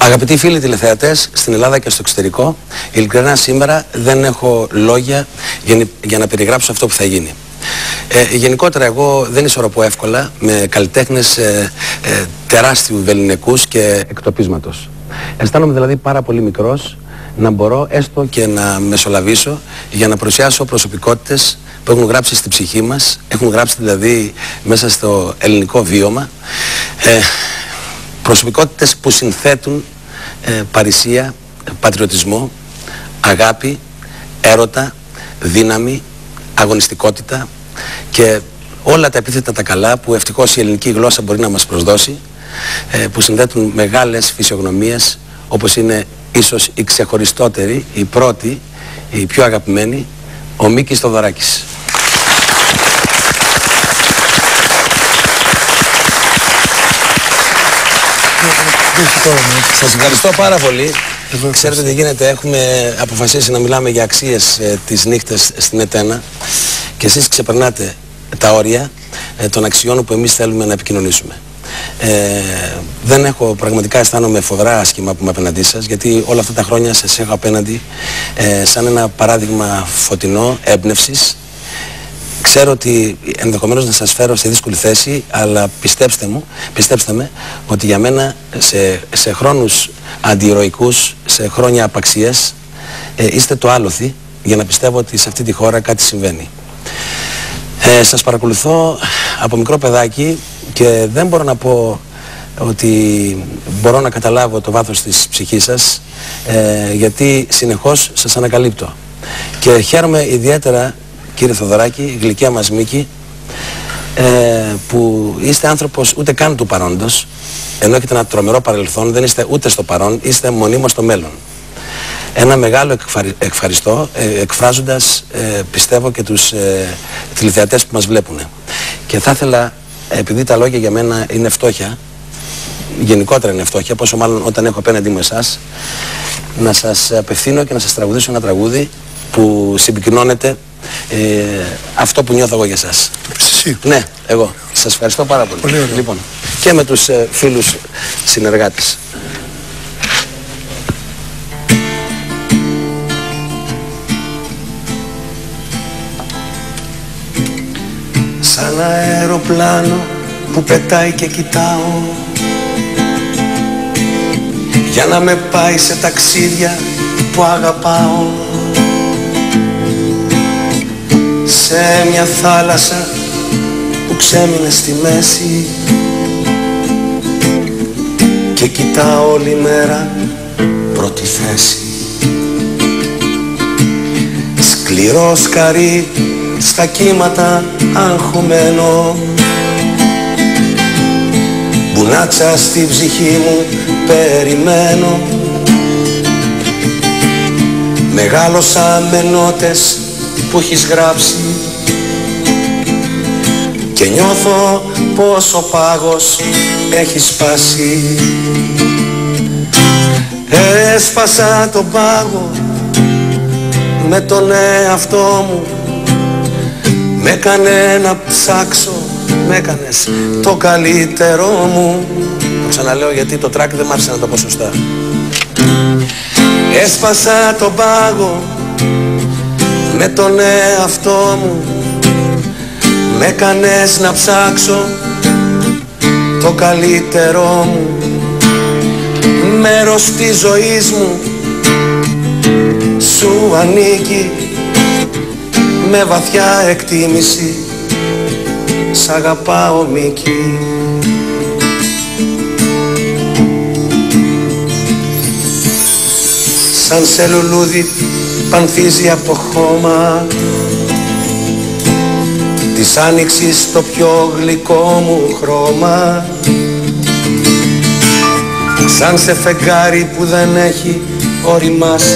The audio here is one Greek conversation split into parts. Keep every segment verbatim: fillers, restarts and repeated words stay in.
Αγαπητοί φίλοι τηλεθεατές στην Ελλάδα και στο εξωτερικό, ειλικρινά σήμερα δεν έχω λόγια για, για να περιγράψω αυτό που θα γίνει. Ε, γενικότερα εγώ δεν ισορροπώ εύκολα με καλλιτέχνες ε, ε, τεράστιου βεληνικούς και εκτοπίσματος. Αισθάνομαι δηλαδή πάρα πολύ μικρός να μπορώ έστω και να μεσολαβήσω για να παρουσιάσω προσωπικότητες που έχουν γράψει στη ψυχή μας, έχουν γράψει δηλαδή μέσα στο ελληνικό βίωμα, ε, προσωπικότητες που συνθέτουν ε, παρησία, πατριωτισμό, αγάπη, έρωτα, δύναμη, αγωνιστικότητα και όλα τα επίθετα τα καλά που ευτυχώς η ελληνική γλώσσα μπορεί να μας προσδώσει, ε, που συνθέτουν μεγάλες φυσιογνωμίες όπως είναι ίσως η ξεχωριστότερη, η πρώτη, η πιο αγαπημένη, ο Μίκης Θοδωράκης. Σας ευχαριστώ πάρα πολύ. Ξέρετε τι γίνεται, έχουμε αποφασίσει να μιλάμε για αξίες ε, τις νύχτες στην ΕΤΕΝΑ και εσείς ξεπερνάτε τα όρια ε, των αξιών που εμείς θέλουμε να επικοινωνήσουμε. Ε, δεν έχω, πραγματικά αισθάνομαι φοβερά άσχημα που είμαι απέναντί σας, γιατί όλα αυτά τα χρόνια σας έχω απέναντι ε, σαν ένα παράδειγμα φωτεινό έμπνευσης. Ξέρω ότι ενδεχομένως να σας φέρω σε δύσκολη θέση, αλλά πιστέψτε μου, πιστέψτε με ότι για μένα σε, σε χρόνους αντιηρωικούς, σε χρόνια απαξίας, ε, είστε το άλοθη για να πιστεύω ότι σε αυτή τη χώρα κάτι συμβαίνει. Ε, σας παρακολουθώ από μικρό παιδάκι και δεν μπορώ να πω ότι μπορώ να καταλάβω το βάθος της ψυχής σας, ε, γιατί συνεχώς σας ανακαλύπτω. Και χαίρομαι ιδιαίτερα, κύριε Θοδωράκη, η γλυκιά μας Μίκη, ε, που είστε άνθρωπος ούτε καν του παρόντος, ενώ έχετε ένα τρομερό παρελθόν, δεν είστε ούτε στο παρόν, είστε μονίμως στο μέλλον. Ένα μεγάλο εκφαρι... ευχαριστώ, ε, εκφράζοντας, ε, πιστεύω, και τους ε, τηλεθεατές που μας βλέπουν. Και θα ήθελα, επειδή τα λόγια για μένα είναι φτώχεια, γενικότερα είναι φτώχεια, πόσο μάλλον όταν έχω απέναντί μου εσάς, να σας απευθύνω και να σας τραγουδήσω ένα τραγούδι που συμπυκνώνεται ε, αυτό που νιώθω εγώ για εσάς. Το πεις εσύ? Ναι, εγώ. Σας ευχαριστώ πάρα πολύ. Πολύ ωραία. Λοιπόν, και με τους ε, φίλους συνεργάτες. Σαν αεροπλάνο που πετάει και κοιτάω για να με πάει σε ταξίδια που αγαπάω, σε μια θάλασσα που ξέμεινε στη μέση και κοιτάω όλη μέρα πρώτη θέση. Σκληρό σκαρί στα κύματα αγχωμένο, μπουνάτσα στη ψυχή μου περιμένω. Μεγάλωσα με νότες που έχεις γράψει και νιώθω πως ο πάγος έχει σπάσει. Έσπασα τον πάγο με τον εαυτό μου, μ' έκανε να ψάξω, μ' έκανες το καλύτερό μου. Το ξαναλέω γιατί το track δεν μ' άρεσε να το πω σωστά. Έσπασα τον πάγο με τον εαυτό μου, μ' έκανες να ψάξω το καλύτερό μου. Μέρος της ζωής μου σου ανήκει, με βαθιά εκτίμηση σ' αγαπάω Μίκη. Σαν σε λουλούδι πανθίζει από το χώμα της άνοιξης το πιο γλυκό μου χρώμα, σαν σε φεγγάρι που δεν έχει οριμάσει,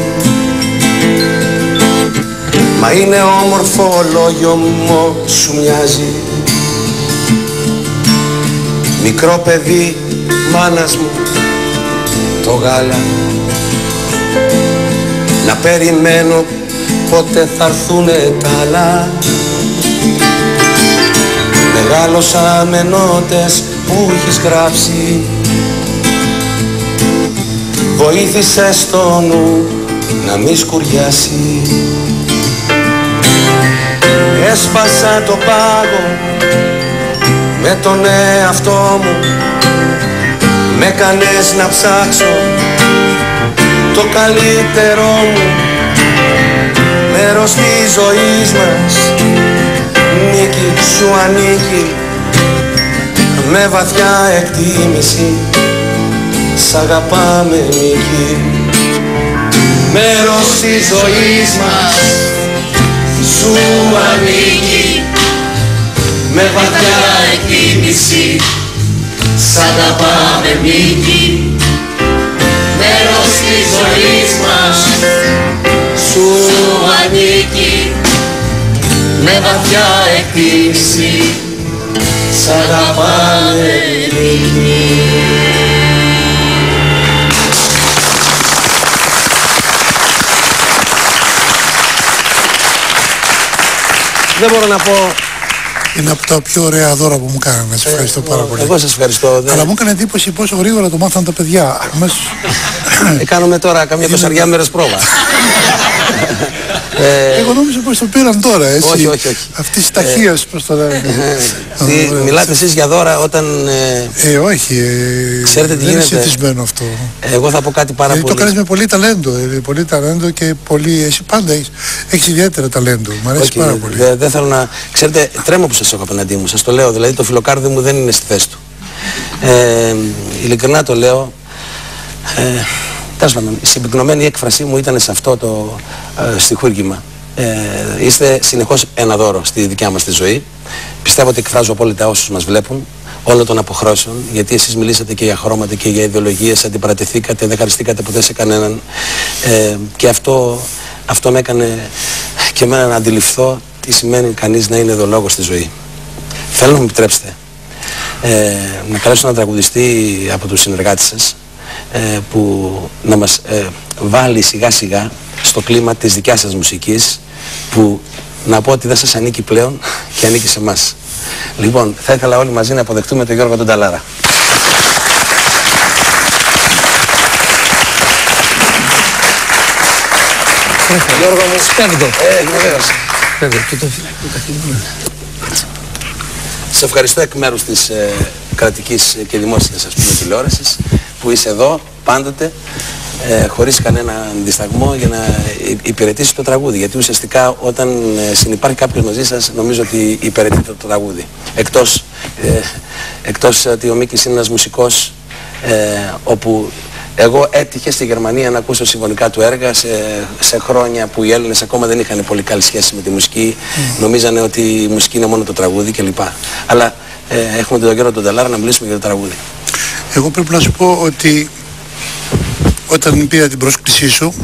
μα είναι όμορφο λόγιο μου σου μοιάζει. Μικρό παιδί μάνας μου το γάλα, να περιμένω πότε θα έρθουνε τα άλλα. Μεγάλωσα με νότες που έχεις γράψει βοήθησες το νου να μη σκουριάσει. Έσπασα το πάγο με τον εαυτό μου, με κάνες να ψάξω το καλύτερό μου. Μέρος της ζωής μας, νίκη σου ανήκει, με βαθιά εκτίμηση σ' αγαπάμε Νίκη. Μέρος της ζωής μας σου ανήκει, με βαθιά εκτίμηση σ' αγαπάμε Νίκη. Μέρος της ζωής μας σου ανήκει, με βαθιά εκτίμηση σ' αγαπάμε Νίκη. Δεν μπορώ να πω. Είναι από τα πιο ωραία δώρα που μου κάνανε. Σας ευχαριστώ πάρα πολύ. Εγώ σας ευχαριστώ. Δεν... Αλλά μου έκανε εντύπωση πόσο γρήγορα το μάθαν τα παιδιά. ε, κάνουμε τώρα καμιά τοσσαριά μέρες πρόβα. ε... Εγώ νόμιζα πως το πήραν τώρα, έτσι. Όχι, όχι, όχι. Αυτής της ταχείας, πώς το λένε. Τι, μιλάτε εσείς για δώρα όταν... Ε, ε όχι. Ε, ξέρετε τι δεν γίνεται. Είναι συνηθισμένο αυτό. Εγώ θα πω κάτι πάρα γιατί πολύ. Το κάνεις με πολύ ταλέντο. Ε, πολύ ταλέντο και πολύ... Εσύ πάντα έχεις, έχεις ιδιαίτερα ταλέντο. Μ' αρέσει okay, πάρα πολύ. Δεν δε θέλω να... Ξέρετε, τρέμω που σας έχω απέναντί μου. Σας το λέω. Δηλαδή το φιλοκάρδι μου δεν είναι στη θέση του. Ε, ειλικρινά το λέω. Ε, Τέλος πάντων, η συμπυκνωμένη έκφρασή μου ήταν σε αυτό το ε, στιχούργημα. Ε, είστε συνεχώς ένα δώρο στη δικιά μας τη ζωή. Πιστεύω ότι εκφράζω απόλυτα όσους μας βλέπουν, όλων των αποχρώσεων, γιατί εσείς μιλήσατε και για χρώματα και για ιδεολογίες, αντιπαρατηθήκατε, δεν χαριστήκατε ποτέ σε κανέναν. Ε, και αυτό, αυτό με έκανε και εμένα να αντιληφθώ τι σημαίνει κανείς να είναι ειδολόγος στη ζωή. Θέλω να μου επιτρέψετε ε, να καλέσω έναν τραγουδιστή από τους συνεργάτες σας, Ε, που να μας ε, βάλει σιγά σιγά στο κλίμα της δικιάς σας μουσικής, που να πω ότι δεν σας ανήκει πλέον και ανήκει σε εμάς. Λοιπόν, θα ήθελα όλοι μαζί να αποδεχτούμε τον Γιώργο τον Ταλάρα. Γιώργο μου, σπέβδο. Ε, βεβαίως. Σε ευχαριστώ εκ μέρους της ε, κρατικής και δημόσιας, ας πούμε, τηλεόρασης, που είσαι εδώ πάντοτε ε, χωρίς κανένα δισταγμό για να υπηρετήσει το τραγούδι, γιατί ουσιαστικά όταν ε, συνυπάρχει κάποιος μαζί σας, νομίζω ότι υπηρετείται το τραγούδι, εκτός, ε, εκτός ότι ο Μίκης είναι ένας μουσικός ε, όπου εγώ έτυχε στη Γερμανία να ακούσω συμφωνικά του έργα σε, σε χρόνια που οι Έλληνες ακόμα δεν είχαν πολύ καλή σχέση με τη μουσική, mm. νομίζανε ότι η μουσική είναι μόνο το τραγούδι κλπ. Αλλά ε, έχουμε τον Γιώργο τον Ταλάρα να μιλήσουμε για το τραγούδι. Εγώ πρέπει να σου πω ότι όταν πήρα την πρόσκλησή σου,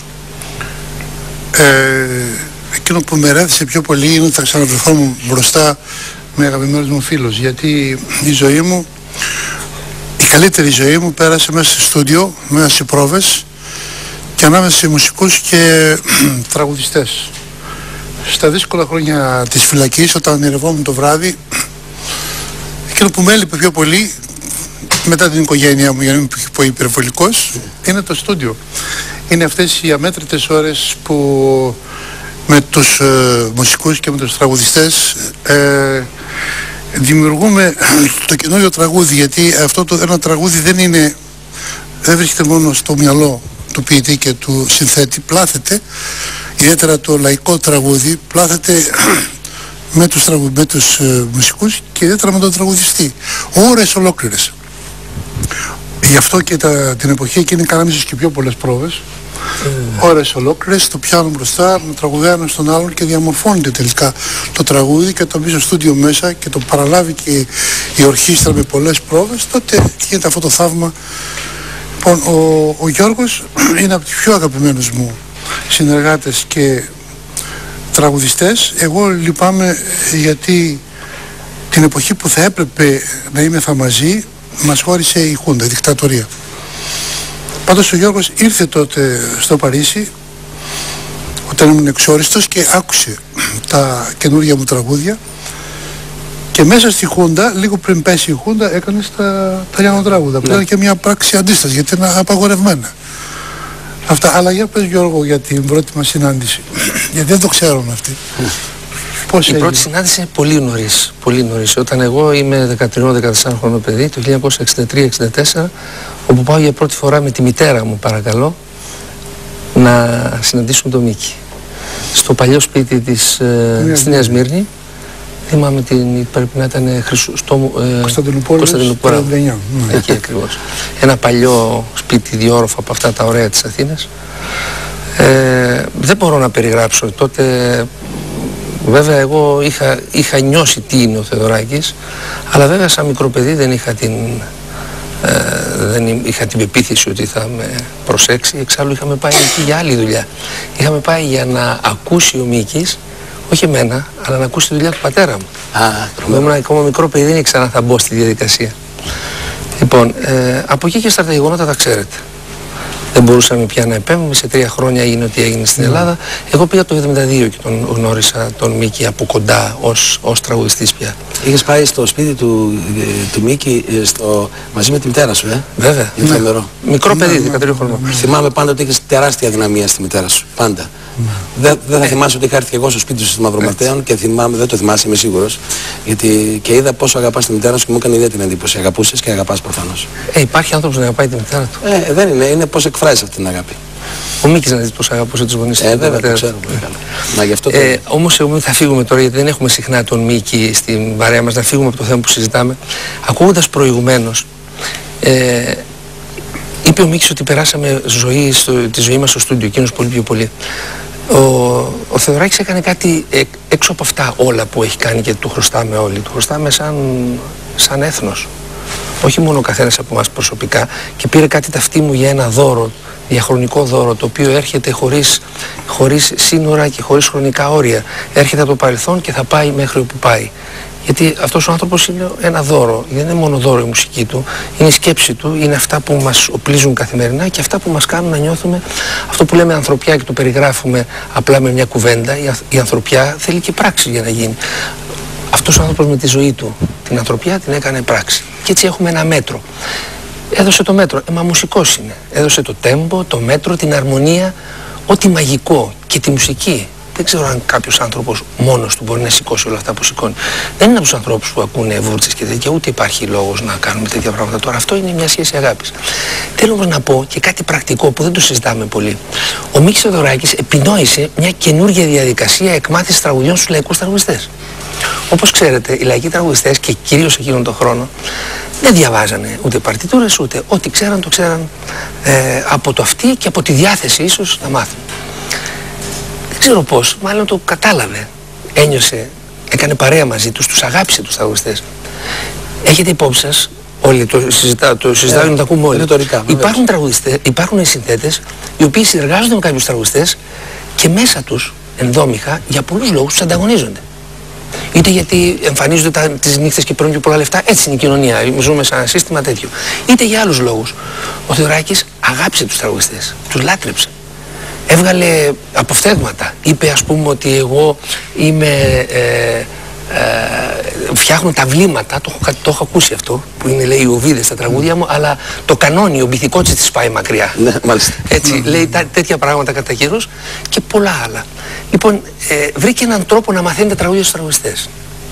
ε, εκείνο που με ρέθησε πιο πολύ είναι ότι θα ξαναβρεθώ μπροστά με αγαπημένους μου φίλους, γιατί η ζωή μου, η καλύτερη ζωή μου πέρασε μέσα στο στούντιο, μέσα σε πρόβες και ανάμεσα σε μουσικούς και τραγουδιστές. Στα δύσκολα χρόνια της φυλακής, όταν ονειρευόμουν το βράδυ, εκείνο που με έλειπε πιο πολύ μετά την οικογένειά μου, για να μην πω υπερβολικός, είναι το στούντιο. Είναι αυτές οι αμέτρητες ώρες που με τους ε, μουσικούς και με τους τραγουδιστές ε, δημιουργούμε το καινούριο τραγούδι, γιατί αυτό το ένα τραγούδι δεν είναι, δεν βρίσκεται μόνο στο μυαλό του ποιητή και του συνθέτη, πλάθεται, ιδιαίτερα το λαϊκό τραγούδι πλάθεται με τους, τραγου, με τους ε, μουσικούς και ιδιαίτερα με τον τραγουδιστή, ώρες ολόκληρες. Γι' αυτό και τα, την εποχή εκείνη κάναμε ίσως και πιο πολλές πρόβες, mm. ώρες ολόκληρες, το πιάνο μπροστά, με τραγουδάει ένας τον άλλον και διαμορφώνεται τελικά το τραγούδι και το μπει στο στούντιο μέσα και το παραλάβει και η ορχήστρα με πολλές πρόβες, τότε γίνεται αυτό το θαύμα. Λοιπόν, ο, ο Γιώργος είναι από τους πιο αγαπημένους μου συνεργάτες και τραγουδιστές. Εγώ λυπάμαι γιατί την εποχή που θα έπρεπε να είμαι θα μαζί μας χώρισε η Χούντα, η δικτατορία. Πάντως ο Γιώργος ήρθε τότε στο Παρίσι όταν ήμουν εξόριστος και άκουσε τα καινούργια μου τραγούδια και μέσα στη Χούντα, λίγο πριν πέσει η Χούντα, έκανε τα Ταλιάνο τραγούδα που ήταν και μια πράξη αντίσταση γιατί είναι απαγορευμένα. Αυτά, αλλά για πες Γιώργο για την πρώτη μας συνάντηση, γιατί δεν το ξέρουν αυτοί. Πώς η έγινε? πρώτη συνάντηση είναι πολύ νωρίς, πολύ νωρίς. Όταν εγώ είμαι δεκατρία δεκατέσσερα χρονών παιδί, το χίλια εννιακόσια εξήντα τρία εξήντα τέσσερα, όπου πάω για πρώτη φορά με τη μητέρα μου, παρακαλώ, να συναντήσουμε τον Μίκη. Στο παλιό σπίτι της, ε, στη Νέα Σμύρνη. Θυμάμαι την, πρέπει να ήταν Χρυσοστόμου, ε, Κωνσταντινούπολη, εκεί ακριβώς. Ένα παλιό σπίτι διόροφα από αυτά τα ωραία της Αθήνας. Ε, δεν μπορώ να περιγράψω. Τότε βέβαια εγώ είχα, είχα νιώσει τι είναι ο Θεοδωράκης, αλλά βέβαια σαν μικρό παιδί δεν είχα την, ε, δεν είχα την πεποίθηση ότι θα με προσέξει. Εξάλλου είχαμε πάει εκεί για άλλη δουλειά. Είχαμε πάει για να ακούσει ο Μίκης, όχι εμένα, αλλά να ακούσει τη δουλειά του πατέρα μου. Α, ήμουν ακόμα μικρό παιδί, δεν ήξερα να θα μπω στη διαδικασία. Λοιπόν, ε, από εκεί και στα τα γεγονότα τα ξέρετε. Δεν μπορούσαμε πια να επέμβουμε. Σε τρία χρόνια έγινε ό,τι έγινε στην Ελλάδα. Εγώ πήγα το εβδομήντα δύο και τον γνώρισα τον Μίκη από κοντά ως, ως τραγουδιστής πια. Είχες πάει στο σπίτι του, του Μίκη στο, μαζί με τη μητέρα σου, ε? Βέβαια. Είναι φοβερό. Μικρό παιδί, δεκατρία χρονών. Θυμάμαι πάντα ότι είχες τεράστια δυναμία στη μητέρα σου. Πάντα. Δεν δε θα θυμάσαι ότι είχα έρθει και εγώ στο σπίτι σου στη Μαυροματέων και θυμάμαι, δεν το θυμάσαι, είμαι σίγουρος. Γιατί και είδα πόσο αγαπάς τη μητέρα σου και μου έκανε ιδιαίτερη εντύπωση. Αγαπούσες και αγαπάς προφανώς. Ε, υπάρχει άνθρωπος να αγαπάει τη μητέρα του. Ε, δεν είναι, είναι πώς εκφράζεις αυτή την αγάπη. Ο Μίκης να δεις πώς αγαπούσε τους γονείς του. Ε, βέβαια, το ξέρω πολύ καλά. Μα γι' αυτό το... ε, όμως εγώ θα φύγουμε τώρα, γιατί δεν έχουμε συχνά τον Μίκη στην παρέα μας, να φύγουμε από το θέμα που συζητάμε. Ακούγοντας προηγουμένως, ε, είπε ο Μίκης ότι περάσαμε ζωή στο, τη ζωή μας στο στούντιο, εκείνος πολύ πιο πολύ. Ο, ο Θεοδωράκης έκανε κάτι ε, έξω από αυτά όλα που έχει κάνει και του χρωστάμε όλοι. Του χρωστάμε σαν, σαν έθνος. Όχι μόνο ο καθένας από εμάς προσωπικά, και πήρε κάτι ταυτί μου για ένα δώρο, διαχρονικό δώρο, το οποίο έρχεται χωρίς, χωρίς σύνορα και χωρίς χρονικά όρια. Έρχεται από το παρελθόν και θα πάει μέχρι όπου πάει. Γιατί αυτός ο άνθρωπος είναι ένα δώρο. Δεν είναι μόνο δώρο η μουσική του, είναι η σκέψη του, είναι αυτά που μας οπλίζουν καθημερινά και αυτά που μας κάνουν να νιώθουμε αυτό που λέμε ανθρωπιά και το περιγράφουμε απλά με μια κουβέντα. Η, η ανθρωπιά θέλει και πράξη για να γίνει. Αυτός ο άνθρωπος με τη ζωή του την ανθρωπιά την έκανε πράξη. Και έτσι έχουμε ένα μέτρο. Έδωσε το μέτρο, ε, μα μουσικός είναι. Έδωσε το τέμπο, το μέτρο, την αρμονία, ό,τι μαγικό και τη μουσική. Δεν ξέρω αν κάποιος άνθρωπος μόνος του μπορεί να σηκώσει όλα αυτά που σηκώνει. Δεν είναι από τους ανθρώπους που ακούνε βούρτσες και τέτοια, ούτε υπάρχει λόγος να κάνουμε τέτοια πράγματα τώρα. Αυτό είναι μια σχέση αγάπης. Θέλω όμως να πω και κάτι πρακτικό που δεν το συζητάμε πολύ. Ο Μίκης Θεοδωράκης επινόησε μια καινούργια διαδικασία εκμάθησης τραγουδιών στους λαϊκούς τραγουδιστές. Όπως ξέρετε, οι λαϊκοί τραγουδιστές και κυρίως εκείνον τον χρόνο δεν διαβάζανε ούτε παρτιτούρες ούτε ό,τι ξέραν το ξέραν ε, από το αυτί και από τη διάθεση ίσως να μάθουν. Δεν ξέρω πώς, μάλλον το κατάλαβε, ένιωσε, έκανε παρέα μαζί τους, τους αγάπησε τους τραγουδιστές. Έχετε υπόψη σας, όλοι το συζητάω, το συζητάω, yeah, το ακούμε όλοι. Ρητορικά, υπάρχουν τραγουδιστές, υπάρχουν συνθέτες οι οποίοι συνεργάζονται με κάποιους τραγουδιστές και μέσα τους, ενδόμηχα, για πολλούς λόγους τους ανταγωνίζονται. Είτε γιατί εμφανίζονται τα, τις νύχτες και παίρνουν και πολλά λεφτά, έτσι είναι η κοινωνία, ζούμε σε ένα σύστημα τέτοιο. Είτε για άλλους λόγους. Ο Θεοδωράκης αγάπησε τους τραγουδιστές, τους λάτρεψε. Έβγαλε αποφθέγματα. Είπε ας πούμε ότι εγώ είμαι, ε, ε, φτιάχνω τα βλήματα, το έχω, το έχω ακούσει αυτό, που είναι λέει οι οβίδες στα τραγούδια μου, αλλά το κανόνι, ο μπιθικότσης της πάει μακριά. Ναι, μάλιστα. Έτσι, λέει τα, τέτοια πράγματα κατά καιρούς και πολλά άλλα. Λοιπόν, ε, βρήκε έναν τρόπο να μαθαίνει τα τραγούδια στους τραγουδιστές.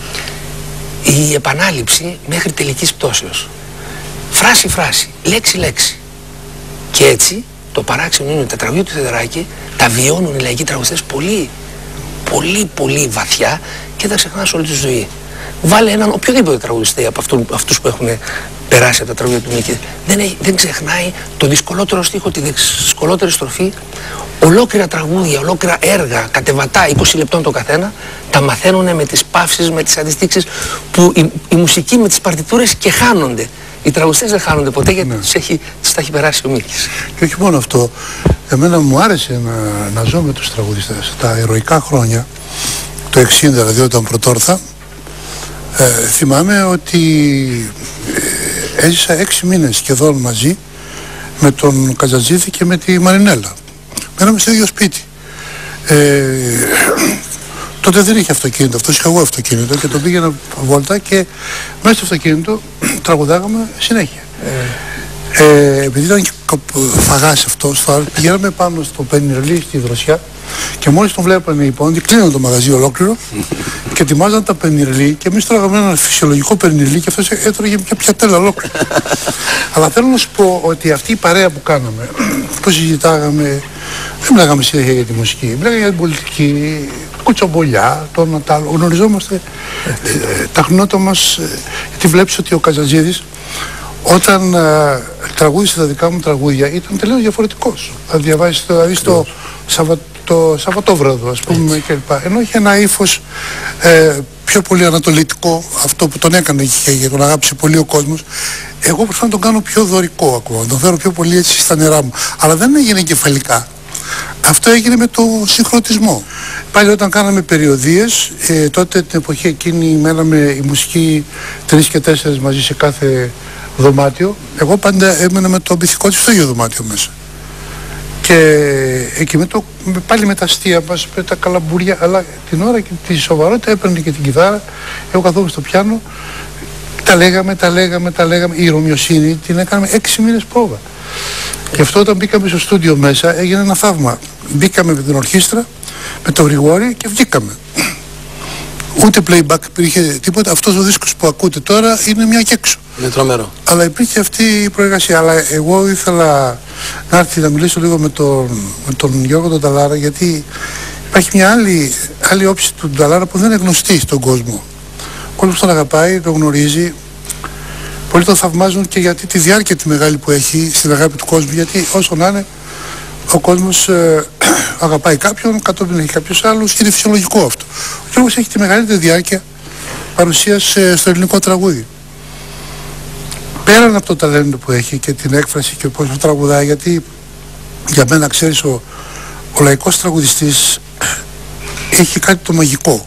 Η επανάληψη μέχρι τελικής πτώσεως. Φράση-φράση, λέξη-λέξη. Και έτσι, το παράξενο είναι ότι τα τραγούδια του Θεοδωράκη τα βιώνουν οι λαϊκοί τραγουδιστές πολύ, πολύ, πολύ βαθιά και τα ξεχνά σε όλη τη ζωή. Βάλε έναν οποιοδήποτε τραγουδιστή από αυτού, αυτούς που έχουν περάσει από τα τραγούδια του Μίκη. Δεν, έχει, δεν ξεχνάει το δυσκολότερο στίχο, τη δυσκολότερη στροφή. Ολόκληρα τραγούδια, ολόκληρα έργα, κατεβατά, είκοσι λεπτών το καθένα, τα μαθαίνουν με τις παύσεις, με τις αντιστοίξεις που η, η μουσική με τις παρτιτούρες και χάνονται. Οι τραγουδιστές δεν χάνονται ποτέ γιατί ναι. τους, έχει, τους τα έχει περάσει ο Μίκης. Και όχι μόνο αυτό, εμένα μου άρεσε να, να ζω με τους τραγουδιστές. Τα ηρωικά χρόνια, το εξήντα δηλαδή όταν πρωτόρθα, ε, θυμάμαι ότι ε, έζησα έξι μήνες σχεδόν μαζί με τον Καζατζίδη και με τη Μαρινέλα. Μέναμε στο ίδιο σπίτι. Ε, τότε δεν είχε αυτοκίνητο, αυτός είχα εγώ αυτοκίνητο και τον πήγαινα βόλτα και μέσα στο αυτοκίνητο τραγουδάγαμε συνέχεια. Ε, επειδή ήταν και φαγάς αυτό, στο άλλο, πηγαίναμε πάνω στο πενιρλί στη δροσιά και μόλις τον βλέπανε οι πόντοι, κλείναν το μαγαζί ολόκληρο και ετοιμάζαν τα πενιρλί και εμείς τρώγαμε ένα φυσιολογικό πενιρλί και αυτός έτρωγε μια πιατέλα ολόκληρο. Αλλά θέλω να σου πω ότι αυτή η παρέα που κάναμε, που συζητάγαμε, δεν μιλάγαμε συνέχεια για τη μουσική, μιλάγαμε για την πολιτική, κουτσομπολιά, το ένα τ' άλλο. Γνωριζόμαστε ε, τα χνότα μας, ε, γιατί βλέπεις ότι ο Καζατζίδης όταν ε, τραγούδισε τα δικά μου τραγούδια ήταν τελείως διαφορετικός. Θα διαβάσεις δηλαδή στο Σαββα, το Σαββατόβραδο, ας πούμε, κλπ. Ενώ είχε ένα ύφος ε, πιο πολύ ανατολιτικό, αυτό που τον έκανε και, και τον αγάπησε πολύ ο κόσμος. Εγώ προσπαθώ να τον κάνω πιο δωρικό ακόμα, να τον φέρω πιο πολύ έτσι στα νερά μου. Αλλά δεν έγινε κεφαλικά. Αυτό έγινε με το συγχρονισμό. Πάλι όταν κάναμε περιοδίες, ε, τότε την εποχή εκείνη μέναμε η μουσική τρεις και τέσσερις μαζί σε κάθε δωμάτιο. Εγώ πάντα έμενα με το Μπιθικότσι στο ίδιο δωμάτιο μέσα. Και εκεί με το, πάλι με τα αστεία μας, με τα καλαμπούρια, αλλά την ώρα και τη σοβαρότητα έπαιρνε και την κιθάρα. Εγώ καθόμουν στο πιάνο, τα λέγαμε, τα λέγαμε, τα λέγαμε. Η Ρωμιοσύνη την έκαναμε έξι μήνες πρόβα. Και αυτό όταν μπήκαμε στο στούντιο μέσα έγινε ένα θαύμα. Μπήκαμε με την ορχήστρα, με το Γρηγόρη και βγήκαμε. Ούτε playback υπήρχε τίποτα. Αυτός ο δίσκος που ακούτε τώρα είναι μια και έξω. Είναι τρομερό. Αλλά υπήρχε αυτή η προεργασία. Αλλά εγώ ήθελα να έρθει να μιλήσω λίγο με τον, με τον Γιώργο τον Ταλάρα, γιατί υπάρχει μια άλλη, άλλη όψη του Ταλάρα που δεν είναι γνωστή στον κόσμο. Ο κόσμος τον αγαπάει, τον γνωρίζει. Πολλοί τον θαυμάζουν και γιατί τη διάρκεια τη μεγάλη που έχει στην αγάπη του κόσμου. Γιατί όσο να είναι, ο κόσμος ε, αγαπάει κάποιον, κατόπιν έχει κάποιους άλλους, είναι φυσιολογικό αυτό. Ο Γιώργος έχει τη μεγαλύτερη διάρκεια παρουσίας ε, στο ελληνικό τραγούδι. Πέραν από το ταλέντο που έχει και την έκφραση και πώς τραγουδάει, γιατί για μένα, ξέρεις, ο, ο λαϊκός τραγουδιστής έχει κάτι το μαγικό.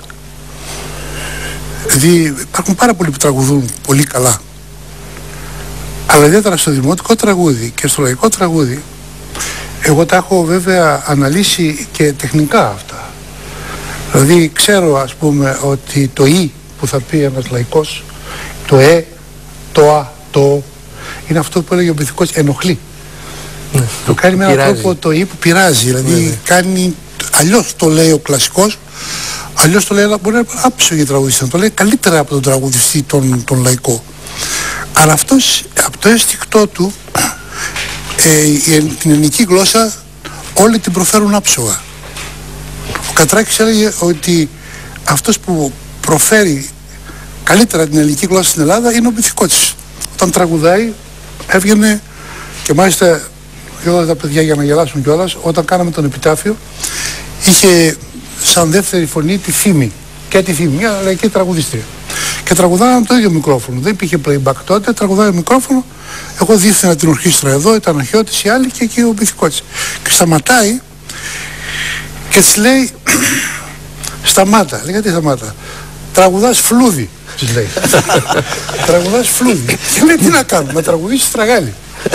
Δηλαδή υπάρχουν πάρα πολλοί που τραγουδούν πολύ καλά. Αλλά ιδιαίτερα στο δημοτικό τραγούδι και στο λαϊκό τραγούδι, εγώ τα έχω βέβαια αναλύσει και τεχνικά αυτά. Δηλαδή ξέρω, ας πούμε, ότι το «η» που θα πει ένας λαϊκός, το «ε», το «α», το είναι αυτό που έλεγε ο Μπιθικός, ενοχλεί. Ναι, το κάνει με έναν τρόπο το «η» που πειράζει, δηλαδή ναι, κάνει, αλλιώς το λέει ο κλασικός, αλλιώς το λέει, αλλά μπορεί να είναι άψογη τραγουδιστή, το λέει καλύτερα από τον τραγουδιστή τον, τον λαϊκό. Αλλά αυτός, από το αίσθηκτό του, ε, η, την ελληνική γλώσσα όλοι την προφέρουν άψογα. Ο Κατράκης έλεγε ότι αυτός που προφέρει καλύτερα την ελληνική γλώσσα στην Ελλάδα είναι ο Μπιθικότσης. Όταν τραγουδάει έβγαινε, και μάλιστα και όλα τα παιδιά για να γελάσουν κιόλας, όταν κάναμε τον επιτάφιο είχε σαν δεύτερη φωνή τη Θήμη, και τη Θήμη, μια λαϊκή τραγουδίστρια. Και τραγουδάγαμε το ίδιο μικρόφωνο. Δεν υπήρχε playback τότε, τραγουδάει μικρόφωνο. Εγώ διεύθυνα την ορχήστρα εδώ, ήταν ο Χιώτης, οι άλλοι και εκεί ο Μπιθικότσης. Και σταματάει και της λέει, σταμάτα. Λέει, γιατί σταμάτα? Τραγουδάς φλούδι, της λέει. Τραγουδάς φλούδι. Και λέει, τι να κάνω, να τραγουδήσεις τραγάλι.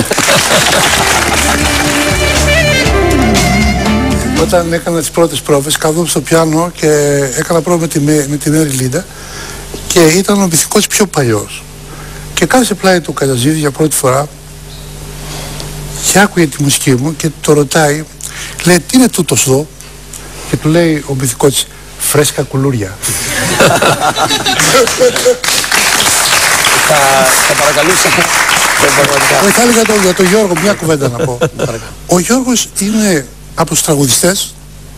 Όταν έκανα τις πρώτες πρόβες, καθόμουν στο πιάνο και έκανα πρόβα με τη, με τη Μέρη Λίντα και ήταν ο Μπιθικότσης πιο παλιός. Και κάθεσε πλάι του Καζατζίδη για πρώτη φορά και άκουγε τη μουσική μου και το ρωτάει, λέει, τι είναι τούτος εδώ? Και του λέει ο Μπιθικότσης, φρέσκα κουλούρια. Θα παρακαλούσα. Θα έλεγα το, για τον Γιώργο μια κουβέντα να πω. Ο Γιώργος είναι από τους τραγουδιστές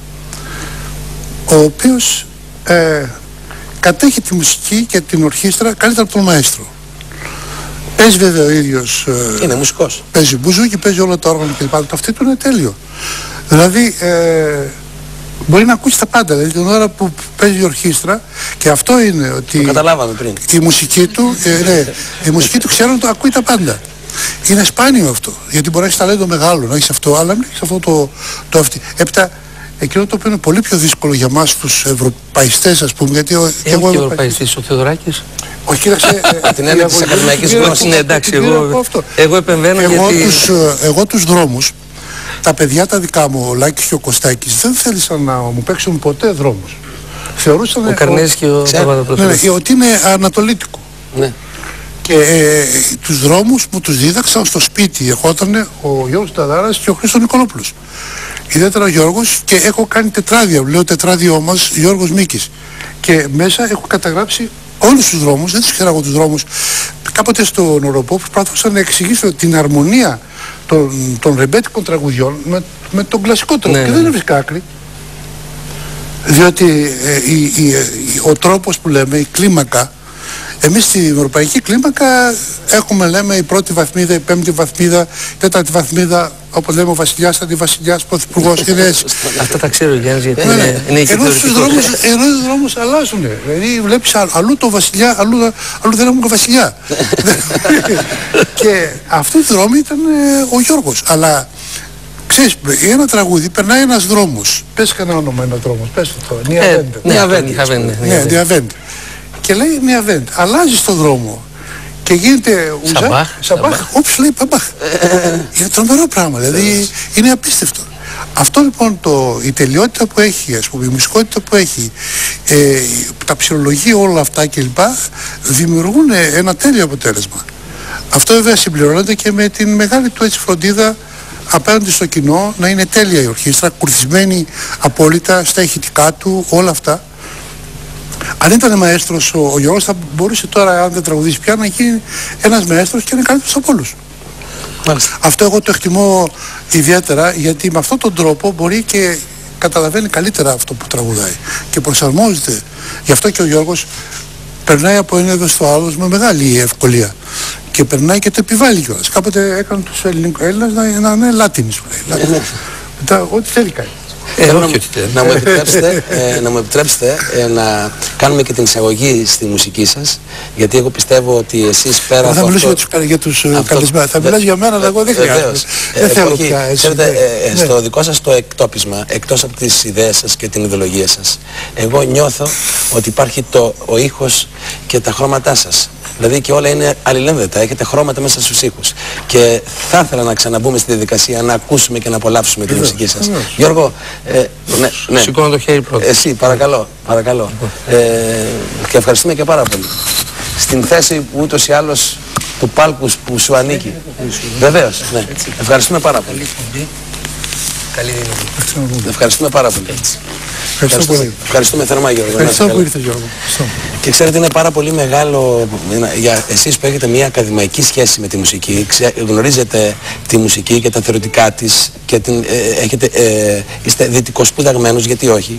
ο οποίος ε, κατέχει τη μουσική και την ορχήστρα καλύτερα από τον μαέστρο. Παίζει βέβαια ο ίδιος, ε, είναι μουσικός, παίζει μπουζούκι, παίζει όλο το όργανο κλπ. Το αυτή του είναι τέλειο. Δηλαδή ε, μπορεί να ακούσει τα πάντα, δηλαδή την ώρα που παίζει η ορχήστρα, και αυτό είναι ότι το καταλάβαμε πριν. Η μουσική του, ε, ναι, η μουσική του ξέρουν το ακούει τα πάντα. Είναι σπάνιο αυτό, γιατί μπορεί να έχεις ταλέντο μεγάλο, να έχεις αυτό, αλλά μην έχεις αυτό το, το αυτή. Έπειτα, εκείνο το οποίο είναι πολύ πιο δύσκολο για μας τους ευρωπαϊστές, ας πούμε, γιατί... Έχει και ο ευρωπαϊστής ο Θεοδωράκης. Όχι, κοίταξε... Την έννοια της ακαδημαϊκής γνώσης. Ναι, εντάξει, εγώ, εγώ επεμβαίνω εγώ γιατί... Τους, εγώ τους δρόμους, τα παιδιά τα δικά μου, ο Λάκης και ο Κωστάκης, δεν θέλησαν να μου παίξουν ποτέ δρόμους. Θεωρούσαν... Ο Καρνέζης και ο Παπαδοπρόφιλος. Ναι, ότι είναι ανατολίτικο. Ναι. Και Και ε, τους δρόμους μου τους δίδαξαν στο σπίτι. Ερχόταν ο Γιώργος Ταδάρας και ο Χρήστος Νικολόπουλος. Ιδιαίτερα ο Γιώργος, και έχω κάνει τετράδια, λέω τετράδιό μας Γιώργος Μίκης. Και μέσα έχω καταγράψει όλους τους δρόμους, δεν τους ξέρω εγώ τους δρόμους. Κάποτε στον Οροπό προσπάθησα να εξηγήσω την αρμονία των, των ρεμπέτικων τραγουδιών με, με τον κλασικό τρόπο, ναι, και δεν έβρισκα άκρη. Διότι ε, η, η, η, ο τρόπος που λέμε, η κλίμακα, εμείς στην ευρωπαϊκή κλίμακα έχουμε, λέμε, η πρώτη βαθμίδα, η πέμπτη βαθμίδα, η τέταρτη βαθμίδα, όπως λέμε ο βασιλιάς, αντιβασιλιάς, πρωθυπουργός. Αυτά τα ξέρω, Γιάννης, γιατί ναι, είναι, είναι ενώ στους δρόμους, ενώ στους δρόμους αλλάζουν. Δηλαδή βλέπεις αλλού το βασιλιά, αλλού, αλλού δεν έχουμε βασιλιά. Και αυτοί οι δρόμοι ήταν ε, ο Γιώργος. Αλλά ξέρεις, ένα τραγούδι περνάει ένας δρόμος. Πες κανένα όνομα ένα δρόμος, πες το τώρα. Νιαβέντε. Και λέει Νιαβέντ, αλλάζει στον δρόμο και γίνεται ουζά, Σαμπάχ, Σαμπάχ, όποιος λέει Παμπάχ. Είναι τρομερό πράγμα, δηλαδή είναι απίστευτο. Αυτό λοιπόν, το, η τελειότητα που έχει, ας πούμε, η μουσικότητα που έχει, ε, τα ψυχολογία, όλα αυτά κλπ. Δημιουργούν ένα τέλειο αποτέλεσμα. Αυτό βέβαια συμπληρώνεται και με την μεγάλη του έτσι φροντίδα απέναντι στο κοινό, να είναι τέλεια η ορχήστρα, κουρθισμένη απόλυτα στα ηχητικά του, όλα αυτά. Αν ήταν μαέστρος ο, ο Γιώργος, θα μπορούσε τώρα, αν δεν τραγουδήσει πια, να γίνει ένας μαέστρος και είναι καλύτερος από όλους. Αυτό εγώ το εκτιμώ ιδιαίτερα, γιατί με αυτόν τον τρόπο μπορεί και καταλαβαίνει καλύτερα αυτό που τραγουδάει και προσαρμόζεται. Γι' αυτό και ο Γιώργος περνάει από ένα είδος στο άλλο με μεγάλη ευκολία και περνάει και το επιβάλλει κιόλας. Κάποτε έκανε τους Έλληνες να, να είναι Λάτινες, μετά ό,τι θέλει κάνει. Ε, να, να μου επιτρέψετε, ε, να, μου επιτρέψετε ε, να κάνουμε και την εισαγωγή στη μουσική σας, γιατί εγώ πιστεύω ότι εσείς πέρα από θα μιλήσω αυτό, για τους καλεσμένους, θα μιλάς για μένα, αλλά εγώ δεν χρειάζομαι. Δεν θέλω πια έτσι. Ξέρετε, ε, στο ναι. δικό σας το εκτόπισμα, εκτός από τις ιδέες σας και την ιδεολογία σας, εγώ νιώθω ότι υπάρχει το, ο ήχος και τα χρώματά σας. Δηλαδή και όλα είναι αλληλένδετα, έχετε χρώματα μέσα στους ήχους. Και θα ήθελα να ξαναμπούμε στη διαδικασία να ακούσουμε και να απολαύσουμε τη μουσική σας. Ναι. Γιώργο, ε, ναι, ναι. Σηκώνω το χέρι πρώτα. Εσύ, παρακαλώ, παρακαλώ. Ε, και ευχαριστούμε και πάρα πολύ. Στην θέση που ούτως ή άλλως του πάλκου που σου ανήκει. Βεβαίως, ναι. Ευχαριστούμε πάρα πολύ. Καλή δύναμη. Ευχαριστούμε πάρα πολύ. Ευχαριστώ πολύ. Ευχαριστούμε θερμά, Γιώργο. Ευχαριστώ που ήρθες, Γιώργο. Και ξέρετε, είναι πάρα πολύ μεγάλο για εσείς που έχετε μια ακαδημαϊκή σχέση με τη μουσική, γνωρίζετε τη μουσική και τα θεωρητικά της και την, ε, έχετε, ε, είστε δυτικοσπουδαγμένος, γιατί όχι.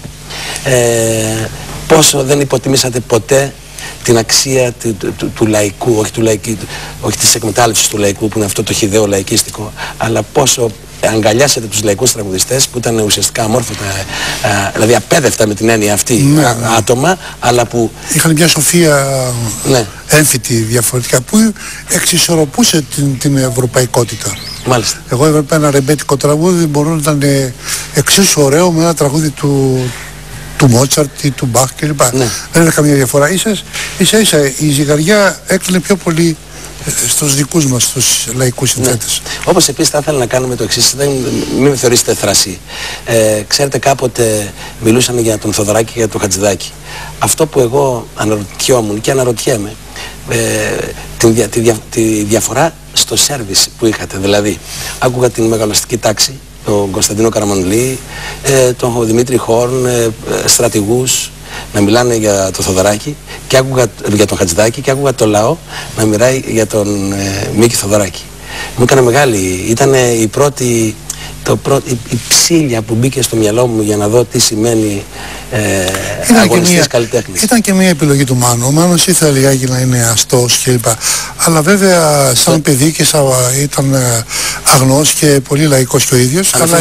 Ε, πόσο δεν υποτιμήσατε ποτέ την αξία του, του, του, του λαϊκού, όχι, του λαϊκού, όχι της εκμετάλλευσης του λαϊκού, που είναι αυτό το χυδαίο λαϊκίστικο, αλλά πόσο αγκαλιάσετε τους λαϊκούς τραγουδιστές που ήταν ουσιαστικά αμόρφωτα, α, δηλαδή απέδευτα με την έννοια αυτή, ναι, α, άτομα, αλλά που είχαν μια σοφία, ναι, έμφυτη διαφορετικά, που εξισορροπούσε την, την ευρωπαϊκότητα. Μάλιστα. Εγώ έβλεπα ένα ρεμπέτικο τραγούδι, μπορεί να ήταν εξίσου ωραίο με ένα τραγούδι του του Μότσαρτ ή του Μπαχ κλπ. Ναι. Δεν είναι καμία διαφορά. Ίσως, ίσα ίσα η ζυγαριά έκλεινε πιο πολύ στους δικούς μας, στους λαϊκούς συνθέτες. Ναι. Όπως επίσης θα ήθελα να κάνουμε το εξής, δεν, μην με θεωρήσετε θρασί. Ε, ξέρετε, κάποτε μιλούσαν για τον Θοδωράκη και για τον Χατζηδάκη. Αυτό που εγώ αναρωτιόμουν και αναρωτιέμαι, ε, τη, δια, τη, δια, τη διαφορά στο σέρβις που είχατε. Δηλαδή, άκουγα την μεγαλωστική τάξη, τον Κωνσταντίνο Καραμανλή, ε, τον Δημήτρη Χόρν, ε, στρατηγούς να μιλάνε για το Θοδωράκη και άκουγα για τον Χατζηδάκη και άκουγα το λαό να μιλάει για τον ε, Μίκη Θοδωράκη. Μου έκανε μεγάλη, ήταν η πρώτη, το πρώτη, η, η ψήλια που μπήκε στο μυαλό μου για να δω τι σημαίνει ε, αγωνιστής καλλιτέχνης. Ήταν και μια επιλογή του Μάνου. Ο Μάνος ήθελε λιγάκι να είναι αστός κλπ. Αλλά βέβαια σαν yeah. παιδί και σαν, ήταν αγνός και πολύ λαϊκός και ο ίδιος. Αλλά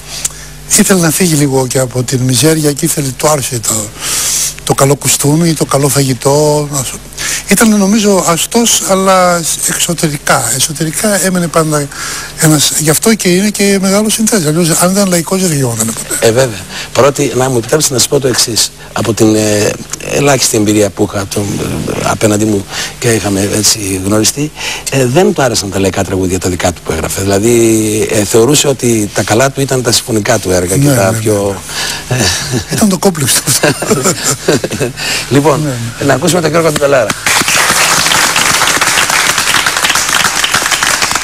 ήθελε να φύγει λίγο και από την μιζέρια και ήθελε, του άρεσε το, το καλό κουστούμι, το καλό φαγητό. Ήταν νομίζω αστός, αλλά εξωτερικά. Εσωτερικά έμενε πάντα ένας. Γι' αυτό και είναι και μεγάλος συνθέτης. Αλλιώς αν ήταν λαϊκός δεν γινόταν ποτέ. Ε, βέβαια. Πρώτη, να μου επιτρέψετε να σας πω το εξής. Από την ε, ελάχιστη εμπειρία που είχα τον, ε, απέναντι μου και είχαμε έτσι γνωριστεί, ε, δεν του άρεσαν τα λαϊκά τραγούδια τα δικά του που έγραφε. Δηλαδή ε, θεωρούσε ότι τα καλά του ήταν τα συμφωνικά του έργα, ναι, και τα, ναι, πιο... Ναι. Ήταν το κόμπλεξ του αυτό. Λοιπόν, ναι, ναι. να ακούσουμε τον Γιώργο Ντελάρα.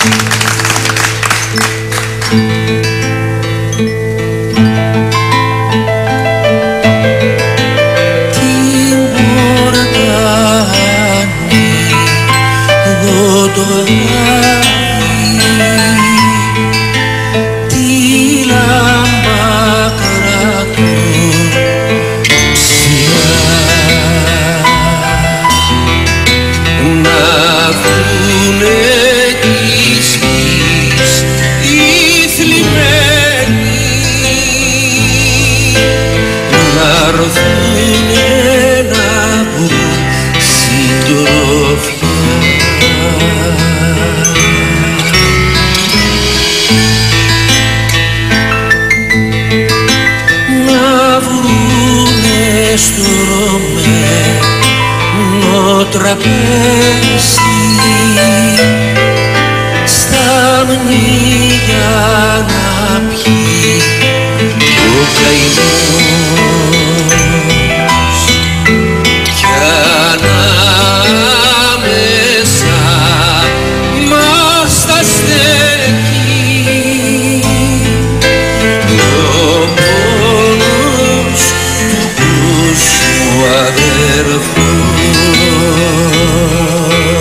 τραπέζι στα μνήγια να πιει ο καημός κι ανάμεσα μας τα στέκει ο πόνος του κόσμου αδερφός.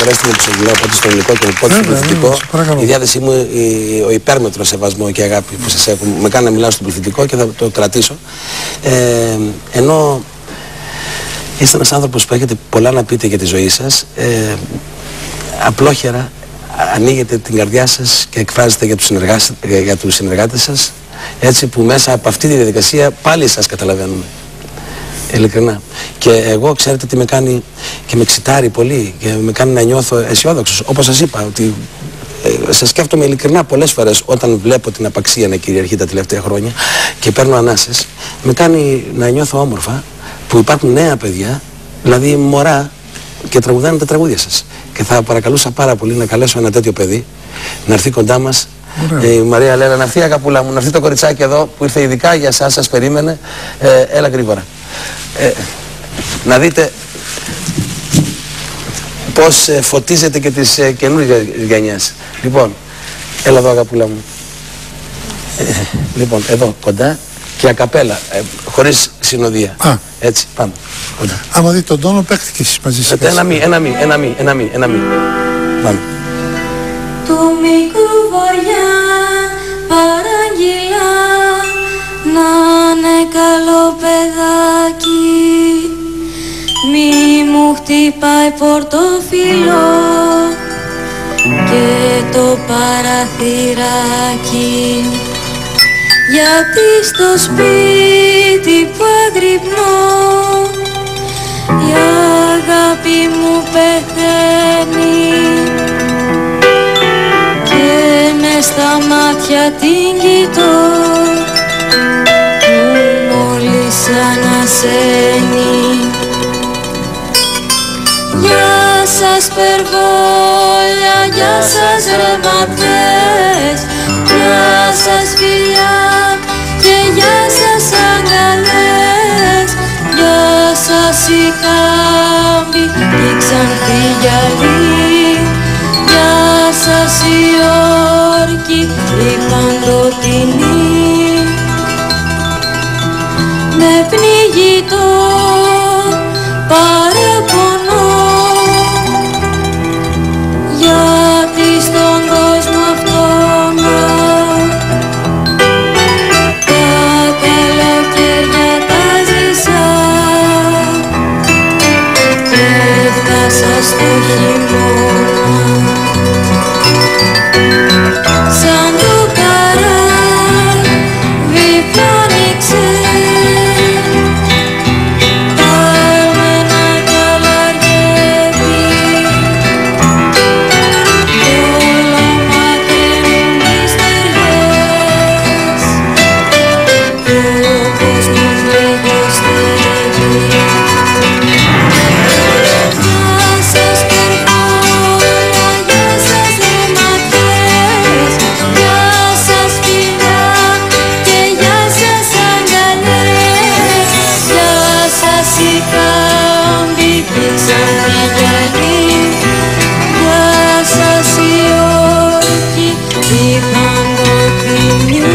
φορέσετε με το πότε στο ελληνικό και πότε στο πληθυντικό. Η διάθεσή μου, η, ο υπέρμετρος σεβασμό και αγάπη που σας έχω, με κάνει να μιλάω στο πληθυντικό και θα το κρατήσω. Ε, ενώ είστε ένας άνθρωπος που έχετε πολλά να πείτε για τη ζωή σας, ε, απλόχερα ανοίγετε την καρδιά σας και εκφράζετε για τους, για τους συνεργάτες σας, έτσι που μέσα από αυτή τη διαδικασία πάλι σας καταλαβαίνουμε. Ειλικρινά. Και εγώ ξέρετε τι με κάνει και με εξητάρει πολύ και με κάνει να νιώθω αισιόδοξος. Όπως σας είπα, ότι ε, σας σκέφτομαι ειλικρινά πολλές φορές όταν βλέπω την απαξία να κυριαρχεί τα τελευταία χρόνια και παίρνω ανάσες, με κάνει να νιώθω όμορφα που υπάρχουν νέα παιδιά, δηλαδή μωρά, και τραγουδάνε τα τραγούδια σας. Και θα παρακαλούσα πάρα πολύ να καλέσω ένα τέτοιο παιδί να έρθει κοντά μας. Ε, η Μαρία Λέρα, να έρθει, αγαπούλα μου, να έρθει το κοριτσάκι εδώ που ήρθε ειδικά για εσάς, σας περίμενε. Ε, έλα γρήγορα. Ε, να δείτε πώς ε, φωτίζετε και τις ε, καινούργιες γενιές. Λοιπόν, έλα εδώ, αγαπούλα μου. Ε, λοιπόν, εδώ κοντά και ακαπέλα, ε, χωρίς συνοδεία. Α. Έτσι, πάμε. Κοντά. Άμα δει τον τόνο, παίχτηκες μαζί σας. Ένα μη, ένα μη, ένα μη, ένα μη, ένα μη. Πάμε. Του μικρού βοριά παραγγείλα να είναι καλό παιδάκι, μη μου χτυπάει πορτοφύλλο και το παραθυράκι, γιατί στο σπίτι που αγρυπνώ η αγάπη μου πεθαίνει και μες στα μάτια την κοιτώ που μόλις ανασένει. Γεια σας περβόλια, γεια σας ρεματιές, γεια σας φιλιά και γεια σας αγκαλές, γεια σας οι κάμποι και ξανθοί γυαλί, γεια σας οι όρκοι οι παντοτινοί. Με πνίγει το παραπονό, γιατί στον κόσμο αυτόν τα καλοκαίρια τα ζήσα και φτάσα στο χειμώνα. Σαν το καράβι που άνοιξε τα έμενα καλαργεύει, όλα μακραίνουν οι στεριές και ο κόσμος λιγοστεύει. Γεια σας περβόλια, γεια σας ρεματιές, γεια σας φιλιά και γεια σας αγκαλιές, γεια σας οι κάμποι και ξανθοί γυαλί, γεια σας οι όρκοι οι παντοτινοί.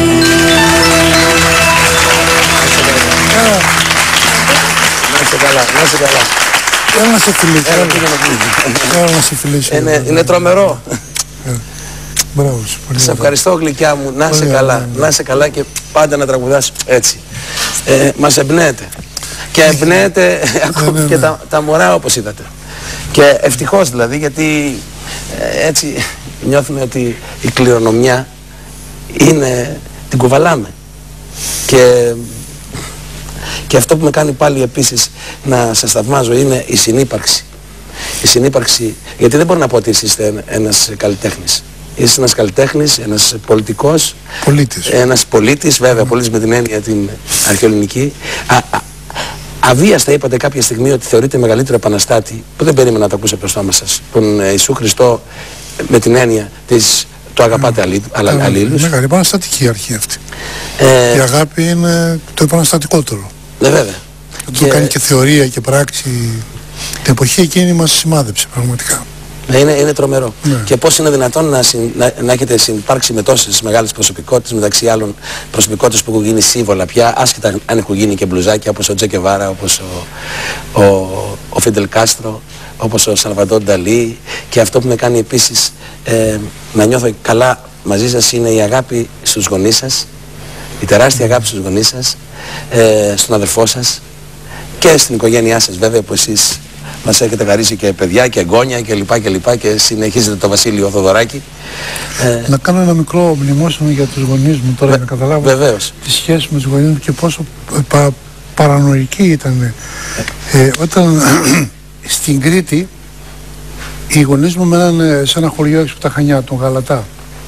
Να είσαι καλά, να είσαι καλά. Έλα να σε φιλήσω. Έλα, πήγαινε, πήγαινε. Έλα να σε φιλήσω. Είναι, είναι τρομερό. Μπράβο σου, πολύ Σε ωραία. ευχαριστώ, γλυκιά μου. Να είσαι Πολύ καλά. ωραία, ναι. Να είσαι καλά και πάντα να τραγουδάς έτσι. Ε, μας εμπνέεται. Και εμπνέεται ακόμη ναι, και ναι. τα, τα μωρά, όπως είδατε. Και ευτυχώς δηλαδή, γιατί ε, έτσι νιώθουμε ότι η κληρονομιά είναι, την κουβαλάμε. Και, και αυτό που με κάνει πάλι επίσης να σας θαυμάζω είναι η συνύπαρξη. Η συνύπαρξη, γιατί δεν μπορώ να πω ότι εσείς είστε ένας καλλιτέχνης. Είσαι ένας καλλιτέχνης, ένας πολιτικός, Πολίτης. ένας πολίτης, βέβαια, πολίτης με την έννοια την αρχαιοελληνική. Α, α, αβίαστα είπατε κάποια στιγμή ότι θεωρείτε μεγαλύτερο επαναστάτη, που δεν περίμενα να το ακούσω από το στόμα σας, τον Ιησού Χριστό με την έννοια της το αγαπάτε αλλήλους. Ε, αλλήλους. Μεγάλη επαναστατική αρχή αυτή. Ε, Η αγάπη είναι το επαναστατικότερο. ναι, βέβαια. Το κάνει και θεωρία και πράξη. Την εποχή εκείνη μας σημάδεψε πραγματικά. Ναι, είναι, είναι τρομερό. Ναι. Και πώς είναι δυνατόν να, συν, να, να έχετε συμπάρξει με τόσες μεγάλες προσωπικότητες, μεταξύ άλλων προσωπικότητες που έχουν γίνει σύμβολα πια, άσχετα αν έχουν γίνει και μπλουζάκια όπως ο Τζε Κεβάρα, όπως ο, ο, ο Φιντελ Κάστρο, όπως ο Σαλβαντόρ Νταλί, και αυτό που με κάνει επίσης ε, να νιώθω καλά μαζί σας είναι η αγάπη στους γονείς σας, η τεράστια αγάπη στους γονείς σας, ε, στον αδερφό σας και στην οικογένειά σας βέβαια, που εσείς μας έχετε χαρίσει και παιδιά και εγγόνια και λοιπά και λοιπά και συνεχίζετε το Βασίλειο Θοδωράκη. Ε, να κάνω ένα μικρό μνημόσυνο για τους γονείς μου τώρα, για να καταλάβω βεβαίως τη σχέση με τους γονείς μου και πόσο πα, παρανοϊκή ήταν. Ε, όταν στην Κρήτη οι γονείς μου μένανε σε ένα χωριό έξω από τα Χανιά, τον Γαλατά.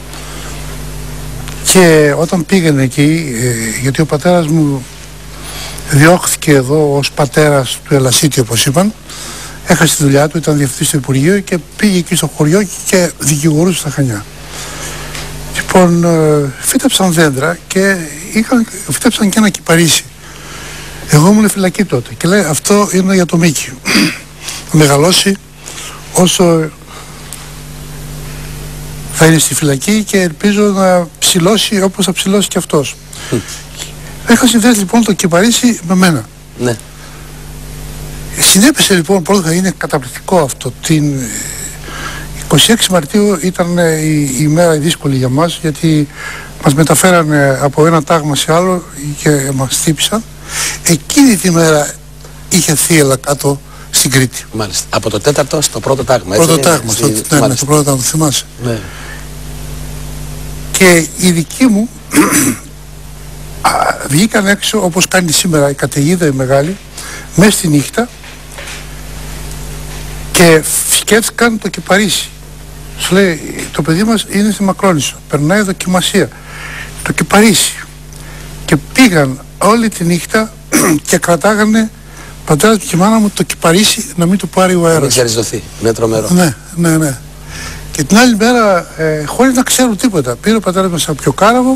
Και όταν πήγαινε εκεί, ε, γιατί ο πατέρας μου διώχθηκε εδώ ως πατέρας του Ελασίτη, όπως είπαν, έχασε τη δουλειά του, ήταν διευθυντής στο Υπουργείο και πήγε εκεί στο χωριό και δικηγορούσε στα Χανιά. Λοιπόν, ε, φύτεψαν δέντρα και είχαν, φύτεψαν και ένα κυπαρίσι. Εγώ ήμουν φυλακή τότε και λέει, αυτό είναι για το Μίκη. Θα μεγαλώσει όσο θα είναι στη φυλακή και ελπίζω να ψηλώσει όπως θα ψηλώσει και αυτός. Mm. Είχα συνδέσει λοιπόν το κυπαρίσι με μένα. Ναι. Συνέπεσε λοιπόν, πρώτα είναι καταπληκτικό αυτό. Την είκοσι έξι Μαρτίου ήταν η, η ημέρα δύσκολη για μας, γιατί μας μεταφέρανε από ένα τάγμα σε άλλο και μας χτύπησαν. Εκείνη τη μέρα είχε θύελα κάτω στην Κρήτη. Μάλιστα. Από το τέταρτο στο πρώτο τάγμα. Πρώτο έτσι, τάγμα, στο, στη... ναι, ναι, στο πρώτο τάγμα, το θυμάσαι. Ναι. Και οι δικοί μου βγήκαν έξω, όπως κάνει σήμερα η καταιγίδα η μεγάλη, μέσα στη νύχτα και σκέφτηκαν το κυπαρίσι. Σου λέει, το παιδί μας είναι στη Μακρόνισσο, περνάει δοκιμασία, το κυπαρίσι. Και πήγαν όλη τη νύχτα και κρατάγανε πατέρα του και μάνα μου το κυπαρίσι να μην το πάρει ο αέρας. Να μην ξεριζωθεί, είναι τρομερό. Ναι, ναι, ναι. Και την άλλη μέρα, ε, χωρίς να ξέρουν τίποτα, πήρε ο πατέρας μας από Πιοκάραβο,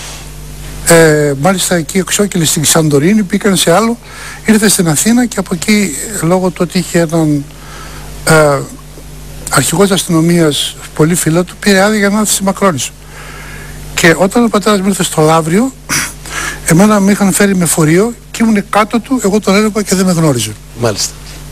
ε, μάλιστα εκεί εξώκυλε στην Σαντορίνη, πήγαν σε άλλο, ήρθε στην Αθήνα και από εκεί, λόγω του ότι είχε έναν ε, αρχηγός αστυνομίας πολύ φίλο του, πήρε άδεια για να έρθει στη Μακρόνισσο. Και όταν ο πατέρας μου ήρθε στο Λαύριο, εμένα με είχαν φέρει με φορείο και ήμουν κάτω του, εγώ τον έλεγα και δεν με γνώριζε. Μάλιστα.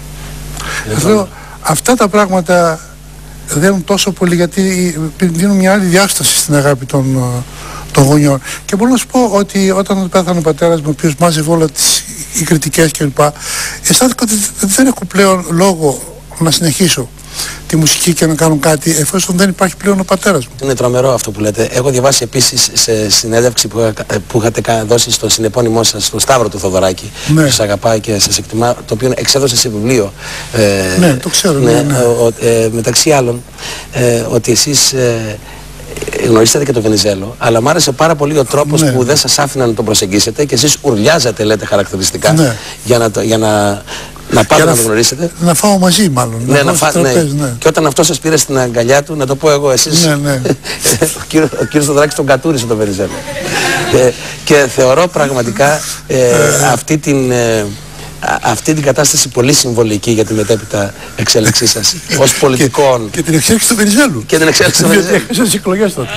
Λέω, αυτά τα πράγματα δένουν τόσο πολύ, γιατί δίνουν μια άλλη διάσταση στην αγάπη των, των γονιών. Και μπορώ να σου πω ότι όταν πέθανε ο πατέρας μου, ο οποίος μάζευε όλα τις οι κριτικές κλπ, αισθάνθηκα ότι δεν έχω πλέον λόγο να συνεχίσω τη μουσική και να κάνουν κάτι, εφόσον δεν υπάρχει πλέον ο πατέρας μου. Είναι τρομερό αυτό που λέτε. Έχω διαβάσει επίσης σε συνέντευξη που, που είχατε δώσει στο συνεπώνυμό σας, στον Σταύρο του Θοδωράκη, ναι, που σας αγαπάει και σας εκτιμά, το οποίο εξέδωσε σε βιβλίο. Ε, ναι, το ξέρω. Ναι, ναι, ναι. Ο, ε, μεταξύ άλλων, ε, ότι εσείς ε, γνωρίσατε και τον Βενιζέλο, αλλά μου άρεσε πάρα πολύ ο τρόπος, ναι, που δεν σας άφηναν να τον προσεγγίσετε και εσείς ουρλιάζατε, λέτε χαρακτηριστικά, ναι, για να, για να να πάτε να, να το γνωρίσετε. Να φάω μαζί μάλλον. Ναι, να φά, ναι. ναι. Και όταν αυτό σας πήρε στην αγκαλιά του, να το πω εγώ, εσείς, ναι, ναι. ο, κύριο, ο κύριος Θοδωράκης τον κατούρισε τον Βενιζέλο. ε, και θεωρώ πραγματικά ε, αυτή, την, ε, αυτή την κατάσταση πολύ συμβολική για τη μετέπειτα εξέλιξή σας ως πολιτικών. Και, και την εξέλιξη του Βενιζέλου. Και την εξέλιξη του Βενιζέλου. Γιατί έχασαν τις εκλογές τότε.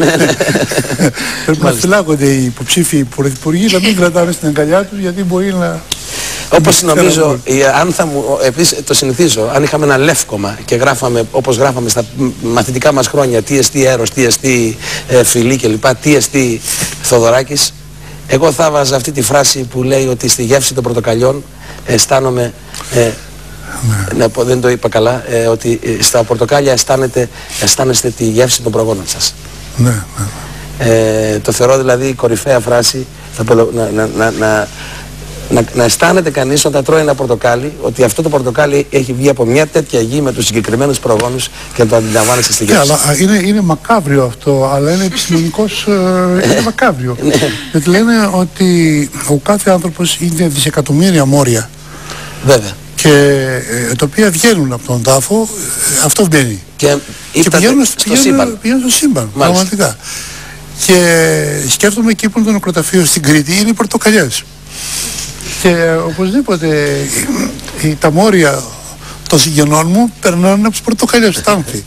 Πρέπει να φυλάγονται οι υποψήφοι πρωθυπουργοί, να μην κρατάνε στην αγκαλιά τους, γιατί μπορεί να... Όπως νομίζω, αν θα μου, επίσης το συνηθίζω, αν είχαμε ένα λεύκομα και γράφαμε, όπως γράφαμε στα μαθητικά μας χρόνια, τι εστί Έρος, τι εστί ε, Φιλή κλπ, τι εστί Θοδωράκης, εγώ θα βάζα αυτή τη φράση που λέει ότι στη γεύση των πορτοκαλιών αισθάνομαι, ε, ναι, δεν το είπα καλά, ε, ότι στα πορτοκάλια αισθάνεται, αισθάνεστε τη γεύση των προγόνων σας. Ναι, ναι. Ε, το θεωρώ δηλαδή κορυφαία φράση, θα, να, να, να, να Να, να αισθάνεται κανείς όταν τρώει ένα πορτοκάλι ότι αυτό το πορτοκάλι έχει βγει από μια τέτοια γη με τους συγκεκριμένους προγόνους και να το αντιλαμβάνεσαι στη γεύση. Ναι, αλλά είναι, είναι μακάβριο αυτό, αλλά είναι επιστημονικός, ε, είναι μακάβριο. Γιατί λένε ότι ο κάθε άνθρωπος είναι δισεκατομμύρια μόρια. Βέβαια. Και ε, τα οποία βγαίνουν από τον τάφο, ε, αυτό βγαίνει. Και, και πηγαίνουν στο, στο σύμπαν. Πηγαίνουν στο σύμπαν, πραγματικά. Και σκέφτομαι εκεί που είναι το νεκροταφείο στην Κρήτη, είναι οι πορτοκαλιές. Και οπωσδήποτε η, τα μόρια των συγγενών μου περνάνε από τις πορτοκαλιές του Τάμφη.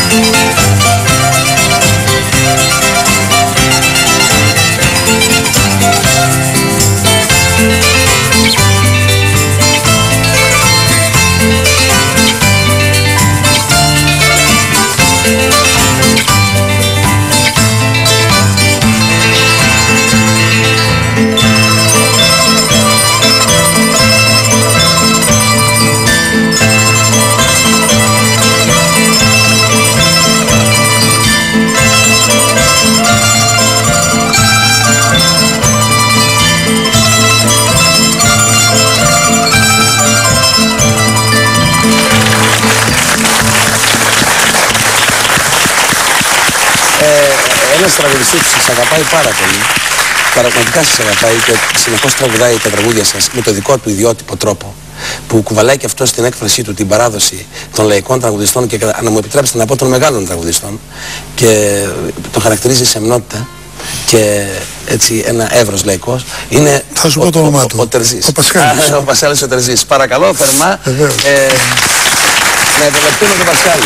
Ένας τραγουδιστής που σας αγαπάει πάρα πολύ, πραγματικά σας αγαπάει και συνεχώς τραγουδάει τα τραγούδια σας με το δικό του ιδιότυπο τρόπο, που κουβαλάει και αυτό στην έκφρασή του την παράδοση των λαϊκών τραγουδιστών και, να μου επιτρέψετε να πω, των μεγάλων τραγουδιστών, και το χαρακτηρίζει σεμνότητα και έτσι ένα εύρος λαϊκός. Είναι θα σου πω το όνομά του. Ο, ο, ο Τερζής. Ο Πασχάλης. Ο Πασχάλης ο Τερζής. Παρακαλώ θερμά ε, να υποδεχτούμε τον Πασχάλη.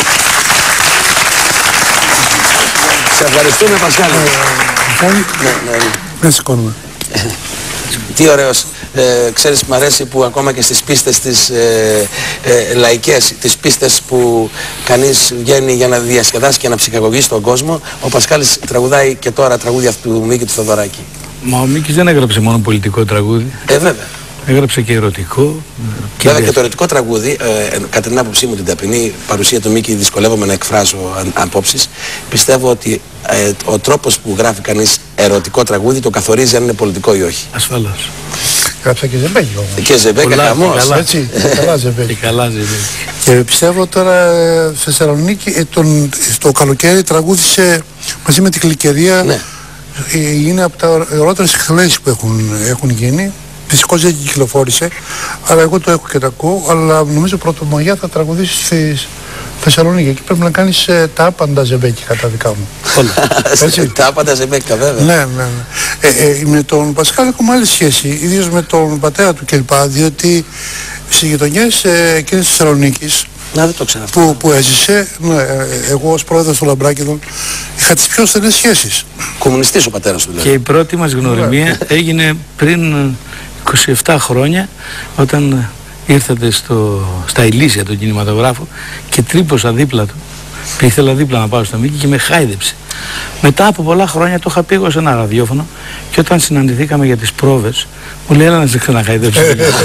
Σε ευχαριστούμε, Πασχάλη. Ναι, ναι, ναι. Δεν σηκώνουμε. Τι ωραίος. Ε, ξέρεις, μ' αρέσει που ακόμα και στις πίστες τις ε, ε, λαϊκές, τις πίστες που κανείς βγαίνει για να διασκεδάσει και να ψυχαγωγήσει τον κόσμο, ο Πασχάλης τραγουδάει και τώρα τραγούδια του Μίκη του Θοδωράκη. Μα ο Μίκης δεν έγραψε μόνο πολιτικό τραγούδι. Ε, βέβαια. Έγραψε και ερωτικό. Και βέβαια και το ερωτικό τραγούδι, ε, κατά την άποψή μου την ταπεινή παρουσία του Μίκη, δυσκολεύομαι να εκφράσω αν, απόψεις. Πιστεύω ότι ε, ο τρόπος που γράφει κανείς ερωτικό τραγούδι το καθορίζει αν είναι πολιτικό ή όχι. Ασφαλώς. Γράψα και Ζεμπέκη όμως. Και Ζεμπέκη χαμός. Έτσι, καλά Ζεμπέκη. Και καλά Ζεμπέκη. Και πιστεύω τώρα στη Θεσσαλονίκη ε, τον, το καλοκαίρι τραγούδισε μαζί με την Κλικερία. Ναι. Ε, είναι από τα ωραιότερες εκθελέσεις που έχουν, έχουν γίνει. Δυστυχώς δεν κυκλοφόρησε, αλλά εγώ το έχω και το ακούω, αλλά νομίζω Πρωτομαγιά θα τραγουδήσει στη Θεσσαλονίκη. Εκεί πρέπει να κάνεις ε, τα άπαντα Ζεμπέκη κατά δικά μου. Τα άπαντα Ζεμπέκη, βέβαια. Ναι, ναι, ναι. Ε, ε, με τον Πασχάλη έχουμε άλλη σχέση, ιδίως με τον πατέρα του κλπ. Διότι στις γειτονιές ε, εκείνης της Θεσσαλονίκης Να, δεν το ξέρω αυτό. που, που έζησε, ναι, ε, εγώ ως πρόεδρος του Λαμπράκηδων είχα τις πιο στενές σχέσεις. Κομμουνιστής ο πατέρας του, δηλαδή. Και η πρώτη μας γνωριμία έγινε πριν είκοσι επτά χρόνια, όταν ήρθατε στο, στα Ηλίσια τον κινηματογράφο και τρύπωσα δίπλα του. Και ήθελα δίπλα να πάω στο Μίκη και με χάιδεψε. Μετά από πολλά χρόνια το είχα πει εγώ σε ένα ραδιόφωνο και όταν συναντηθήκαμε για τις πρόβες μου λέει έλα να σε ξαναχάιδεψω.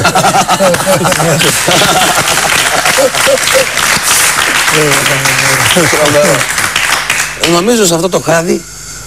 Νομίζω σε αυτό το χάδι,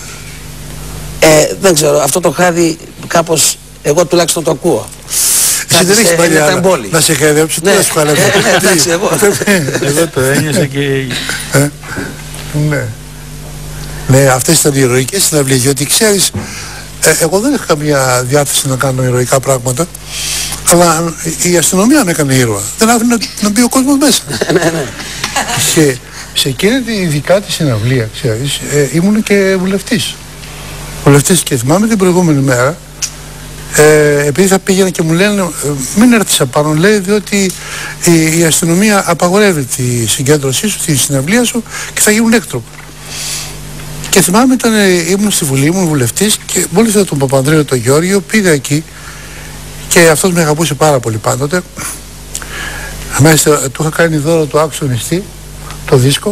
ε, δεν ξέρω, αυτό το χάδι κάπως εγώ τουλάχιστον το ακούω. Εσύ δεν έχεις πάλι άλλα να σε χαϊδέψω, τι να σου χαλέψω. Εντάξει, εγώ. Εγώ το ένιωσα και... Ναι. Ναι, αυτές ήταν οι ηρωικές συναυλίες, γιατί ξέρεις, ε, εγώ δεν έχω καμία διάθεση να κάνω ηρωικά πράγματα, αλλά η αστυνομία με έκανε ήρωα. Δεν άφηνε να, να μπει ο κόσμος μέσα. Ναι, ναι. Και σε εκείνη τη ειδικά τη συναυλία, ξέρεις, ε, ήμουν και βουλευτής. Βουλευτής και θυμάμαι την προηγούμενη μέρα, ε, επειδή θα πήγαινα και μου λένε ε, μην έρθεις απάνω, λέει, διότι η, η αστυνομία απαγορεύει τη συγκέντρωσή σου, τη συναυλία σου και θα γίνουν έκτροποι. Και θυμάμαι ήταν, ήμουν στη Βουλή, ήμουν βουλευτής και μόλις είδα τον Παπανδρέο τον Γεώργιο, πήγα εκεί και αυτός με αγαπούσε πάρα πολύ πάντοτε. Μάλιστα του είχα κάνει δώρο του άξονιστή, το δίσκο,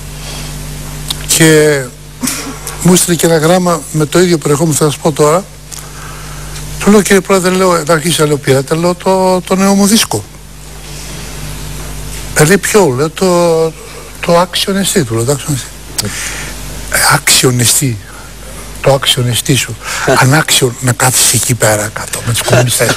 και μου έστειλε και ένα γράμμα με το ίδιο προηγούμενο, θα σας πω τώρα. Του λέω, κύριε Πρόεδρε, λέω, να αρχίσει, λέω, πήρατε, λέω, το, το νέο μου δίσκο. Ε, λέει, ποιο, λέω, το, το άξονιστή του, λέω, το άξονιστή. Άξονιστή, το άξονιστή σου. Ανάξιο να κάθεσαι εκεί πέρα κάτω με τους κομμουνιστές.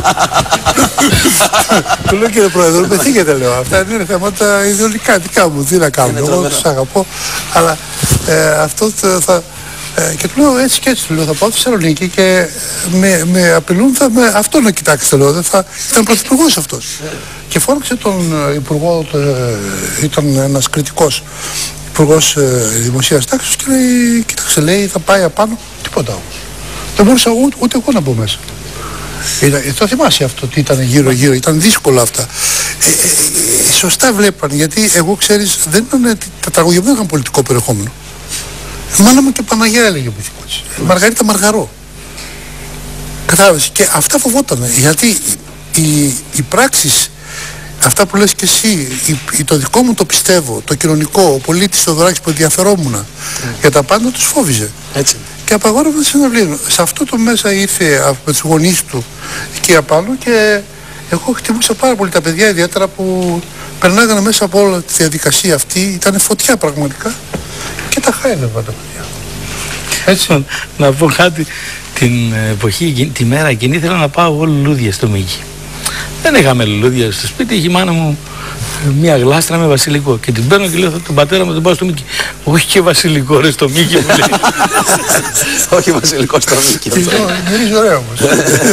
Του λέω, κύριε Πρόεδρε, με θίγετε, λέω, αυτά είναι θέματα ιδεολογικά δικά μου, τι να κάνω, εγώ τους αγαπώ, αλλά ε, αυτό θα... Ε, και του λέω έτσι και έτσι, του λέω, θα πάω στη Θεσσαλονίκη και με, με απειλούν, θα με αυτό να κοιτάξετε, λέω, δεν θα, ήταν πρωθυπουργός αυτός. Και φώναξε τον υπουργό, το, ήταν ένας κριτικός υπουργός ε, δημοσίας τάξης και λέει, κοίταξε, λέει, θα πάει απάνω, τίποτα όμως. Δεν μπορούσα ούτε, ούτε εγώ να μπω μέσα. Ήταν, το θυμάσαι αυτό, τι ήταν γύρω γύρω, ήταν δύσκολο αυτά. Ε, ε, σωστά βλέπαν, γιατί εγώ ξέρεις, δεν ήταν, τα τραγούδια δεν είχαν πολιτικό περιεχόμενο. Η μάνα μου και Παναγιά έλεγε ο Μπιθικότσης. Μαργαρίτα Μαργαρό. Κατάλαβες. Και αυτά φοβότανε. Γιατί οι, οι πράξεις, αυτά που λες και εσύ, η, το δικό μου το πιστεύω, το κοινωνικό, ο πολίτης Θεοδωράκης που ενδιαφερόμουν mm. για τα πάντα, τους φόβιζε. Έτσι. Και απαγόρευαν να συναυλίουν. Σε αυτό το μέσα ήρθε με τους γονείς του εκεί απάνω και εγώ χτυπούσα πάρα πολύ τα παιδιά, ιδιαίτερα που περνάγανε μέσα από όλη τη διαδικασία αυτή. Ήταν φωτιά πραγματικά και τα χάιδευα τα παιδιά. Έτσι. Να πω κάτι, την εποχή, τη μέρα εκείνη ήθελα να πάω εγώ λουλούδια στο Μίκη. Δεν είχαμε λουλούδια στο σπίτι, είχε η μάνα μου μια γλάστρα με βασιλικό και την παίρνω και λέω τον πατέρα μου τον πάω στο Μίκη. Όχι και βασιλικό ρε στο Μίκη μου λέει. Όχι βασιλικό στο Μίκη. Μυρίζει ωραίο όμως.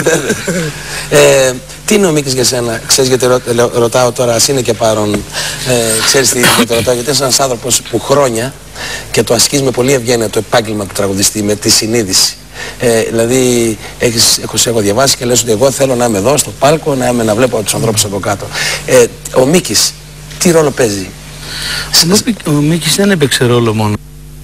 Τι είναι ο Μίκης για σένα, ξέρεις γιατί ρωτάω τώρα, ας είναι και παρόν, ε, ξέρεις τι το ρωτάω, γιατί είσαι ένας άνθρωπος που χρόνια και το ασκείς με πολύ ευγένεια το επάγγελμα του τραγουδιστή, με τη συνείδηση. Ε, δηλαδή, έχεις, έχω, έχω διαβάσει και λες ότι εγώ θέλω να είμαι εδώ στο πάλκο, να, είμαι, να βλέπω τους ανθρώπους από κάτω. Ε, ο Μίκης, τι ρόλο παίζει? Ο, ο Μίκης δεν έπαιξε ρόλο μόνο.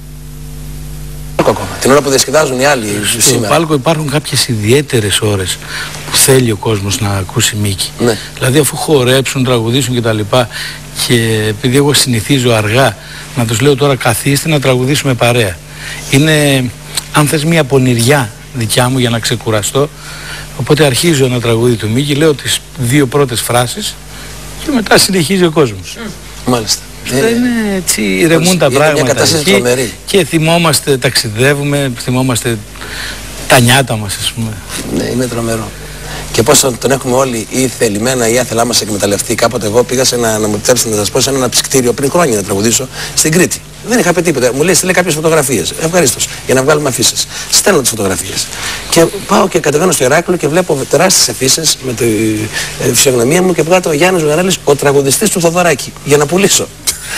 Την ώρα που διασκεδάζουν οι άλλοι στο σήμερα. Στο πάλκο υπάρχουν κάποιες ιδιαίτερες ώρες που θέλει ο κόσμος να ακούσει Μίκη. Ναι. Δηλαδή αφού χορέψουν, τραγουδήσουν και τα λοιπά και επειδή εγώ συνηθίζω αργά να τους λέω τώρα καθίστε να τραγουδήσουμε παρέα. Είναι αν θες μια πονηριά δικιά μου για να ξεκουραστώ, οπότε αρχίζω ένα τραγούδι του Μίκη, λέω τις δύο πρώτες φράσεις και μετά συνεχίζει ο κόσμος. Μάλιστα. Αυτά ε, είναι έτσι, ηρεμούν τα πράγματα εκεί και θυμόμαστε, ταξιδεύουμε, θυμόμαστε τα νιάτα μας ας πούμε. Ναι, είναι τρομερό. Και πώς τον έχουμε όλοι ή θελημένα ή άθελά μας εκμεταλλευτεί. Κάποτε εγώ πήγα σε ένα, να μου επιτρέψετε να σας πω, σε ένα ψυκτήριο πριν χρόνια να τραγουδήσω στην Κρήτη. Δεν είχα πει τίποτα. Μου λέει στείλε κάποιες φωτογραφίες. Ευχαρίστως. Για να βγάλουμε αφήσεις. Στέλνω τις φωτογραφίες. Και πάω και κατεβαίνω στο Ηράκλειο και βλέπω τεράστιες αφήσεις με τη ε, φυσιογνωμία μου και βγάλω ο Γιάννης Ζουγαρέλης, ο τραγουδιστής του Θοδωράκη. Για να πουλήσω.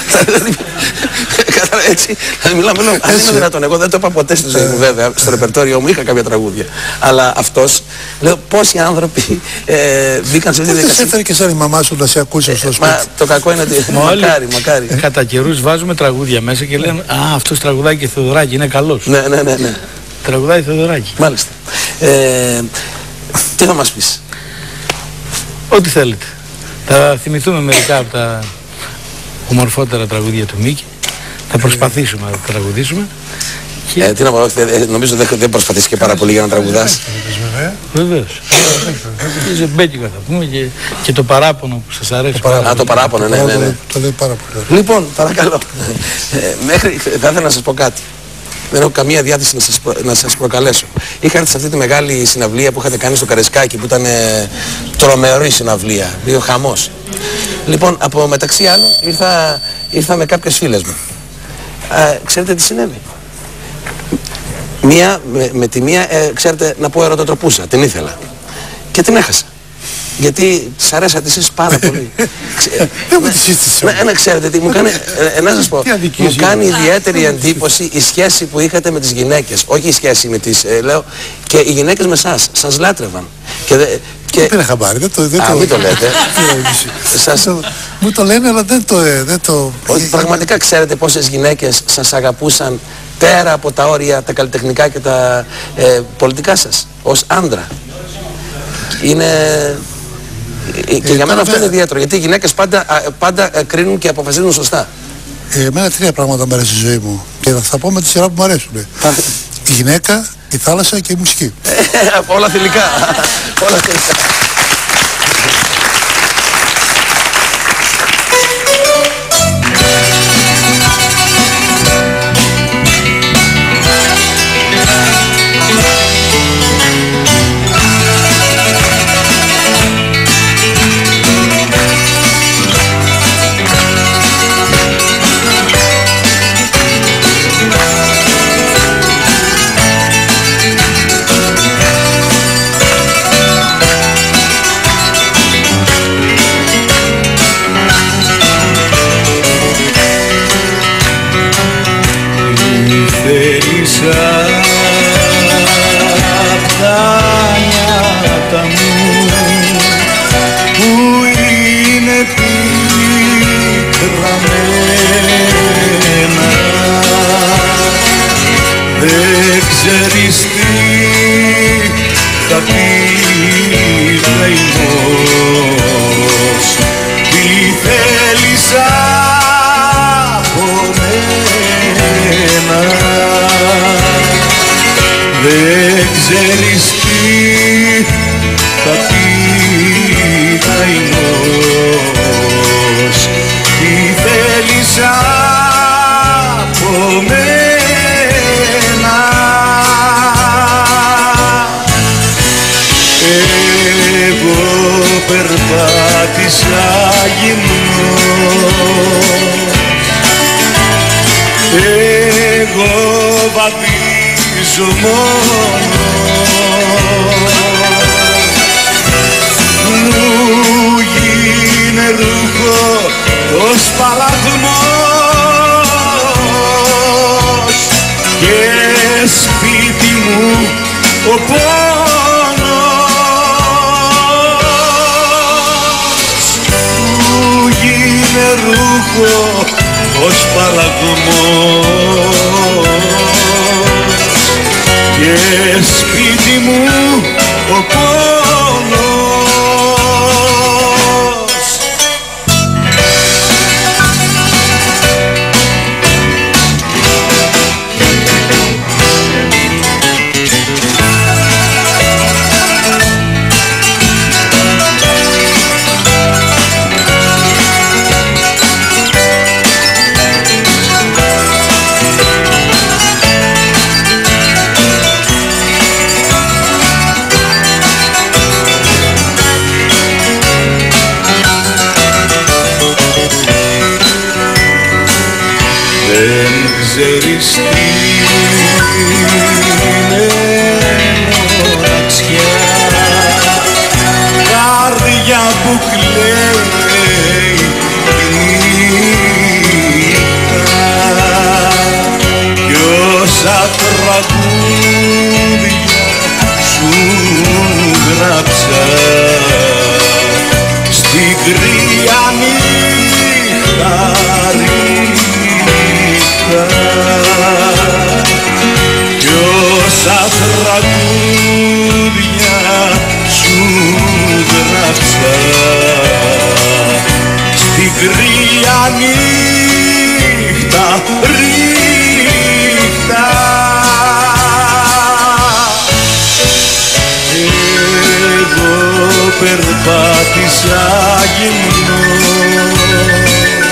Έτσι, δηλαδή μιλάμε, λέω, αν είναι δυνατόν, εγώ δεν το είπα ποτέ στη ζωή μου βέβαια, στο ρεπερτόριο μου είχα κάποια τραγούδια. Αλλά αυτός, λέω, πόσοι άνθρωποι μπήκαν σε αυτή τη διαδικασία. Δεν έφερε και σαν η μαμά σου να σε ακούσει στο σπίτι. Μα το κακό είναι ότι, μακάρι, μακάρι. Κατά καιρούς βάζουμε τραγούδια μέσα και λένε, α, αυτός τραγουδάει και Θεοδωράκη, είναι καλός. Ναι, ναι, ναι, ναι. Τραγουδάει Θεοδωράκη. Μάλιστα. Τι θα μας πεις? Ό,τι θέλετε. Θα θυμηθούμε μερικά από τα ομορφότερα τραγούδια του Μίκη. Θα προσπαθήσουμε να τραγουδήσουμε. Και... Ε, τι να πω, νομίζω δεν, δεν προσπαθείς και πάρα πολύ για να τραγουδάς. Βεβαίως. Και ζεμπέκικα θα πούμε και, και το παράπονο που σας αρέσει. Το Α, το παράπονο, ναι, ναι, ναι. Το λέει πάρα πολύ. Λοιπόν, παρακαλώ. ε, μέχρι, θα ήθελα να σας πω κάτι. Δεν έχω καμία διάθεση να σας, προ, να σας προκαλέσω. Είχα έρθει σε αυτή τη μεγάλη συναυλία που είχατε κάνει στο Καρεσκάκι που ήταν ε, τρομερή συναυλία. Δύο χαμός. Λοιπόν, από μεταξύ άλλων ήρθα, ήρθα με κάποιες φίλες μου. Ε, ξέρετε τι συνέβη? Μία, με, με τη μία, ε, ξέρετε, να πω ερωτοτροπούσα, την ήθελα. Και την έχασα. Γιατί της αρέσατε εσείς πάρα πολύ. Δεν μου τη σύστησε. Ναι, ξέρετε τι, μου κάνει, ε, να σας πω, μου κάνει ιδιαίτερη εντύπωση η σχέση που είχατε με τις γυναίκες. Όχι η σχέση με τις, ε, λέω, και οι γυναίκες με εσάς, σας λάτρευαν. Και, και... Δεν είχα πάρει, δεν το, δεν Α, το... μην το λέτε. σας... Μου το λένε, αλλά δεν το... Δεν το... Πραγματικά ξέρετε πόσες γυναίκες σας αγαπούσαν πέρα από τα όρια, τα καλλιτεχνικά και τα ε, πολιτικά σας, ως άντρα. Είναι... Και ε, για μένα αυτό είναι ιδιαίτερο, γιατί οι γυναίκες πάντα, πάντα κρίνουν και αποφασίζουν σωστά. Ε, εμένα τρία πράγματα μου αρέσει στη ζωή μου και θα πω με τη σειρά που μου αρέσουν. Η γυναίκα, η θάλασσα και η μουσική. Όλα θηλυκά. Όλα θηλυκά. πάτησα γυμνός. Εγώ βαδίζω μόνος. Μου γίνε ρούχο ο σπαλαγμός και σπίτι μου ο πόνος. Μου γίνε ρούχο ο σπαλαγμός και σπίτι μου ο πόνος. Δεν ξέρεις τι είναι μοναξιά, καρδιά που κλαίει νύχτα κι όσα τραγούδια σου γράψα στην κρύα νύχτα κι όσα τραγούδια σου γράψα στην κρύα νύχτα ρίχτα. Εγώ περπάτησα γυμνός.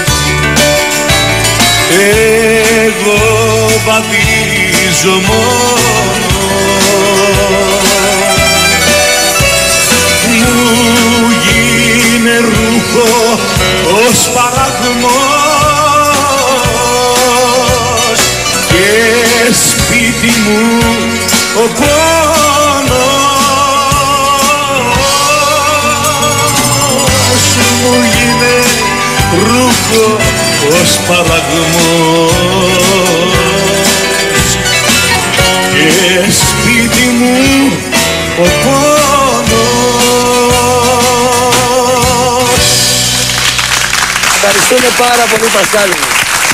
Εγώ βαδίζω μόνος. Μου γίνε ρούχο ο σπαραγμός και σπίτι μου ο πόνος. Μου γίνε ρούχο ο σπαραγμός και σπίτι μου ο πόνος. Ευχαριστούμε πάρα πολύ, Πασχάλη μου.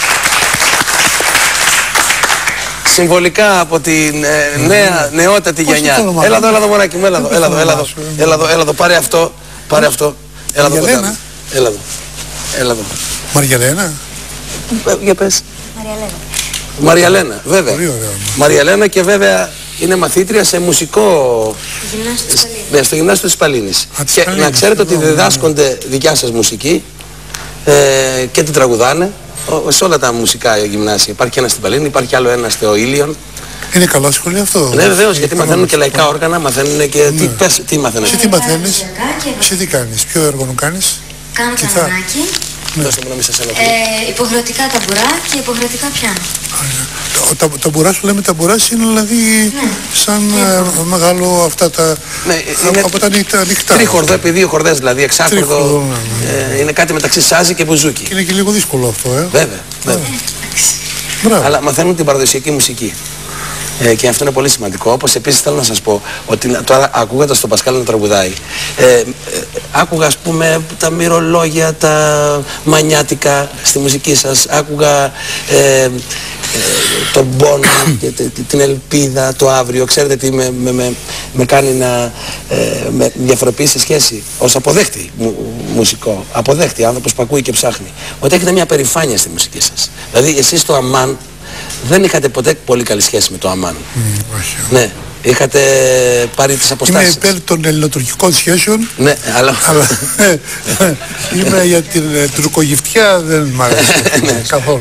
Συμβολικά από την ε, νέα, νεότατη γενιά. Έλα εδώ, έλα εδώ μωράκι μου, έλα εδώ, έλα εδώ, έλα εδώ, έλα εδώ, έλα εδώ, πάρε αυτό, πάρε αυτό. Έλα εδώ, Μαριαλένα. έλα εδώ, έλα εδώ. Μαριαλένα. Ε, Για πες. Μαριαλένα. Μαριαλένα, βέβαια. Πολύ ωραία. Μαριαλένα και βέβαια είναι μαθήτρια σε μουσικό... Γυμνάσιο της Παλίνης. Ναι, στο γυμνάσιο της Παλίνης. Α, της Και Παλίνης, να ξέρετε ότι ναι, ναι. διδάσκονται δικιά σας μουσική ε, και την τραγουδάνε ο, σε όλα τα μουσικά γυμνάσια. Υπάρχει ένα στην Παλίνη, υπάρχει άλλο ένα στο Ήλιον. Είναι καλό σχολείο αυτό. Ναι, βεβαίως, γιατί μαθαίνουν και λαϊκά όργανα, μαθαίνουν και... Τι, πες, τι μαθαίνουν. Εσύ τι μαθαίνεις, Παραδοσιακά και- εσύ τι κάνεις, ποιο έργο νου κάνεις. Κάνω Κιθάρα. κανονάκι, Δώστε μου να μην σας ενοχλεί. ε, υποχρεωτικά ταμπουρά και υποχρεωτικά πιάνο. Ο τα, ταμπουρά σου λέμε ταμπουρά είναι δηλαδή σαν ε, μεγάλο αυτά τα... Ναι, από- είναι από τα νύχτα ανοιχτά. Τρίχορδο, επί δύο χορδές δηλαδή, εξάκορδο. Τρίχορδο, ναι, ε, είναι κάτι μεταξύ σάζι και μπουζούκι. Και είναι και λίγο δύσκολο αυτό, ε. Βέβαια, βέβαια. Μπράβο. Αλλά μαθαίνουν την παραδοσιακή μουσική. Ε, και αυτό είναι πολύ σημαντικό. Όπως επίσης θέλω να σας πω ότι να- τώρα ακούγοντας τον Πασκάλη να τραγουδάει, ε, ε, άκουγα ας πούμε τα μυρολόγια, τα μανιάτικα στη μουσική σας, άκουγα ε, ε, τον πόνο και τε- τε- την ελπίδα, το αύριο. Ξέρετε τι με, με, με, με κάνει να ε, με διαφοροποιεί σε σχέση ως αποδέχτη μου, μουσικό, αποδέχτη, άνθρωπος που ακούει και ψάχνει, ότι έχετε μια περηφάνεια στη μουσική σας. Δηλαδή εσείς το αμάν δεν είχατε ποτέ πολύ καλή σχέση με το αμάν. Μ, όχι. Ναι, είχατε πάρει τις Είμαι αποστάσεις. υπέρ των ελληνοτουρκικών σχέσεων, Ναι, αλλά... αλλά είμαι για την ε, τουρκογυφτιά δεν μ' αρέσει Ναι. καθόλου.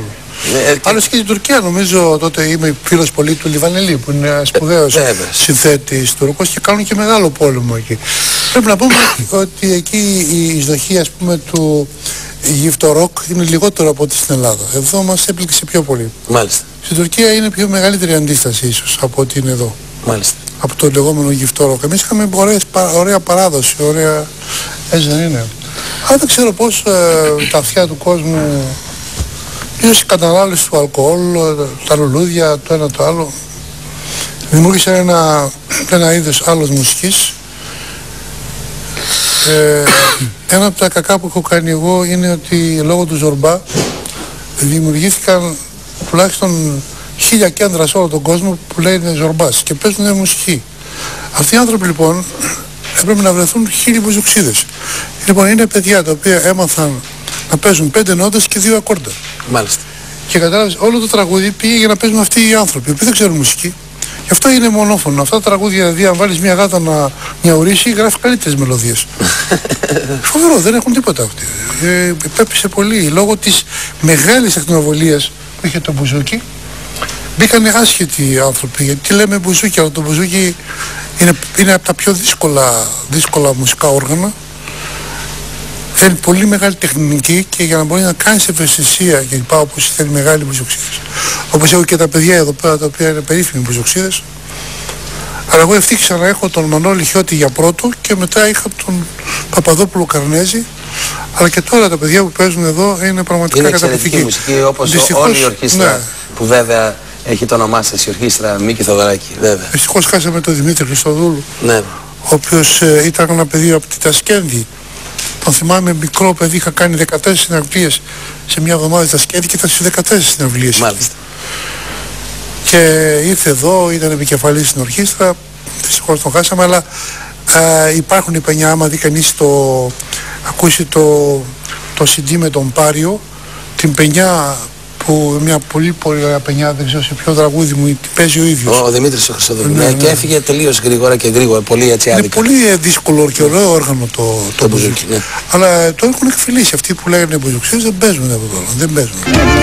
Ε, και... Άλλωστε και στην Τουρκία, νομίζω τότε είμαι φίλος πολύ του Λιβανελή, που είναι σπουδαίος ε, συνθέτης Τουρκός και κάνουν και μεγάλο πόλεμο εκεί. Πρέπει να πούμε ότι εκεί η εισδοχή, ας πούμε, του γυφτορόκ είναι λιγότερο από ό,τι στην Ελλάδα. Εδώ μας έπληξε πιο πολύ. Μάλιστα. Στην Τουρκία είναι πιο μεγαλύτερη αντίσταση ίσως από ό,τι είναι εδώ. Μάλιστα. Από το λεγόμενο γυφτορόκ. Εμείς είχαμε ωραίες, ωραία παράδοση, ωραία... Έτσι δεν είναι. Αλλά δεν ξέρω πώς ε, τα αυτιά του κόσμου, ίσως η κατανάλωση του αλκοόλ, τα λουλούδια, το ένα το άλλο, δημιούργησαν ένα, ένα είδος άλλος μουσικής. Ε, ένα από τα κακά που έχω κάνει εγώ είναι ότι λόγω του Ζορμπά δημιουργήθηκαν τουλάχιστον χίλια κέντρα σε όλο τον κόσμο που λένε Ζορμπάς και παίζουν μουσική. Αυτοί οι άνθρωποι λοιπόν έπρεπε να βρεθούν χίλιοι μπουζουξίδες. Λοιπόν, είναι παιδιά τα οποία έμαθαν να παίζουν πέντε νότες και δύο ακόρντα. Μάλιστα. Και κατάλαβες, όλο το τραγούδι πήγε για να παίζουν αυτοί οι άνθρωποι, οι οποίοι δεν ξέρουν μουσική. Γι' αυτό είναι μονόφωνο. Αυτά τα τραγούδια, δηλαδή, αν βάλεις μια γάτα να νιαουρίσει, γράφει καλύτερες μελωδίες. Φοβερό, δεν έχουν τίποτα αυτοί. Ε, πέπησε πολύ. Λόγω της μεγάλης ακτινοβολίας που είχε το μπουζούκι, μπήκανε άσχετοι άνθρωποι. Γιατί λέμε μπουζούκι, αλλά το μπουζούκι είναι, είναι από τα πιο δύσκολα, δύσκολα μουσικά όργανα. Θέλει πολύ μεγάλη τεχνική και για να μπορεί να κάνεις ευαισθησία και λοιπά, όπως θέλει μεγάλοι μπουζουξίδες. Όπως έχω και τα παιδιά εδώ πέρα τα οποία είναι περίφημοι μπουζουξίδες. Αλλά εγώ ευτύχησα να έχω τον Μανώλη Χιώτη για πρώτο και μετά είχα τον Παπαδόπουλο Καρνέζη. Αλλά και τώρα τα παιδιά που παίζουν εδώ είναι πραγματικά καταπληκτική. Είναι εξαιρετική μουσική, όπως δυστυχώς, όλη η ορχήστρα, ναι, που βέβαια έχει το όνομά σας, η ορχήστρα Μίκη Θοδωράκη. Βέβαια. Δυστυχώς χάσαμε τον Δημήτρη Χριστοδούλου, ναι, ο οποίος ε, ήταν ένα παιδί από τη Τασκένδη. Τον θυμάμαι μικρό παιδί, είχα κάνει δεκατέσσερις συναυλίες σε μια εβδομάδα στα Σκέδη και ήταν στις δεκατέσσερις συναυλίες. Μάλιστα. Και ήρθε εδώ, ήταν επικεφαλής στην ορχήστρα, δυστυχώς τον χάσαμε, αλλά α, υπάρχουν οι πενιά, άμα δει κανείς το, ακούσει το, το σι ντι με τον Πάριο, την πενιά που μια πολύ πολύ ωραία πενιά, δεν ξέρω σε ποιο τραγούδι μου, την παίζει ο ίδιος. Ο Δημήτρης ο Χριστοδούλου. Ναι, ναι, και έφυγε τελείως γρήγορα και γρήγορα, πολύ έτσι άδικα. Είναι πολύ δύσκολο και ωραίο όργανο το, το, το μπουζούκι. Ναι. Αλλά το έχουν εκφυλίσει. Αυτοί που λέγανε μπουζουξίες δεν παίζουν εδώ τώρα. Δεν παίζουν.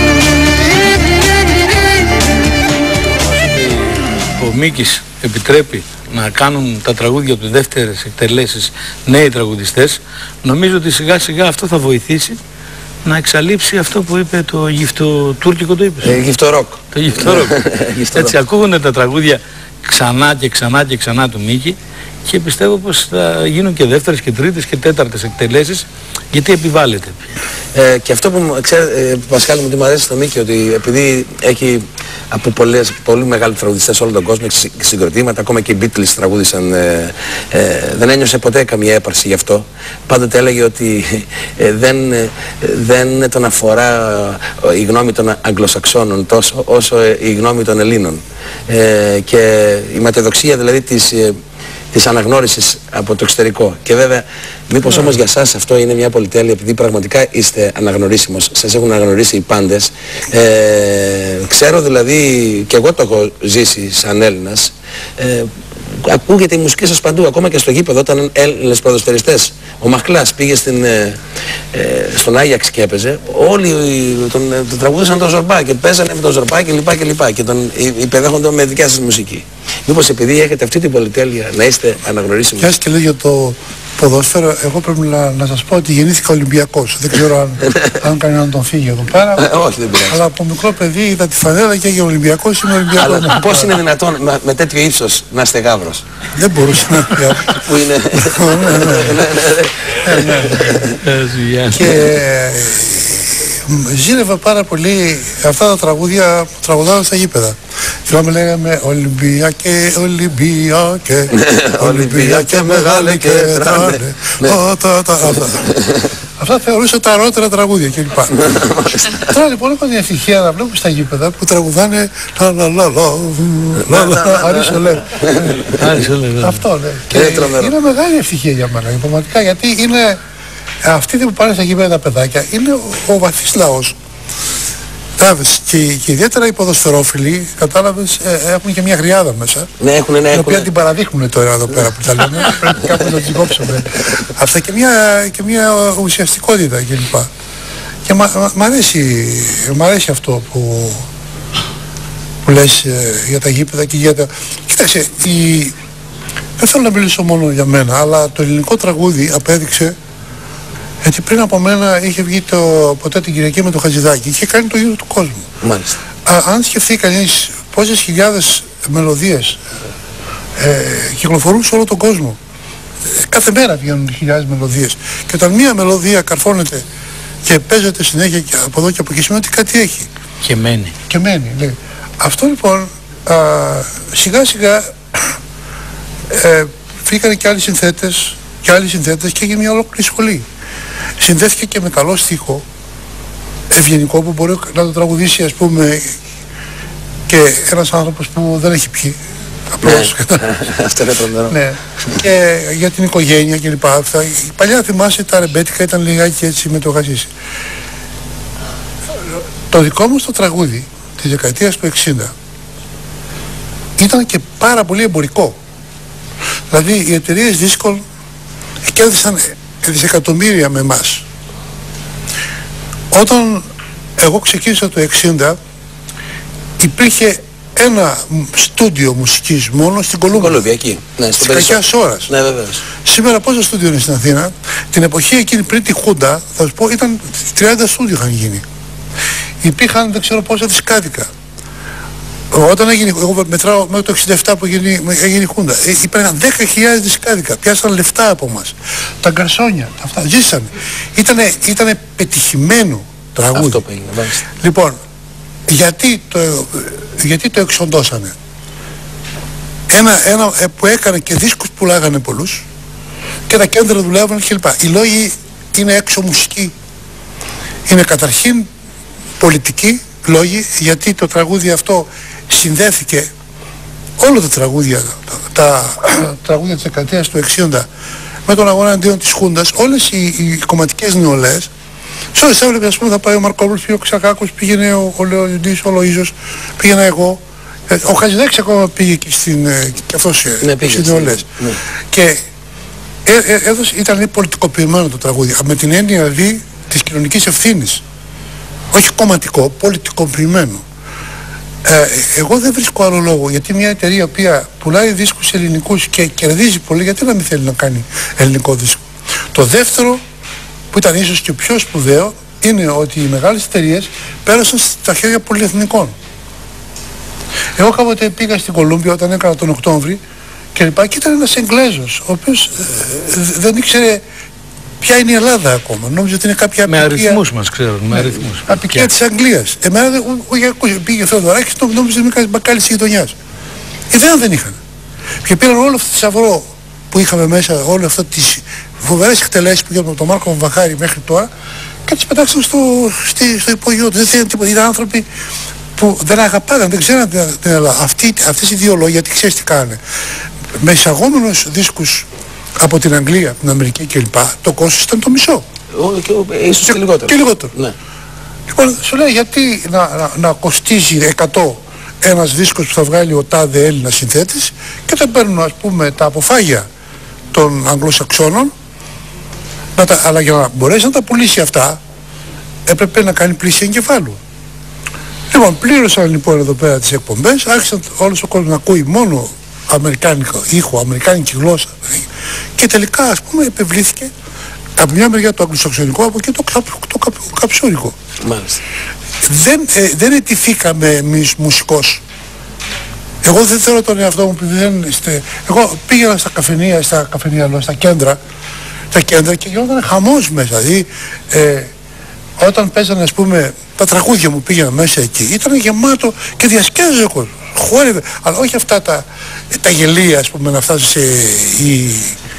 Ο Μίκης επιτρέπει να κάνουν τα τραγούδια του δεύτερες εκτελέσεις νέοι τραγουδιστές. Νομίζω ότι σιγά σιγά αυτό θα βοηθήσει να εξαλείψει αυτό που είπε το γυφτοτούρκικο, το είπες. Ε, γυφτορόκ. Το γυφτορόκ. Έτσι ακούγονται τα τραγούδια ξανά και ξανά και ξανά του Μίκη και πιστεύω πως θα γίνουν και δεύτερες και τρίτες και τέταρτες εκτελέσεις, γιατί επιβάλλεται. Ε, και αυτό που ξέρετε, Πασχάλη, μου τι μου αρέσει στο Μίκη, ότι επειδή έχει από πολλές, πολύ μεγάλοι τραγουδιστές σε όλο τον κόσμο και συγκροτήματα, ακόμα και οι Beatles τραγούδισαν, ε, ε, δεν ένιωσε ποτέ καμία έπαρση γι' αυτό. Πάντοτε έλεγε ότι ε, δεν, ε, δεν τον αφορά η γνώμη των Αγγλοσαξώνων τόσο όσο ε, η γνώμη των Ελλήνων. Ε, και η ματαιοδοξία δηλαδή της, ε, της αναγνώρισης από το εξωτερικό. Και βέβαια, μήπως όμως για σας αυτό είναι μια πολυτέλεια, επειδή πραγματικά είστε αναγνωρίσιμος, σας έχουν αναγνωρίσει οι πάντες. Ε, ξέρω δηλαδή, και εγώ το έχω ζήσει σαν Έλληνας, ε, ακούγεται η μουσική σας παντού, ακόμα και στο γήπεδο, όταν Έλληνες ποδοσφαιριστές. Ο Μαχλάς πήγε στην, ε, ε, στον Άγιαξ και έπαιζε, όλοι τον, τον τραγουδούσαν τον Ζορμπά και παίζανε με τον Ζορμπά και λοιπά και λοιπά και τον υπεδέχονται με δικιά σας μουσική. Μήπως επειδή έχετε αυτή την πολυτέλεια να είστε αναγνωρίσιμοι. Κι και λέει για το ποδόσφαιρο, εγώ πρέπει να, να σας πω ότι γεννήθηκα Ολυμπιακός. Δεν ξέρω αν, αν κανέναν τον φύγει εδώ πέρα. Ε, όχι, δεν πειράζει. Αλλά από μικρό παιδί είδα τη φανέλα και για Ολυμπιακός, είμαι Ολυμπιακός. Αλλά πώς είναι δυνατόν με, με τέτοιο ύψος να είστε γάβρος? Δεν μπορούσε να πει αυτό. Που είναι... Και ζήλευα πάρα πολύ αυτά τα τραγούδια που τραγουδάω στα γήπεδα. Θυμάμαι λέγαμε Ολυμπιακέ, Ολυμπιακέ, Ολυμπιακέ μεγάλε και τράνε. Αυτά θεωρούσα τα αρώτερα τραγούδια κλπ. Τώρα λοιπόν έχω την ευτυχία να βλέπω στα γήπεδα που τραγουδάνε λα λα λα λα λα. Αρίσο λέει. Αυτό λέει. Και είναι μεγάλη ευτυχία για μένα πραγματικά, γιατί είναι αυτοί που πάνε στα γήπεδα τα παιδάκια είναι ο βαθύς λαός. Κατάλαβες, και, και ιδιαίτερα οι ποδοσφαιρόφιλοι, κατάλαβες, ε, έχουν και μια γριάδα μέσα. Ναι, έχουν, ναι, την έχουν. οποία την παραδείχνουν τώρα εδώ πέρα που τα λέμε. Πρέπει κάπου να την κόψουμε. Αυτά και μια, και μια ουσιαστικότητα κλπ. Και, Και μ' αρέσει, μ' αρέσει αυτό που, που λες ε, για τα γήπεδα και για τα... Κοίταξε, η... δεν θέλω να μιλήσω μόνο για μένα, αλλά το ελληνικό τραγούδι απέδειξε, γιατί πριν από μένα είχε βγει το, ποτέ την Κυριακή με το Χατζηδάκι, είχε κάνει το γύρο του κόσμου. Μάλιστα. Α, αν σκεφτεί κανείς πόσες χιλιάδες μελωδίες ε, κυκλοφορούν σε όλο τον κόσμο, ε, κάθε μέρα βγαίνουν χιλιάδες μελωδίες, και όταν μία μελωδία καρφώνεται και παίζεται συνέχεια και από εδώ και από εκεί, σημαίνει ότι κάτι έχει. Και μένει. Και μένει, λέει. Αυτό λοιπόν α, σιγά σιγά ε, βγήκαν και άλλοι συνθέτες και άλλοι συνθέτες και έγινε μια ολόκληρη σχολή. Συνδέθηκε και με καλό στίχο ευγενικό που μπορεί να το τραγουδήσει, ας πούμε, και ένας άνθρωπος που δεν έχει πιει. Απλώς. Αυτό είναι τρομερό. Ναι. Και για την οικογένεια και λοιπά. Αυτά. Παλιά θυμάσαι τα ρεμπέτικα ήταν λιγάκι έτσι με το γαζίσι. Το δικό μου το τραγούδι της δεκαετίας του εξήντα ήταν και πάρα πολύ εμπορικό. Δηλαδή οι εταιρείες δίσκων κέρδισαν δισεκατομμύρια με εμάς. Όταν εγώ ξεκίνησα το εξήντα υπήρχε ένα στούντιο μουσικής μόνο στην Κολούμπια. Κολούμπια, εκεί. Ναι, στην Κακιάς Ώρας. Ναι, βεβαίως. Σήμερα πόσα στούντιο είναι στην Αθήνα? Την εποχή εκείνη πριν τη Χούντα, θα σου πω, ήταν τριάντα στούντιο είχαν γίνει. Υπήρχαν δεν ξέρω πόσα δισκάδικα. Όταν έγινε, εγώ μετράω μέχρι το εξήντα επτά που έγινε, έγινε η Χούντα, ε, υπήρχαν δέκα χιλιάδες δισκάδικα, πιάσαν λεφτά από μας. Τα γκαρσόνια, αυτά ζήσανε. Ήτανε, ήτανε πετυχημένο τραγούδι. Αυτό που έγινε, μάλιστα. Λοιπόν, γιατί το, γιατί το εξοντώσανε? Ένα, ένα ε, που έκανε και δίσκους πουλάγανε πολλούς και τα κέντρα δουλεύαν κλπ. Οι λόγοι είναι έξω μουσική. Είναι καταρχήν πολιτικοί λόγοι, γιατί το τραγούδι αυτό συνδέθηκε, όλα τα τραγούδια, τα, τα, τα τραγούδια της δεκαετίας του εξήντα με τον αγώνα αντίον της Χούντας, όλες οι, οι κομματικές νεολαίες, σε όλες έβλεπε, ας πούμε, θα πάει ο Μαρκόπουλος, πήγε ο Ξακάκος, πήγαινε ο, ο Λεωνίδης, ο Λοΐζος, πήγαινα εγώ, ο Χατζηδάκης ακόμα πήγε και, στην, και αυτός ναι, στις νεολαίες. Ναι. Και ε, ε, έδωσε, ήταν πολιτικοποιημένο το τραγούδι, με την έννοια δηλαδή της κοινωνικής ευθύνης. Όχι κομματικό, πολιτικοποιημένο. Ε, εγώ δεν βρίσκω άλλο λόγο, γιατί μια εταιρεία που πουλάει δίσκους ελληνικούς και κερδίζει πολύ, γιατί να μην θέλει να κάνει ελληνικό δίσκο? Το δεύτερο, που ήταν ίσως και πιο σπουδαίο, είναι ότι οι μεγάλες εταιρείες πέρασαν στα χέρια πολυεθνικών. Εγώ κάποτε πήγα στην Κολούμπια όταν έκανα τον Οκτώβρη και λοιπά, και ήταν ένας Εγγλέζος, ο οποίος ε, δεν ήξερε ποια είναι η Ελλάδα ακόμα. Νόμιζα ότι είναι κάποια με απικία... αριθμούς μας ξέρουν, με αριθμούς. Απικία της Αγγλίας. Εμένα δεν πήγε ο Θεοδωράκης, νόμιζα ότι είναι μπακάλι της γειτονιάς. Ιδέα δεν είχαν. Και πήραν όλο αυτό το θησαυρό που είχαμε μέσα, όλο αυτό τις φοβερές εκτελέσεις που γίνονται από τον Μάρκο Βαχάρη μέχρι τώρα, και τις πετάξαν στο, στη, στο υπόγειο του. Δεν θέλουν τίποτα. Ήταν άνθρωποι που δεν αγαπάγαν, δεν ξέραν την Ελλάδα. Αυτοί, αυτές οι δύο λόγια, γιατί ξέρεις τι κάνανε? Με εισαγόμενους δίσκους από την Αγγλία, την Αμερική κλπ. Το κόστος ήταν το μισό. Ο, και, ίσως και, και λιγότερο. Και λιγότερο. Ναι. Λοιπόν, σου λέει, γιατί να, να, να κοστίζει εκατό ένας δίσκος που θα βγάλει ο τάδε Έλληνας συνθέτης, και θα παίρνουν, ας πούμε, τα αποφάγια των Αγγλοσαξώνων, να τα, αλλά για να μπορέσει να τα πουλήσει αυτά έπρεπε να κάνει πλήση εγκεφάλου. Λοιπόν, πλήρωσαν λοιπόν εδώ πέρα τις εκπομπές, άρχισαν όλος ο κόσμος να ακούει μόνο αμερικάνικο ήχο, αμερικάνικη γλώσσα, και τελικά, ας πούμε, επιβλήθηκε από μια μεριά το αγγλοσαξονικό, από εκεί το, το, το, το καψούρικο. Μάλιστα. Δεν, ε, δεν ετηθήκαμε εμείς μουσικός. Εγώ δεν θέλω τον εαυτό μου, επειδή δεν είστε... Εγώ πήγαινα στα καφενεία, στα καφενεία, στα κέντρα, τα κέντρα, και γινόταν χαμός μέσα. Δηλαδή, ε, όταν παίζανε, ας πούμε, τα τραγούδια μου πήγαινα μέσα εκεί, ήταν γεμάτο και διασκέδαζε ο κόσμος. Χόρευε, αλλά όχι αυτά τα, τα γελία, ας πούμε, να φτάσει σε... Η...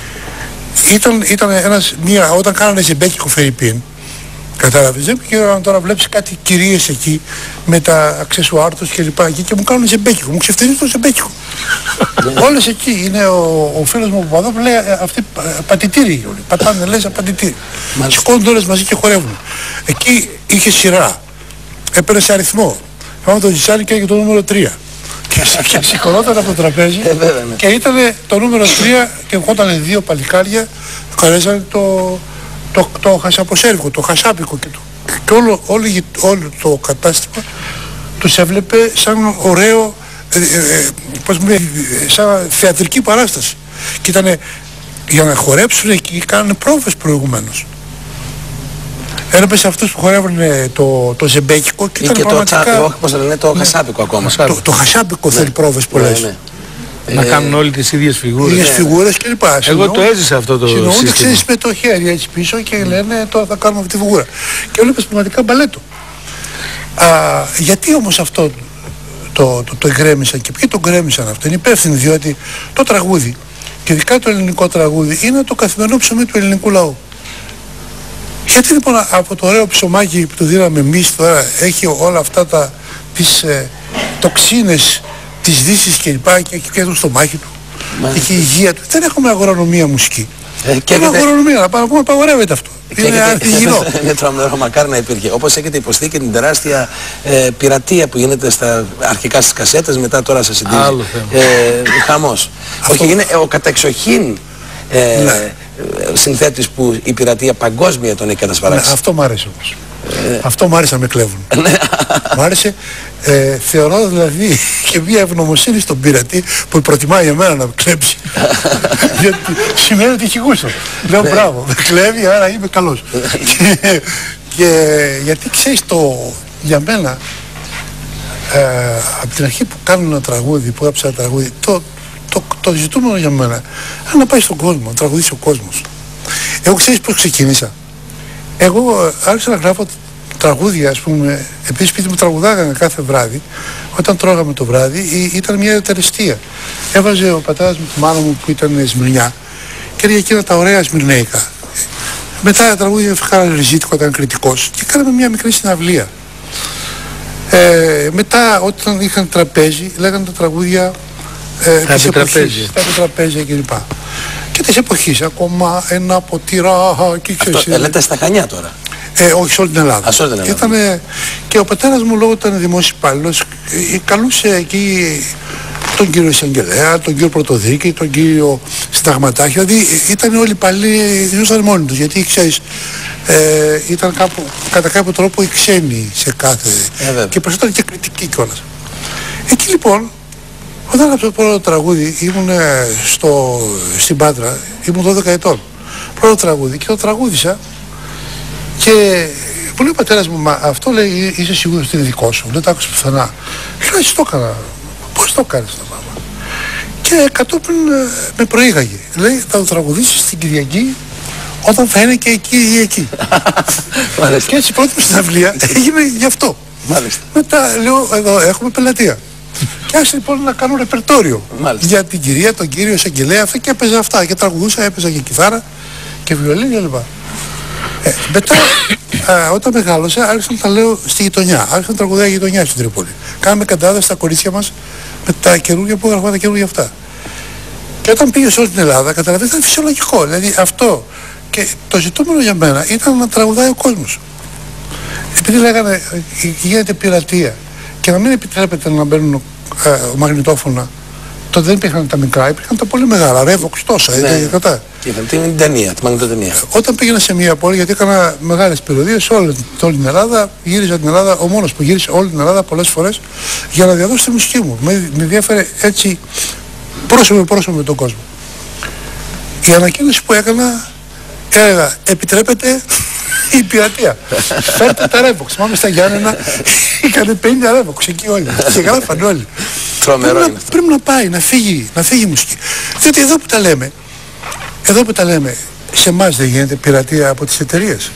Ήταν, ήταν ένας, μία, όταν κάνανε ζεμπέκικο Φερρυπίν, κατάλαβες, δεν πήγαιναν τώρα, βλέπεις κάτι κυρίες εκεί με τα αξεσουάρ τους και λοιπά εκεί, και μου κάνουν ζεμπέκικο, μου ξεφτυρίζει το ζεμπέκικο. Όλες εκεί είναι ο, ο φίλος μου από εδώ που λέει, αυτοί πατητήρι, πατάνε, λες πατητήρι. Σηκώνουν όλες μαζί και χορεύουν. Εκεί είχε σειρά, έπαιρνε σε αριθμό. Πάμε το Τζιτσάνι και έγινε το νούμερο τρία. Και σηκωνόταν από το τραπέζι και ήταν το νούμερο τρία, και ερχόταν δύο παλικάρια, χαρέζανε το, το, το χασαποσέρβικο, το χασάπικο και το, Και όλο, όλο, όλο το κατάστημα τους έβλεπε σαν ωραίο, ε, ε, πώς μου λέει, σαν θεατρική παράσταση. Και ήταν για να χορέψουν και κάνουν πρόβες προηγουμένως. Έβλεπες αυτούς που χορεύουν το, το ζεμπέκικο και ήταν και πραγματικά... το, το, πώς λένε, το ναι. χασάπικο ακόμα. Το, το χασάπικο ναι. θέλει πρόβες πολλές. Ναι, ναι. Να ε, κάνουν όλοι τις ίδιες φιγούρες. Ίδιες φιγούρες και λοιπά. Εγώ Συνό, το έζησα αυτό το σύστημα. Συνομούνται, ξέρεις, με το χέρι έτσι πίσω και λένε τώρα θα κάνουμε αυτή τη φιγούρα. Και έβλεπες πραγματικά μπαλέτο. Α, γιατί όμως αυτό το, το, το εγκρέμισαν και ποιοι το γκρέμισαν αυτό? Είναι υπεύθυνοι, διότι το τραγούδι και ειδικά το ελληνικό τραγούδι είναι το καθημερινό ψωμί του ελληνικού λαού. Γιατί λοιπόν από το ωραίο ψωμάκι που το δίναμε εμείς τώρα έχει όλα αυτά τα, τις ε, τοξίνες της Δύσης και λοιπά και έχει πιάσει στο στομάχι του, Μα... έχει η υγεία του. Δεν έχουμε αγρονομία μουσική. Ε, και έχουμε έχετε... αγρονομία, να πούμε απαγορεύεται αυτό. Και είναι αντιγυνό. Είναι τρομερό, μακάρι να υπήρχε. Όπως έχετε υποστεί και την τεράστια ε, πειρατεία που γίνεται στα, αρχικά στις κασέτες, μετά τώρα σε συντήρηση. Άλλο θέμα. Ε, χαμός. Αυτό... Όχι, είναι ο κατεξοχήν ε, ναι. συνθέτης που η πειρατεία παγκόσμια τον έχει κατασπαράξει. Ναι, αυτό μ' άρεσε όμως. Ε... Αυτό μ' άρεσε να με κλέβουν. Μ' άρεσε, ε, θεωρώ δηλαδή και μια ευγνωμοσύνη στον πειρατή που προτιμάει εμένα να με κλέψει. Γιατί σημαίνει ότι έχει γούστο. Λέω μπράβο, με κλέβει, άρα είμαι καλός. και, και γιατί ξέρεις το, για μένα, ε, από την αρχή που κάνω ένα τραγούδι, που έγραψα ένα τραγούδι, το, το, το ζητούμενο για μένα είναι να πάει στον κόσμο, να τραγουδήσει ο κόσμος. Εγώ ξέρεις πώς ξεκίνησα? Εγώ άρχισα να γράφω τραγούδια, ας πούμε, επειδή σπίτι μου τραγουδάγανε κάθε βράδυ. Όταν τρώγαμε το βράδυ ήταν μια ετεριστία. Έβαζε ο πατέρας μου τη μάνα μου που ήταν Σμυρνιά και έλεγε εκείνα τα ωραία σμυρνέικα. Μετά τα τραγούδια έφυγαν ριζίτικο, ήταν κριτικός και κάναμε μια μικρή συναυλία. Ε, μετά όταν είχαν τραπέζι λέγανε τα τραγούδια ε, της εποχής, τα τραπέζια κλπ. Και της εποχής, ακόμα ένα ποτηρά και ξέρεις... Αυτό λέτε στα Χανιά τώρα? Ε, όχι, σε όλη την Ελλάδα. Α, όλη την Ελλάδα. Και, ήτανε, και ο πατέρας μου λόγω ήταν δημόσιος υπάλληλος, ε, καλούσε εκεί τον κύριο Εισαγγελέα, τον κύριο Πρωτοδίκη, τον κύριο Συνταγματάρχη. Δηλαδή ήταν όλοι υπαλλήλοι, ζούσαν μόνοι τους, γιατί ξέρεις, ε, ήταν κάπου, κατά κάποιο τρόπο οι ξένοι σε κάθε... Ε, και περισσότερο και κριτικοί κιόλας. Εκεί λοιπόν, όταν έγραψα το πρώτο τραγούδι, ήμουν στο, στην Πάτρα, ήμουν δώδεκα ετών. Πρώτο τραγούδι και το τραγούδισα και μου λέει ο πατέρας μου, μα αυτό λέει είσαι σίγουρος ότι είναι δικό σου? Δεν το άκουσα πουθενά. Λέω έτσι το έκανα. Πώς το κάνεις το πράγμα? Και κατόπιν με προήγαγε. Λέει θα το τραγουδήσεις την Κυριακή όταν θα είναι και εκεί ή εκεί. Και έτσι η πρώτη μου συναυλία έγινε γι' αυτό. Μάλιστα. Μετά λέω εδώ έχουμε πελατεία. Και άρχισα λοιπόν να κάνω ρεπερτόριο. Μάλιστα. Για την κυρία, τον κύριο Εισαγγελέα, αυτά και έπαιζα αυτά. Και τραγουδούσα, έπαιζα και κιθάρα και βιολίνη κλπ. Ε, μετά, α, όταν μεγάλωσα, άρχισα να τα λέω στη γειτονιά. Άρχισα να τραγουδάει η γειτονιά στην Τρίπολη. Κάναμε καντάδες στα κορίτσια μας με τα καινούργια που έγραφα, τα καινούργια αυτά. Και όταν πήγε σε όλη την Ελλάδα, καταλαβαίνετε, ήταν φυσιολογικό. Δηλαδή αυτό. Και το ζητούμενο για μένα ήταν να τραγουδάει ο κόσμος. Επειδή λέγανε γίνεται πειρατεία και να μην επιτρέπεται να μπαίνουν ε, μαγνητόφωνα, τότε δεν υπήρχαν τα μικρά, υπήρχαν τα πολύ μεγάλα, ρεύοξ τόσα. Ναι. Ε, κατά. Και είχαν την ταινία, τη μαγνητοτενία. Όταν πήγαινα σε μια πόλη, γιατί έκανα μεγάλες περιοδίες σε όλη, όλη την Ελλάδα, γύριζα την Ελλάδα, ο μόνος που γύρισε όλη την Ελλάδα πολλές φορές για να διαδώσω τη μουσική μου. Με, με διέφερε έτσι πρόσωπο με πρόσωπο με τον κόσμο. Η ανακοίνωση που έκανα έλεγα επιτρέπεται η πειρατεία. Φέρτε τα ρεύοξ. Μάμε στα Γιάννενα, είχανε πενήντα ρεύοξ εκεί όλοι. Και γράφαν όλοι. Τρομερό πρέπει, είναι να, πρέπει να πάει, να φύγει, να φύγει η μουσική. Διότι εδώ που τα λέμε, εδώ που τα λέμε, σε εμάς δεν γίνεται πειρατεία από τις εταιρείες.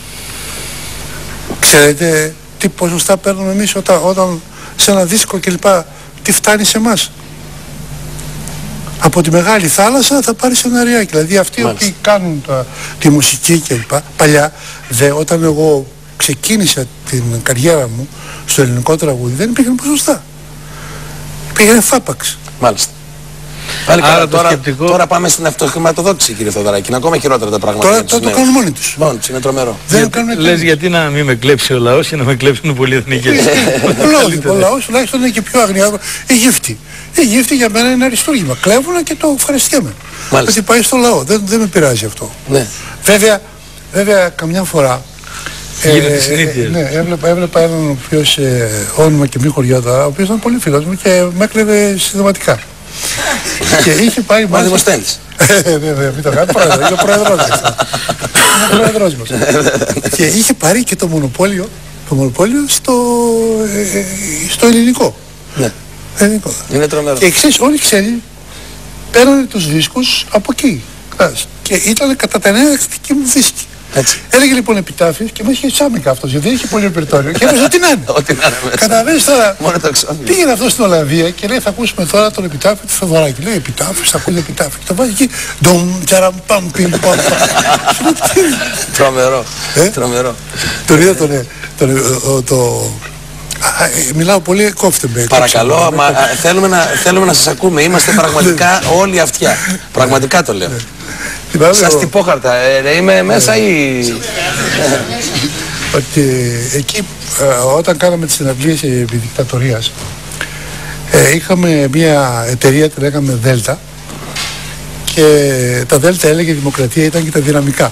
Ξέρετε τι ποσοστά παίρνουμε εμείς όταν, όταν σε ένα δίσκο κλπ. Τι φτάνει σε εμάς? Από τη μεγάλη θάλασσα θα πάρει σεναριάκι. Δηλαδή αυτοί οι οποίοι κάνουν τα, τη μουσική κλπ. Παλιά, δε, όταν εγώ ξεκίνησα την καριέρα μου στο ελληνικό τραγούδι, δεν υπήρχαν ποσοστά. Πήγαινε φάπαξ. Μάλιστα. Πάλι καλά, τώρα, σκεπτικό... τώρα πάμε στην αυτοχρηματοδότηση, κύριε Θοδωράκη. Είναι ακόμα χειρότερα τα πράγματα. Τώρα, τώρα το κάνουν μόνοι τους. Μόνοι τους, είναι τρομερό. Δεν Για, λες γιατί να μην με κλέψει ο λαός και να με κλέψουν οι πολυεθνικές. Ο λαός τουλάχιστον είναι και πιο αγνιάδο. Η γύφτη. Η γύφτη για μένα είναι αριστούργημα. Κλέβουνε και το ευχαριστιέμαι. Γιατί πάει στο λαό. Δεν, δεν με πειράζει αυτό. Ναι. Βέβαια, βέβαια καμιά φορά Γίνεται συνήθεια. Ναι, έβλεπα, έβλεπα έναν ο οποίος ε, όνομα και μη χωριότα, ο οποίος ήταν πολύ φίλος μου και με έκλεβε συνδεματικά. Και είχε πάει Μα Δημοσθένης. Ναι, ναι, μην το κάνει, πρόεδρο, είναι ο πρόεδρος μας. Είναι ο πρόεδρος μας. Και είχε πάρει και το μονοπόλιο, το μονοπόλιο στο, ε, ε, στο ελληνικό. Ναι. ελληνικό. Είναι τρομερό. Και ξέρεις, όλοι οι ξένοι πέρανε τους δίσκους από εκεί. Και ήταν κατά τα νέα δική μου δίσκη. Έτσι. Έλεγε λοιπόν επιτάφιος και μας είχε τσάμικα αυτός, γιατί δεν είχε πολύ ρεπερτόριο και έπαιζε ό,τι να είναι. Ό,τι να είναι μέσα. Καταλαβαίνεις τώρα, Μόνο το εξώφυλλο. πήγαινε αυτό στην Ολλανδία και λέει θα ακούσουμε τώρα τον επιτάφιο του Θεοδωράκη. Λέει επιτάφιος, θα ακούει επιτάφιο. Και το βάζει εκεί, ντομ, τσαραμ, παμ, πιμ, παμ. Τρομερό. Τρομερό. Τον είδα τον, τον, το... Α, ε, μιλάω πολύ, κόφτε με. Παρακαλώ, κόψε με, μα, με, α, θέλουμε, να, θέλουμε να σας ακούμε. Είμαστε πραγματικά όλοι αυτιά. Πραγματικά το λέω. Σας τυπόχαρτα, ε, είμαι μέσα ή... Ότι εκεί ε, όταν κάναμε τις συναυλίες επί δικτατορίας ε, είχαμε μια εταιρεία, τη λέγαμε Δέλτα, και τα Δέλτα έλεγε Δημοκρατία ήταν και τα δυναμικά.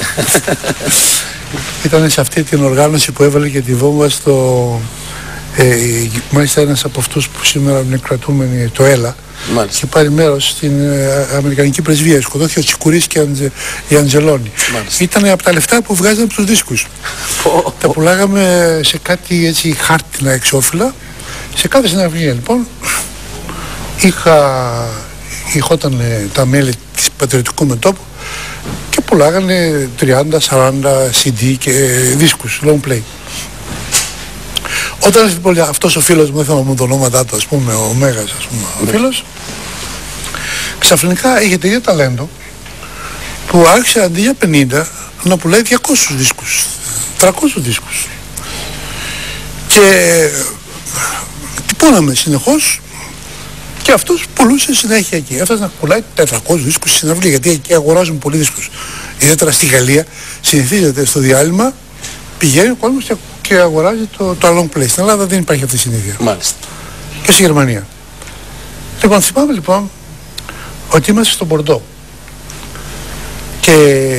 Ήταν σε αυτή την οργάνωση που έβαλε και τη βόμβα στο... Ε, μάλιστα ένας από αυτούς που σήμερα είναι κρατούμενοι, το ΕΛΑ, Μάλιστα. και πάρει μέρος στην ε, Αμερικανική πρεσβεία. Σκοτώθηκε ο Τσικουρής και Αντζε, η Αντζελόνη. Ήταν από τα λεφτά που βγάζαμε από τους δίσκους. Τα πουλάγαμε σε κάτι έτσι χάρτινα εξώφυλλα. Σε κάθε συναυλία λοιπόν είχα, είχόταν τα μέλη της Πατριωτικού Μετώπου και πουλάγανε τριάντα σαράντα σι ντι και ε, δίσκους, long play. Όταν λοιπόν αυτός ο φίλος μου, δεν θέλω να μου το ονόματά του, ας πούμε, ο Μέγας, ας πούμε, ο φίλος, ξαφνικά είχε τέτοιο ταλέντο που άρχισε αντί για πενήντα να πουλάει διακόσιους δίσκους, τριακόσιους δίσκους. Και τυπώναμε συνεχώς και αυτός πουλούσε συνέχεια εκεί. Έφτασε να πουλάει τετρακόσιους δίσκους στην συναυλία, γιατί εκεί αγοράζουν πολλοί δίσκους. Ιδιαίτερα στη Γαλλία συνηθίζεται στο διάλειμμα, πηγαίνει ο κόσμος και και αγοράζει το, το long play. Στην Ελλάδα δεν υπάρχει αυτή η συνήθεια. Μάλιστα. Και στη Γερμανία. Λοιπόν, θυμάμαι λοιπόν ότι είμαστε στο Μπορντό και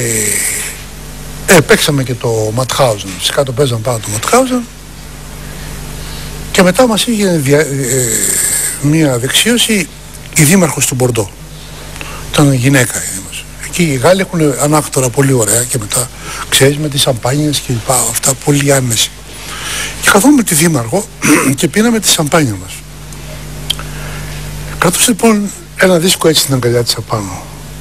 ε, παίξαμε και το Ματχάουζεν. Φυσικά το παίζαμε πάνω το Ματχάουζεν και μετά μας είχε δια, ε, μία δεξίωση η δήμαρχος του Μπορντό. Ήταν γυναίκα η δήμαρχος. Εκεί οι Γάλλοι έχουν ανάκτορα πολύ ωραία και μετά ξέρεις με τις σαμπάνιες και λοιπά, αυτά πολύ άνεση. Και καθόμουν με τη δήμαρχο και πίναμε τη σαμπάνια μας. Κρατούσε λοιπόν ένα δίσκο έτσι στην αγκαλιά της απάνω.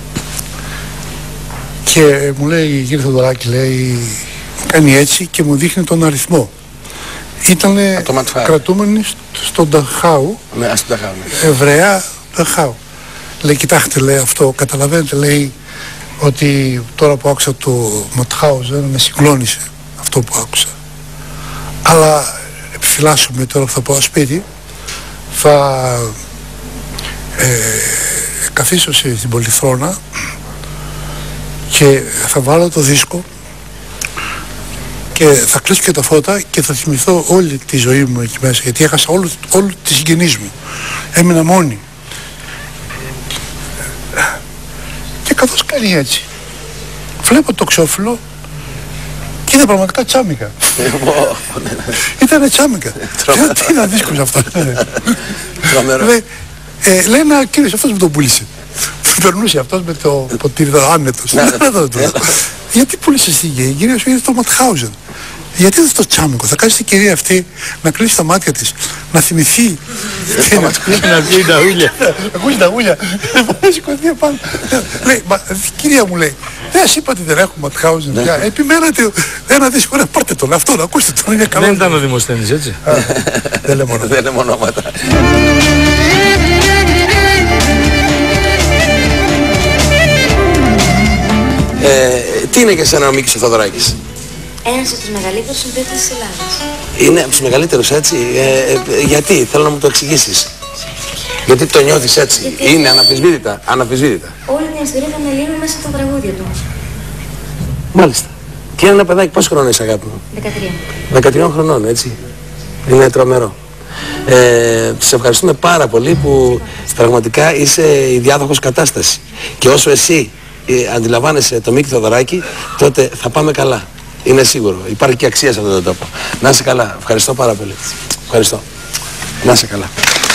Και μου λέει, κύριε Θεοδωράκη, λέει, κάνει έτσι και μου δείχνει τον αριθμό. Ήτανε κρατούμενοι στον Νταχάου, ναι, στον Νταχάου, ναι. Εβραία Νταχάου. Λέει, κοιτάξτε, λέει, αυτό, καταλαβαίνετε, λέει, ότι τώρα που άκουσα το Ματχάουζεν με συγκλώνησε αυτό που άκουσα. Αλλά επιφυλάσσομαι τώρα που θα πάω σπίτι, θα ε, καθίσω στην πολυθρόνα και θα βάλω το δίσκο και θα κλείσω και τα φώτα και θα θυμηθώ όλη τη ζωή μου εκεί μέσα, γιατί έχασα όλο, όλο τη συγγενείς μου. Έμεινα μόνη. Και καθώς κάνει έτσι, βλέπω το ξόφυλλο και είδα πραγματικά τσάμικα. Ήτανε τσάμικα. Τι είναι δίσκος αυτό. Λέει ένα κύριος, αυτός μου τον πούλησε. Περνούσε αυτός με το ποτήρι άνετος. Γιατί πούλησε στην γη, η κυρία σου είδε το Ματχάουζεν. Γιατί δεν το τσάμικο, θα κάνει την κυρία αυτή να κλείσει τα μάτια της, να θυμηθεί. Να ακούει τα ούλια. Να ακούει τα ούλια. Δεν σηκωθεί επάνω. Λέει, κυρία μου λέει, δεν σας είπα ότι δεν έχουμε Ματχάουζεν πια. Επιμένατε ένα δίσκο, να πάρτε τον αυτό, να ακούστε τον, είναι καλό. Δεν ήταν ο Δημοσθένης, έτσι. Δεν λέμε ονόματα. Τι είναι και εσένα ο Μίκης ο Θεοδωράκης? Ένας από τους μεγαλύτερους συνθέτες της Ελλάδας. Είναι από τους μεγαλύτερους, έτσι. Ε, ε, γιατί, θέλω να μου το εξηγήσεις. Γιατί το νιώθεις έτσι. Γιατί είναι αναμφισβήτητα. Αναμφισβήτητα. Όλη την ιστορία θα με λύνει μέσα από τα τραγούδια του. Μάλιστα. Και είναι ένα παιδάκι, πόσο χρόνο είσαι, αγάπη μου? δεκατρία. δεκατρία χρονών, έτσι. Είναι τρομερό. Ε, σε ευχαριστούμε πάρα πολύ που πραγματικά είσαι η διάδοχος κατάσταση. Και όσο εσύ ε, αντιλαμβάνεσαι το Μίκη Θεοδωράκη, τότε θα πάμε καλά. Είναι σίγουρο. Υπάρχει και αξία σε αυτόν τον τόπο. Να είσαι καλά. Ευχαριστώ πάρα πολύ. Ευχαριστώ. Να είσαι καλά.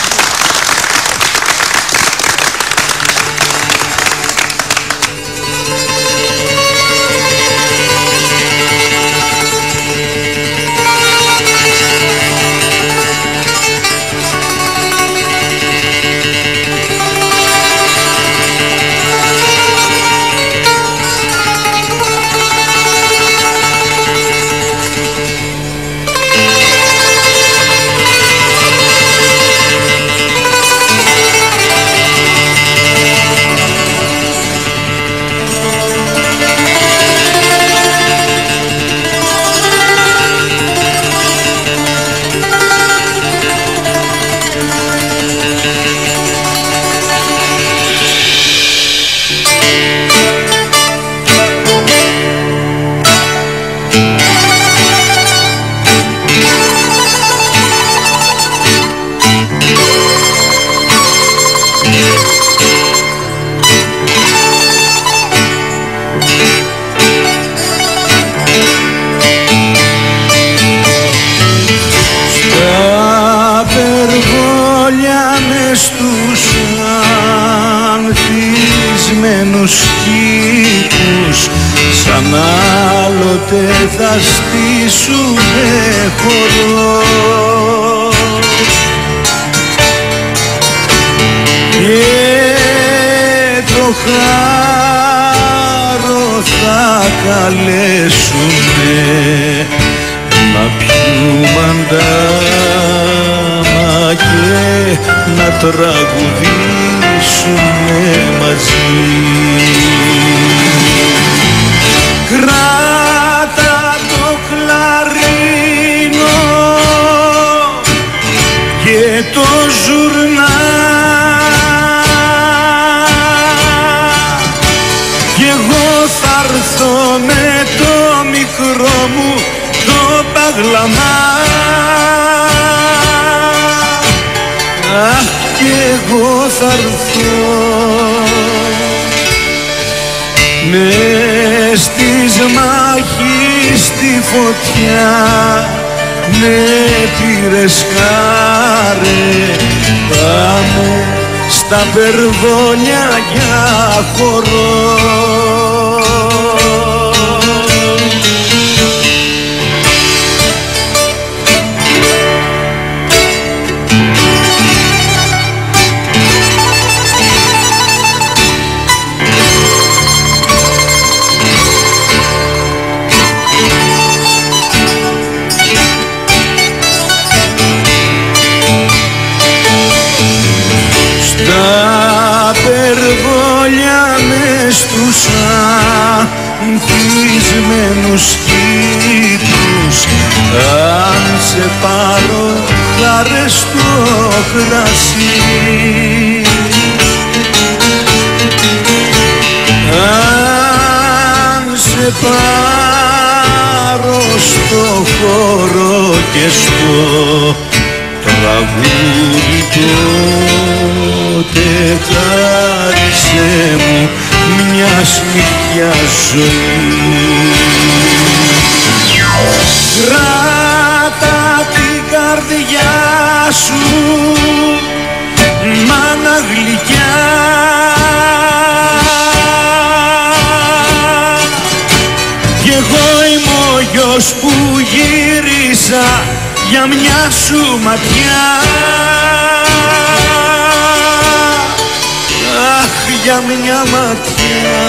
ανθισμένους κήπους σαν άλλοτε θα στήσουμε χορό και το χάρο θα καλέσουμε να πιούμε αντάμα και να τραγουδήσουμε μαζί. Κράτα το κλαρίνο και το ζουρνά κι εγώ θα έρθω με το μικρό μου το παγλαμά. Αχ, κι εγώ θα έρθω μες της μάχης τη φωτιά με πήρες χάρε. Πάμε στα περβόλια για χορό. Τα περβόλια μες στους ανθισμένους κήπους αν σε πάρω χάρες στο κρασί, αν σε πάρω στο χώρο και στο τραγούδι τότε χάρισε μου μια σπιτιά ζωή. Κράτα την καρδιά σου μάνα γλυκιά κι εγώ είμαι ο γιος που γύρισα για μια σου ματιά. Αχ, για μια ματιά,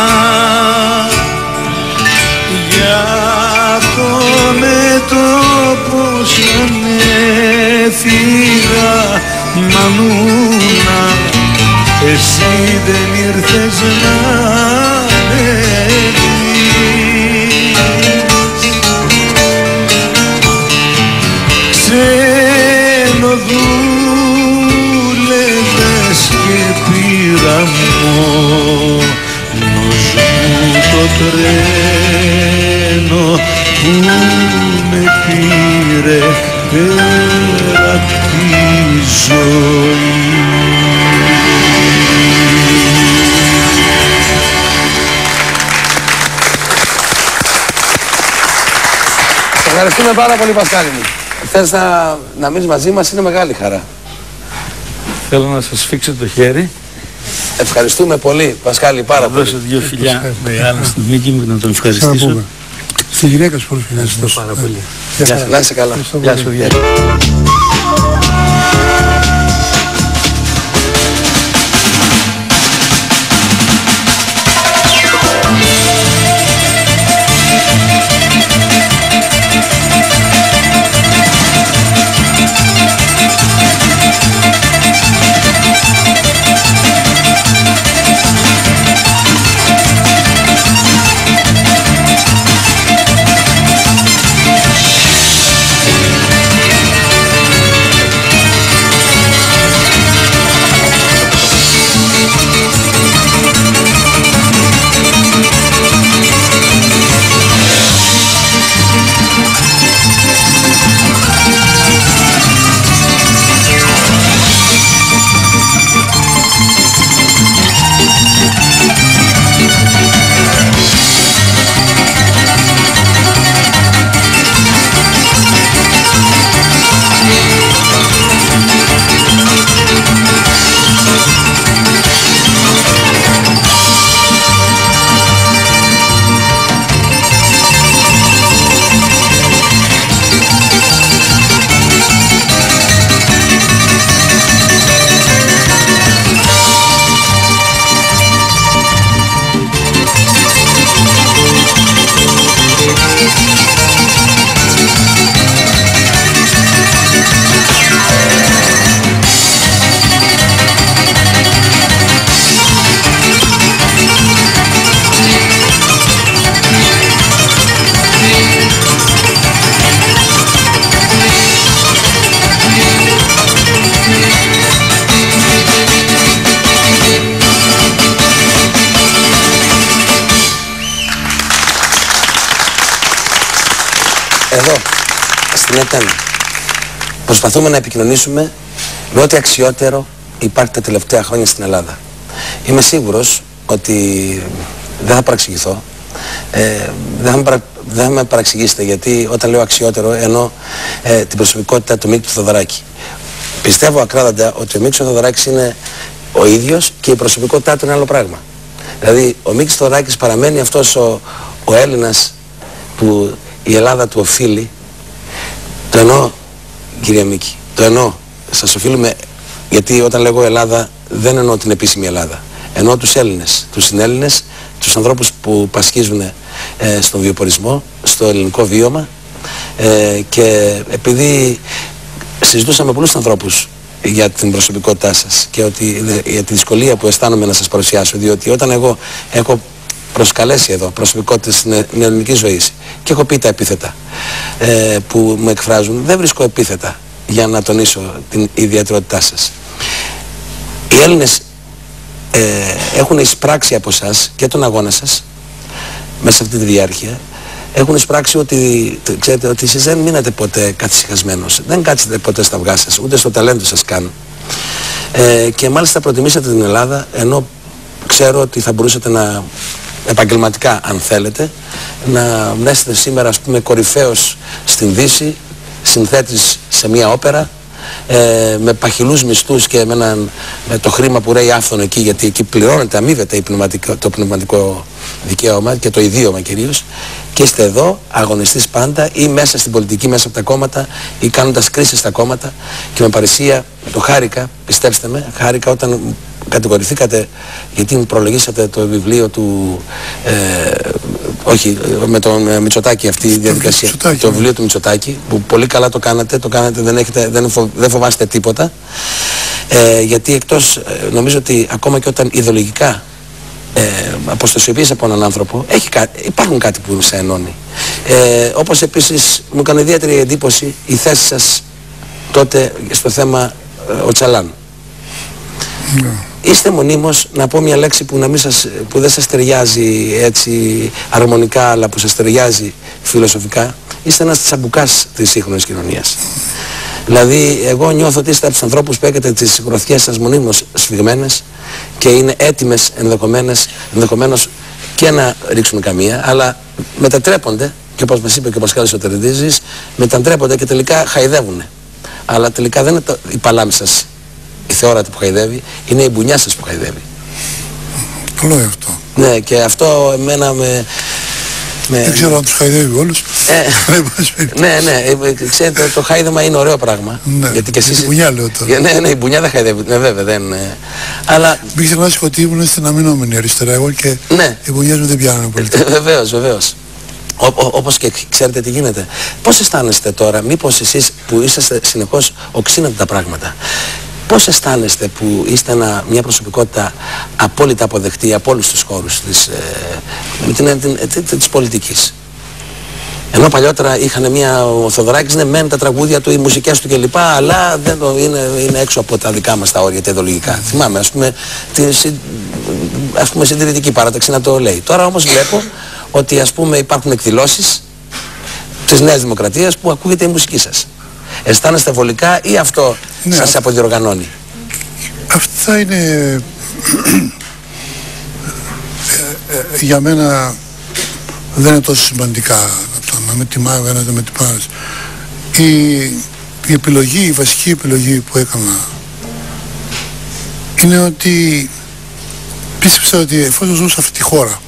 για το μέτωπο σαν έφυγα μανούνα, εσύ δεν ήρθες να με δεις. Ξενοδούλευες και πήρα μόνος μου το τρένο που με πήρε πέρα απ' τη ζωή. Ευχαριστούμε πάρα πολύ, Πασχάλη μου. Θες να, να μείνεις μαζί μας, είναι μεγάλη χαρά. Θέλω να σας σφίξω το χέρι. Ευχαριστούμε πολύ, Πασχάλη, πάρα θα πολύ. δώσω δύο φιλιά μεγάλα στον Μίκη μου να τον ευχαριστήσω. Στη γυναίκα σου πολύ φιλιά. Ευχαριστώ πάρα πολύ. Γεια σας. Να είσαι καλά. Γεια σου, Διάρκεια. Εδώ, στην Ετένα, προσπαθούμε να επικοινωνήσουμε με ό,τι αξιότερο υπάρχει τα τελευταία χρόνια στην Ελλάδα. Είμαι σίγουρος ότι δεν θα παραξηγηθώ, ε, δεν, θα παρα, δεν θα με παραξηγήσετε, γιατί όταν λέω αξιότερο εννοώ ε, την προσωπικότητα του Μίκη του Θοδωράκη. Πιστεύω ακράδαντα ότι ο Μίκης ο Θοδωράκης είναι ο ίδιος και η προσωπικότητά του είναι άλλο πράγμα. Δηλαδή ο Μίκης Θοδωράκης παραμένει αυτός ο, ο Έλληνας που η Ελλάδα του οφείλει. Το εννοώ, κυρία Μίκη, το εννοώ. Σας οφείλουμε, γιατί όταν λέγω Ελλάδα δεν εννοώ την επίσημη Ελλάδα. Εννοώ τους Έλληνες, τους συνέλληνες, τους ανθρώπους που πασχίζουν ε, στον βιοπορισμό, στο ελληνικό βίωμα, ε, και επειδή συζητούσαμε πολλούς ανθρώπους για την προσωπικότητά σας και ότι, για τη δυσκολία που αισθάνομαι να σας παρουσιάσω, διότι όταν εγώ έχω προσκαλέσει εδώ προσωπικότητες στην ελληνική ζωή και έχω πει τα επίθετα ε, που μου εκφράζουν, δεν βρίσκω επίθετα για να τονίσω την ιδιαιτερότητά σας. Οι Έλληνες ε, έχουν εισπράξει από εσάς και τον αγώνα σας μέσα σε αυτή τη διάρκεια. Έχουν εισπράξει ότι, ξέρετε, ότι εσείς δεν μείνατε ποτέ καθησυχασμένος, δεν κάτσετε ποτέ στα αυγά σας, ούτε στο ταλέντο σας καν. Ε, και μάλιστα προτιμήσατε την Ελλάδα, ενώ ξέρω ότι θα μπορούσατε να, επαγγελματικά αν θέλετε, να μνέσετε σήμερα, ας πούμε, κορυφαίος στην Δύση, συνθέτης σε μια όπερα, ε, με παχυλούς μισθούς και με, έναν, με το χρήμα που ρέει άφθονο εκεί, γιατί εκεί πληρώνεται, αμείβεται το πνευματικό δικαίωμα και το ιδίωμα κυρίως, και είστε εδώ αγωνιστής πάντα, ή μέσα στην πολιτική, μέσα από τα κόμματα, ή κάνοντας κρίσεις στα κόμματα, και με παρησία το χάρηκα, πιστέψτε με, χάρηκα όταν κατηγορηθήκατε γιατί μου προλογίσατε το βιβλίο του, ε, όχι, με τον Μητσοτάκη αυτή η διαδικασία, το βιβλίο του Μητσοτάκη, που πολύ καλά το κάνατε, το κάνατε, δεν, έχετε, δεν, φο, δεν φοβάστε τίποτα, ε, γιατί εκτός, νομίζω ότι ακόμα και όταν ιδεολογικά ε, αποστασιοποιείς από έναν άνθρωπο, έχει κά, υπάρχουν κάτι που σε ενώνει. Ε, όπως επίσης μου έκανε ιδιαίτερη εντύπωση η θέση σας τότε στο θέμα ε, Οτσαλάν. Yeah. Είστε μονίμως, να πω μια λέξη που, να μην σας, που δεν σας ταιριάζει έτσι αρμονικά, αλλά που σας ταιριάζει φιλοσοφικά, είστε ένας τσαμπουκάς της σύγχρονης κοινωνίας. Δηλαδή, εγώ νιώθω ότι είστε από τους ανθρώπους που έχετε τις γροθιές σας μονίμως σφιγμένες και είναι έτοιμες ενδεχομένως, ενδεχομένως και να ρίξουν καμία, αλλά μετατρέπονται και όπως μας είπε και ο Πασχάλης ο Τερεντίζης, μεταντρέπονται και τελικά χαϊδεύουν. Αλλά τελικά δεν είναι το, η παλάμη σας, η θεόρατη που χαϊδεύει, είναι η μπουνιά σας που χαϊδεύει. Καλό είναι αυτό. Ναι, και αυτό εμένα με... με... Δεν ξέρω αν τους χαϊδεύει όλους. Ε, ναι, ναι, ξέρετε, το χάιδεμα είναι ωραίο πράγμα. Ναι, γιατί και εσείς... η μπουνιά λέω τώρα. Ναι, ναι, η μπουνιά δεν χαϊδεύει, ναι, βέβαια, δεν... Αλλά... Μην ξεχνάς ότι ήμουν στην αμυνόμενη αριστερά εγώ και ναι. οι μπουνιές μου δεν πιάνουν πολύ. Βεβαίως, βεβαίως. Όπως και ξέρετε τι γίνεται. Πώς αισθάνεστε τώρα, μήπως εσείς που είσαστε συνεχώς οξύνατε τα πράγματα, πώς αισθάνεστε που είστε ένα, μια προσωπικότητα απόλυτα αποδεκτή από όλους τους χώρους της, ε, την, την, την, την, της πολιτικής? Ενώ παλιότερα είχαν μια, ο Θοδωράκης, ναι, μεν τα τραγούδια του, οι μουσικές του κλπ, αλλά δεν το, είναι, είναι έξω από τα δικά μας τα όρια τα ιδεολογικά. Θυμάμαι, ας πούμε, τη, ας πούμε συντηρητική παράταξη να το λέει. Τώρα όμως βλέπω ότι ας πούμε υπάρχουν εκδηλώσεις της Νέας Δημοκρατίας που ακούγεται η μουσική σας. Αισθάνεστε βολικά ή αυτό ναι, σας α... αποδιοργανώνει? Αυτά είναι ε, ε, για μένα δεν είναι τόσο σημαντικά. Να με τιμάει ο ένας, να με τιμάει ο ένας. Η, η επιλογή, η βασική επιλογή που έκανα είναι ότι πίστεψα ότι εφόσον ζω σε αυτή τη χώρα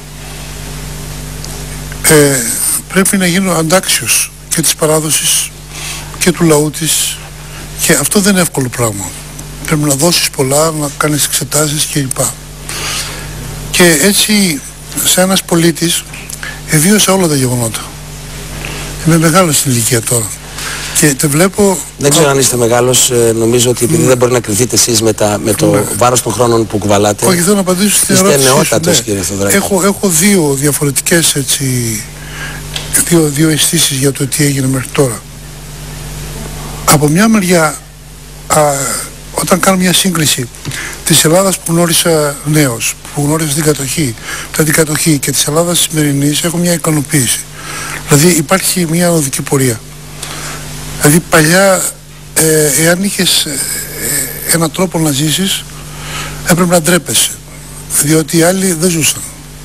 ε, πρέπει να γίνω αντάξιος και της παράδοσης και του λαού της, και αυτό δεν είναι εύκολο πράγμα. Πρέπει να δώσεις πολλά, να κάνεις εξετάσεις κλπ. Και έτσι σαν ένας πολίτης εβίωσα όλα τα γεγονότα. Είμαι μεγάλος στην ηλικία τώρα και te βλέπω... Δεν ξέρω αν είστε μεγάλος, ε, νομίζω ότι επειδή mm. δεν μπορεί να κρυθείτε εσείς με, τα, με το mm. βάρος των χρόνων που κουβαλάτε. Όχι, θέλω να απαντήσω στην είστε ερώτηση. Είστε νεότατος, ναι, κύριε Θοδωράκη. Έχω, έχω δύο διαφορετικές έτσι, δύο, δύο αισθήσεις για το τι έγινε μέχρι τώρα. Από μια μεριά, α, όταν κάνω μια σύγκριση της Ελλάδας που γνώρισα νέος, που γνώρισα την κατοχή, τα την κατοχή και της Ελλάδας σημερινής, έχω μια ικανοποίηση. Δηλαδή υπάρχει μια οδική πορεία. Δηλαδή παλιά, ε, εάν είχες ε, έναν τρόπο να ζήσεις, έπρεπε να ντρέπεσαι, διότι οι άλλοι δεν ζούσαν.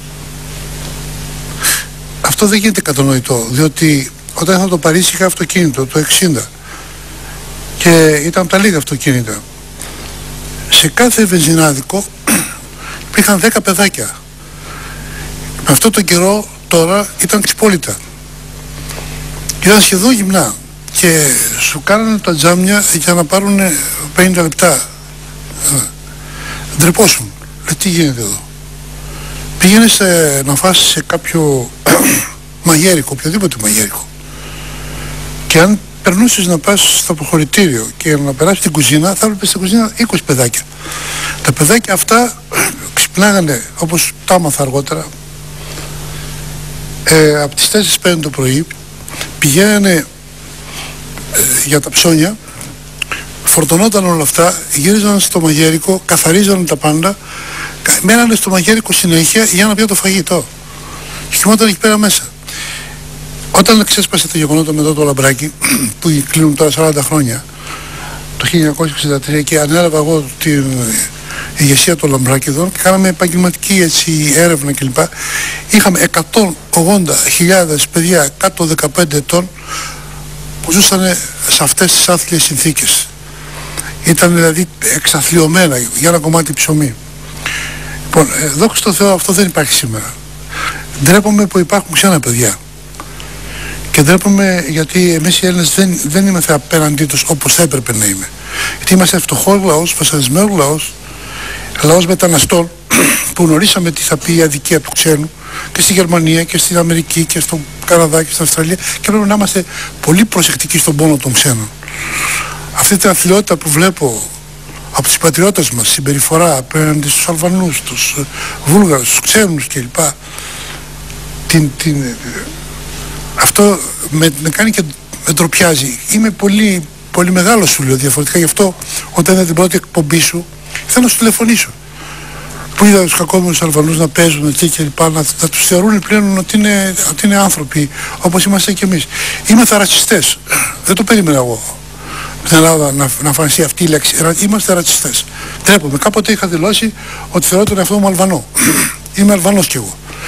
Αυτό δεν γίνεται κατανοητό, διότι όταν ήρθα το Παρίσι είχα αυτοκίνητο το εξήντα και ήταν τα λίγα αυτοκίνητα. Σε κάθε βενζινάδικο υπήρχαν δέκα παιδάκια. Με αυτό τον καιρό τώρα ήταν ξυπόλυτα. Ήταν σχεδόν γυμνά και σου κάνανε τα τζάμια για να πάρουν πενήντα λεπτά. Ντρεπόσουν. Λέει, τι γίνεται εδώ? Πήγαινες να φας σε κάποιο μαγέρικο, οποιοδήποτε μαγέρικο, και αν περνούσες να πας στο προχωρητήριο και να περάσεις την κουζίνα, θα έβλεπες στην κουζίνα είκοσι παιδάκια. Τα παιδάκια αυτά ξυπνάγανε, όπως τα άμαθα αργότερα, ε, από τις τέσσερις πέντε το πρωί, πηγαίνανε ε, για τα ψώνια, φορτωνόταν όλα αυτά, γύριζαν στο μαγέρικο, καθαρίζαν τα πάντα, μένανε στο μαγέρικο συνέχεια για να πιω το φαγητό. Και κοιμόταν εκεί πέρα μέσα. Όταν ξέσπασε το γεγονότο μετά το Λαμπράκι, που κλείνουν τώρα σαράντα χρόνια, το χίλια εννιακόσια εξήντα τρία, και ανέλαβα εγώ την ηγεσία των Λαμπράκηδων και κάναμε επαγγελματική έτσι, έρευνα κλπ. Είχαμε εκατόν ογδόντα χιλιάδες παιδιά κάτω των δεκαπέντε ετών που ζούσαν σε αυτές τις άθλιες συνθήκες. Ήταν δηλαδή εξαθλιωμένα για ένα κομμάτι ψωμί. Λοιπόν, δόξα τω Θεώ, αυτό δεν υπάρχει σήμερα. Ντρέπομαι που υπάρχουν ξένα παιδιά. Και ντρέπομαι γιατί εμείς οι Έλληνες δεν, δεν είμαστε απέναντί τους όπως θα έπρεπε να είμαι. Γιατί είμαστε φτωχός λαός, βασανισμένος λαός, λαός μεταναστών που γνωρίσαμε τι θα πει η αδικία του ξένου και στη Γερμανία και στην Αμερική και στο Καναδά και στην Αυστραλία, και πρέπει να είμαστε πολύ προσεκτικοί στον πόνο των ξένων. Αυτή την αθλειότητα που βλέπω από τους πατριώτες μας, συμπεριφορά απέναντι στους Αλβανούς, τους Βούλγαρους, τους ξένους κλπ. Την, την, αυτό με, με κάνει και με ντροπιάζει. Είμαι πολύ, πολύ μεγάλο, σου λέω, διαφορετικά. Γι' αυτό όταν είδα την πρώτη εκπομπή σου, θέλω να σου τηλεφωνήσω. Που είδα τους κακόμενους Αλβανούς να παίζουν εκεί και λοιπά, να, να τους θεωρούν πλέον ότι είναι, ότι είναι άνθρωποι όπως είμαστε και εμείς. Είμαστε ρατσιστές. Δεν το περίμενα εγώ στην Ελλάδα να, να εμφανιστεί αυτή η λέξη. Είμαστε ρατσιστές. Τρέπομαι. Κάποτε είχα δηλώσει ότι θεωρώ τον εαυτό μου Αλβανό. Είμαι Αλβανός κι εγώ.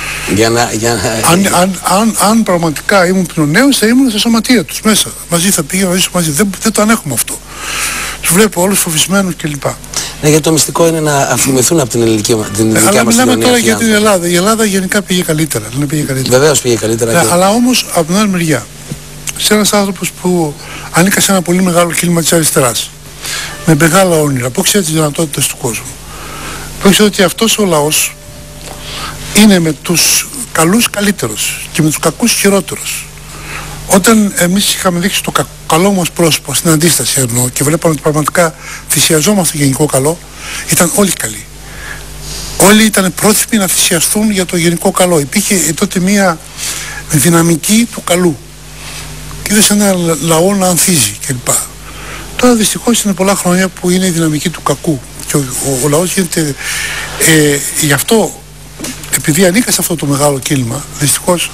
Για να, για να... Αν, αν, αν, αν πραγματικά ήμουν πιο νέος, θα ήμουν στα σωματεία τους μέσα. Μαζί θα πήγαινα να ζήσω μαζί. Δεν, δεν το ανέχουμε αυτό. Τους βλέπω όλους φοβισμένους κλπ. Ναι, γιατί το μυστικό είναι να αφημηθούν από την ελληνική, την ε, δικιά αλλά μας μιλάμε κοινωνία. τώρα για την Ελλάδα. Η Ελλάδα γενικά πήγε καλύτερα. Δεν πήγε καλύτερα. Βεβαίως πήγε καλύτερα. Ναι, και... αλλά όμως από την άλλη μεριά, σε ένας άνθρωπος που ανήκα σε ένα πολύ μεγάλο κίνημα της αριστεράς, με μεγάλα όνειρα, που ξέρει τις δυνατότητες του κόσμου, που ξέρει ότι αυτός ο λαός είναι με τους καλούς καλύτερος και με τους κακούς χειρότερος. Όταν εμείς είχαμε δείξει το κα, καλό μας πρόσωπο στην αντίσταση εννοώ και βλέπαμε ότι πραγματικά θυσιαζόμαστε το γενικό καλό, ήταν όλοι καλοί. Όλοι ήταν πρόθυμοι να θυσιαστούν για το γενικό καλό. Υπήρχε τότε μία δυναμική του καλού. Και είδες ένα λαό να ανθίζει κλπ. Τώρα δυστυχώς είναι πολλά χρόνια που είναι η δυναμική του κακού. Και ο, ο, ο λαός γίνεται... Ε, γι' αυτό, επειδή ανήκα σε αυτό το μεγάλο κίνημα, δυστυχώς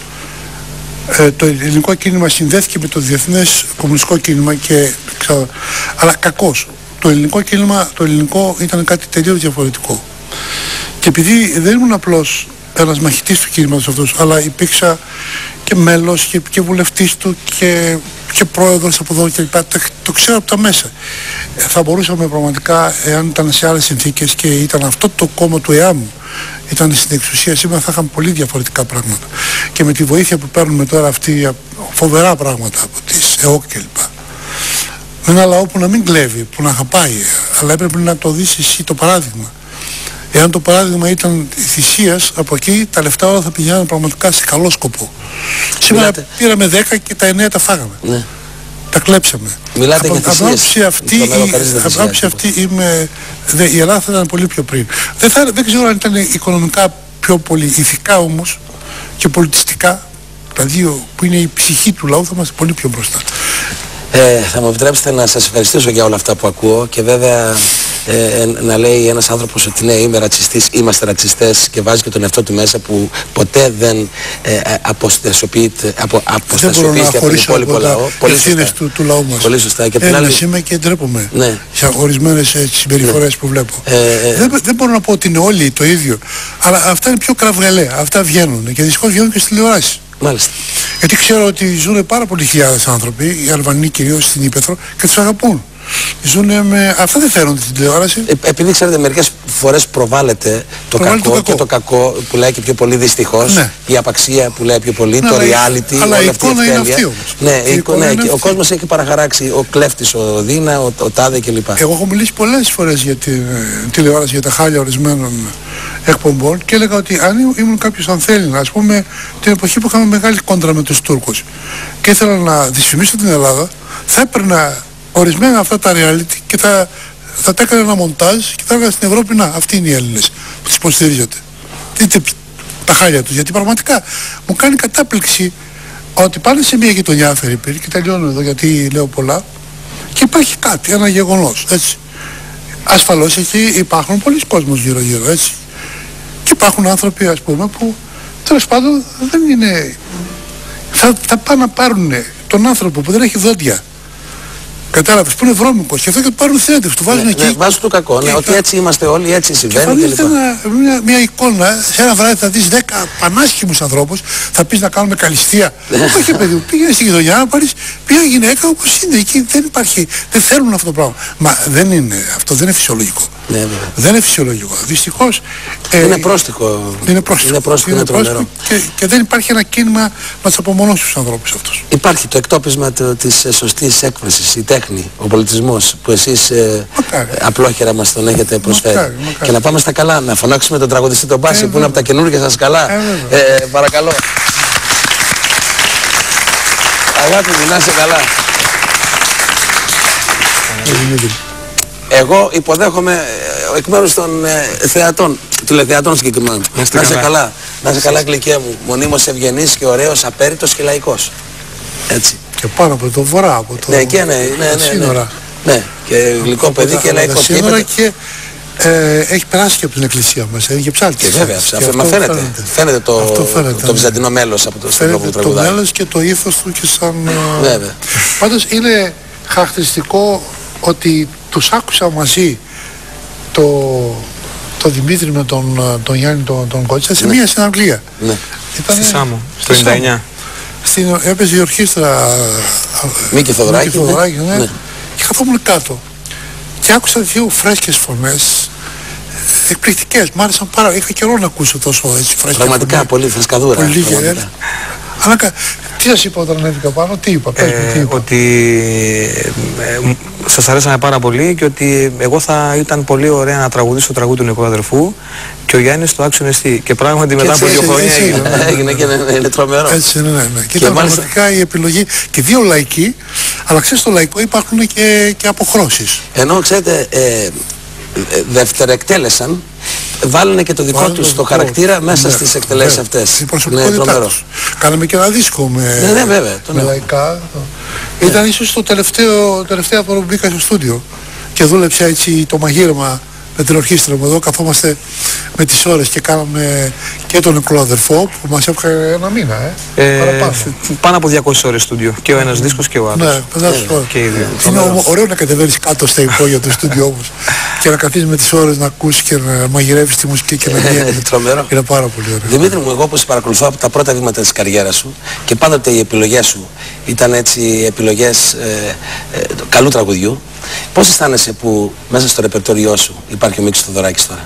ε, το ελληνικό κίνημα συνδέθηκε με το διεθνές κομμουνιστικό κίνημα και ξέρω, αλλά κακώς. Το ελληνικό κίνημα, το ελληνικό ήταν κάτι τελείως διαφορετικό. Και επειδή δεν ήμουν απλώς ένας μαχητής του κίνηματος αυτούς, αλλά υπήρξα και μέλος και, και βουλευτής του και, και πρόεδρος από εδώ και λοιπά, το, το ξέρω από τα μέσα. Ε, θα μπορούσαμε πραγματικά, εάν ήταν σε άλλες συνθήκες και ήταν αυτό το κόμμα του ΕΑΜ, ήταν στην εξουσία, σήμερα θα είχαμε πολύ διαφορετικά πράγματα. Και με τη βοήθεια που παίρνουμε τώρα αυτή, φοβερά πράγματα από τις ΕΟΚ και λοιπά. Με ένα λαό που να μην κλέβει, που να αγαπάει, αλλά έπρεπε να το δεις εσύ το παράδειγμα. Εάν το παράδειγμα ήταν θυσίας, από εκεί τα λεφτά όλα θα πηγαίνουν πραγματικά σε καλό σκοπό. Σήμερα Μιλάτε. πήραμε δέκα και τα εννέα τα φάγαμε. Ναι. Τα κλέψαμε. Μιλάτε από, για θυσίες. Αυτή, η, άποψη αυτή είμαι, δε, η Ελλάδα θα ήταν πολύ πιο πριν. Δεν, θα, δεν ξέρω αν ήταν οικονομικά πιο πολύ, ηθικά όμως και πολιτιστικά, τα δύο που είναι η ψυχή του λαού, θα είμαστε πολύ πιο μπροστά. Ε, θα μου επιτρέψετε να σας ευχαριστήσω για όλα αυτά που ακούω και βέβαια ε, να λέει ένας άνθρωπος ότι ναι, είμαι ρατσιστής, είμαστε ρατσιστές και βάζει και τον εαυτό του μέσα που ποτέ δεν ε, αποστασιοποιείται απο, αποστασιοποιείται από τον υπόλοιπο λαό. Πολύ σωστά. Του, του λαού μας. Πολύ σωστά. Και Έλληνας άλλη... είμαι και ντρέπομαι ναι. σε ορισμένες ε, συμπεριφορές ναι. που βλέπω. Ε, ε, δεν, δεν μπορώ να πω ότι είναι όλοι το ίδιο, αλλά αυτά είναι πιο κραυγαλαία, αυτά βγαίνουν και δυστυχώς βγαίνουν και στις τηλεοράσεις. Μάλιστα. Γιατί ξέρω ότι ζουν πάρα πολλοί χιλιάδες άνθρωποι, οι Αλβανοί κυρίως στην Ήπεθρο, και τους αγαπούν. Ζουν με... Αυτά δεν φέρονται στην τηλεόραση. Ε, επειδή ξέρετε μερικές φορές προβάλλεται το κακό, το κακό και το κακό που λέει και πιο πολύ δυστυχώς, ναι. η απαξία που λέει πιο πολύ, ναι, το reality, αλλά όλη η αυτή η εικόνα είναι αυτή όμως. Ναι, η εικόνα ναι, είναι ο κόσμος έχει παραχαράξει, ο κλέφτης, ο Δίνα, ο, ο Τάδε κλπ. Εγώ έχω μιλήσει πολλές φορές για την ε, τηλεόραση, για τα χάλια ορισμένων εκπομπών και έλεγα ότι αν ήμουν κάποιος αν θέλει, ας πούμε την εποχή που είχαμε μεγάλη κόντρα με τους Τούρκους και ήθελα να δυσφημίσω την Ελλάδα, θα έπαιρνα ορισμένα αυτά τα reality και θα, θα τα έκανα ένα μοντάζ και θα έλεγα στην Ευρώπη, να, αυτοί είναι οι Έλληνες που τις υποστηρίζετε. Δείτε τα χάλια τους, γιατί πραγματικά μου κάνει κατάπληξη ότι πάνε σε μια γειτονιά Φερρυπίν και τελειώνω εδώ γιατί λέω πολλά και υπάρχει κάτι, ένα γεγονός, έτσι. Ασφαλώς εκεί υπάρχουν πολλοί κόσμος γύρω γύρω, έτσι. Και υπάρχουν άνθρωποι, ας πούμε, που τέλος πάντων δεν είναι... Θα, θα πάνε να πάρουν τον άνθρωπο που δεν έχει δόντια. Κατάλαβες, που είναι βρώμικος και αυτό και του πάρουν θέτες, του βάζουν ναι, εκεί. Ναι, βάζουν το κακό, ναι, ότι έτσι είμαστε όλοι, έτσι συμβαίνει και, και μια, μια εικόνα, σε ένα βράδυ θα δεις δέκα πανάσχημους ανθρώπους, θα πεις να κάνουμε καλυστία. Όχι παιδί μου, πήγαινε στη γειτονιά να πάρεις μια γυναίκα όπως είναι, εκεί δεν υπάρχει, δεν θέλουν αυτό το πράγμα. Μα δεν είναι, αυτό δεν είναι φυσιολογικό. Ναι, ναι. Δεν είναι φυσιολογικό. Δυστυχώς ε, είναι πρόστιχο. Είναι πρόστιχο. Είναι πρόστιχο, είναι πρόστιχο και, και δεν υπάρχει ένα κίνημα να τους απομονώσει τους ανθρώπους αυτούς. Υπάρχει το εκτόπισμα το, της ε, σωστής έκφρασης, η τέχνη, ο πολιτισμός που εσείς ε, απλόχερα μας τον έχετε προσφέρει. Μακάρι, μακάρι. Και να πάμε στα καλά, να φωνάξουμε τον τραγουδιστή τον Πάση ε, που είναι από τα καινούργια σας καλά. Ε, ε, παρακαλώ. Αγάπη μου, να είσαι καλά. Εγώ υποδέχομαι εκ μέρους των ε, θεατών, τηλεθεατών συγκεκριμένα. Να είσαι καλά. καλά. Να είσαι καλά, γλυκέ μου. Μονίμως ευγενής και ωραίος, απέριτος και λαϊκός. Έτσι. Και πάνω από το βορρά, από το ναι, και ναι, ναι, ναι, σύνορα. Ναι, ναι. Και γλυκό από παιδί και λαϊκό. Σύνορα και ε, έχει περάσει και από την εκκλησία μας, είναι και ψάλτης. Και βέβαια, και αυτό, μα φαίνεται. Φαίνεται, φαίνεται το, φαίνεται, το βυζαντινό μέλος από το στήλο που τραγουδάει. Το μέλος και το ήθος του και σαν... Βέβαια. Πάντως είναι χαρακτηριστικό ότι τους άκουσα μαζί το, τον Δημήτρη με τον, τον Γιάννη τον, τον Κότσα σε ναι. μια συναυλία. Ναι. Στη Σάμο, στο ενενήντα εννιά. Στην, έπαιζε η ορχήστρα Μίκη Θοδωράκη, ναι. ναι. ναι. Και καθόμουν κάτω και άκουσα δύο φρέσκες φωνές εκπληκτικές, μ' άρεσαν πάρα, είχα καιρό να ακούσω τόσο έτσι φρέσκες. Πραγματικά, φωνές. Πολύ φρεσκαδούρα. Πολύ γερές. Αλλά τι σας είπα όταν ανέβηκα πάνω, τι είπα, πες μου, τι είπα. Ότι ε, σας αρέσαμε πάρα πολύ και ότι εγώ θα ήταν πολύ ωραία να τραγουδήσω το τραγούδι του νεκρού αδερφού και ο Γιάννης το άξιον εστί. Και πράγματι μετά από δύο χρόνια έγινε. Έγινε και είναι τρομερό. Έτσι, ναι, ναι. Και ήταν πραγματικά η επιλογή και δύο λαϊκοί, αλλά ξέρεις στο λαϊκό υπάρχουν και, και αποχρώσεις. Ενώ ξέρετε, ε, δευτερεκτέλεσαν, βάλουν και το δικό Βάλουν τους το το δικό. χαρακτήρα μέσα Ναι, στις εκτελέσεις ναι. αυτές. Η προσωπικότητά τους. Κάναμε και ένα δίσκο με, ναι, ναι, βέβαια, το με ναι. λαϊκά. Ναι. Ήταν ίσως το τελευταίο, τελευταία φορά που μπήκα στο στούντιο και δούλεψα έτσι το μαγείρεμα με την ορχήστρα μου εδώ. Καθόμαστε με τις ώρες και κάναμε και τον νεκρό αδερφό που μας έφυγε ένα μήνα. Ε, ε, παραπάνω. Πάνω από διακόσιες ώρες στούντιο. Και ο ένας mm. δίσκος και ο άλλος. Ναι, πεντάσσερις ώρες. Και οι δύο. Είναι ωραίο να κατεβαίνεις κάτω στα υπόγεια του στούντιο όμως και να καθίσεις με τις ώρες να ακούσεις και να μαγειρεύεις τη μουσική και να βγαίνεις. Τρομερό. Είναι πάρα πολύ ωραίο. Δημήτρη μου, εγώ όπως παρακολουθώ από τα πρώτα βήματα της καριέρας σου και πάντοτε οι επιλογές σου ήταν έτσι επιλογές ε, ε, καλού τραγουδιού. Πώς αισθάνεσαι που μέσα στο ρεπερτόριό σου υπάρχει ο Μίκης Θοδωράκης τώρα?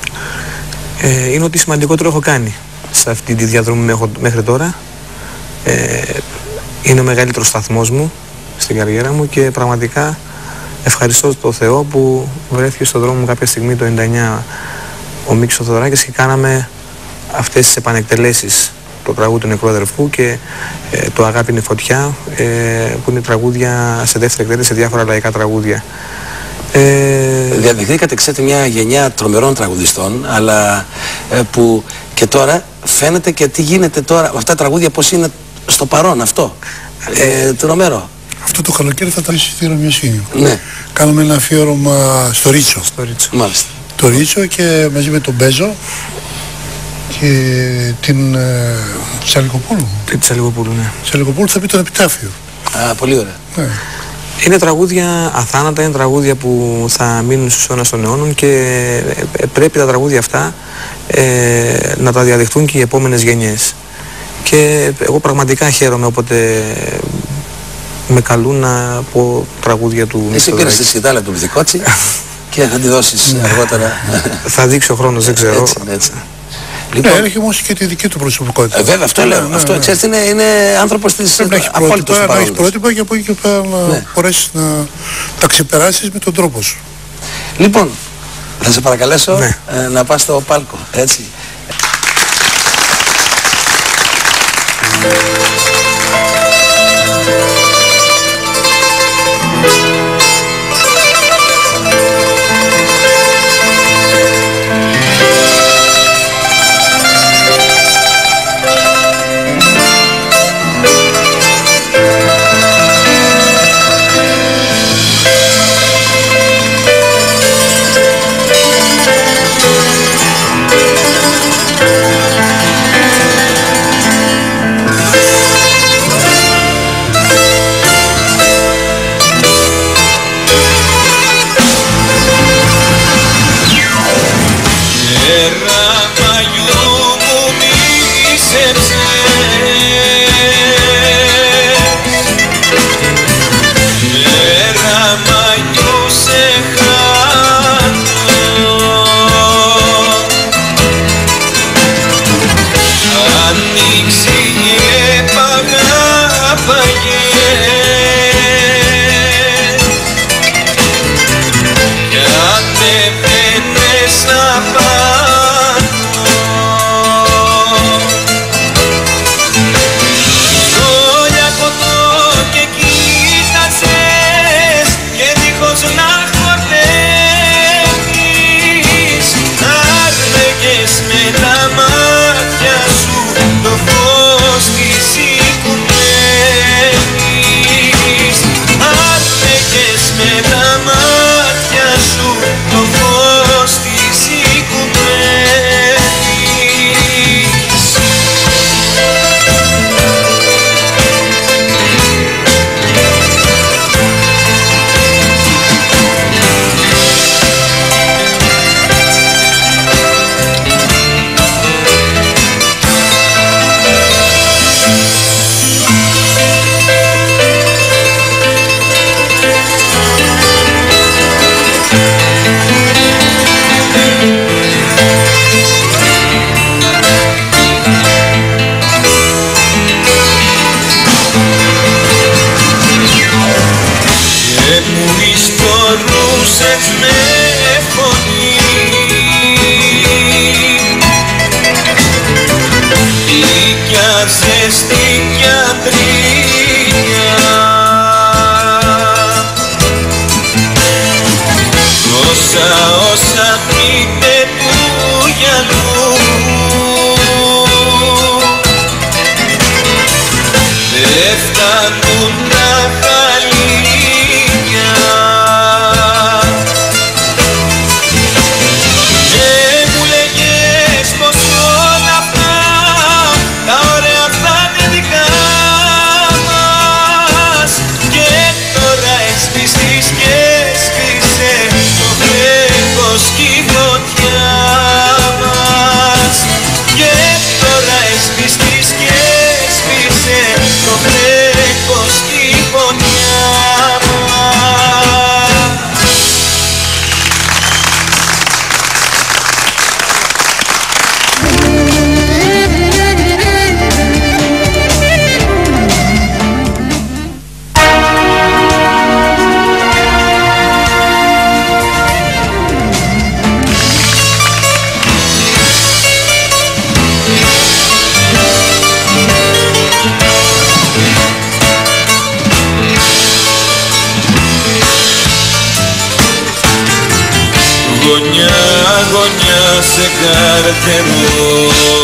Ε, είναι ότι σημαντικότερο έχω κάνει σε αυτή τη διαδρομή μέχρι τώρα. Ε, είναι ο μεγαλύτερος σταθμός μου στην καριέρα μου και πραγματικά ευχαριστώ τον Θεό που βρέθηκε στον δρόμο μου κάποια στιγμή το ενενήντα εννιά ο Μίκης Θοδωράκης και κάναμε αυτές τις επανεκτελέσεις, το τραγούδι του νεκρού αδερφού και ε, το Αγάπη είναι φωτιά, ε, που είναι τραγούδια σε δεύτερη εκτέλεση σε διάφορα λαϊκά τραγούδια. Ε... Διαδεχθήκατε, ξέρετε, μια γενιά τρομερών τραγουδιστών, αλλά ε, που και τώρα φαίνεται και τι γίνεται τώρα με αυτά τα τραγούδια, πώς είναι στο παρόν αυτό. Ε, τρομερό. Αυτό το καλοκαίρι θα ήταν στη Ρωμιοσύνη. Ναι. Κάναμε ένα αφιέρωμα στο Ρίτσο. Στο Ρίτσο. Μάλιστα. Το Ρίτσο και μαζί με τον Μπέζο και την ε, Τσαλικοπούλου. Την Τσαλικοπούλου, ναι. Τσαλικοπούλου θα πει τον επιτάφιο. Α, πολύ ωραία. Ναι. Είναι τραγούδια αθάνατα, είναι τραγούδια που θα μείνουν στους αιώνας των αιώνων και πρέπει τα τραγούδια αυτά ε, να τα διαδεχτούν και οι επόμενες γενιές. Και εγώ πραγματικά χαίρομαι όποτε με καλούν να πω τραγούδια του Μίκη. Εσύ πήρες τη σκητάλα του Βυθικότσι και θα τη δώσεις αργότερα. Θα δείξει ο χρόνος, δεν ξέρω. Έτσι, έτσι. Λοιπόν, ναι, έχει όμως και τη δική του προσωπικότητα. Ε, βέβαια, αυτό λέω. Ναι, αυτό, ναι, ξέρεις, είναι, είναι άνθρωπος της απόλυτος παρόντος. Να έχεις πρότυπα και από εκεί και πέρα να ναι. μπορέσεις να τα ξεπεράσεις με τον τρόπο σου. Λοιπόν, θα σε παρακαλέσω ναι. ε, να πας στο πάλκο, έτσι. Με τα μάτια σου το φως της οικουμένης. γωνιά σε καρτερώ,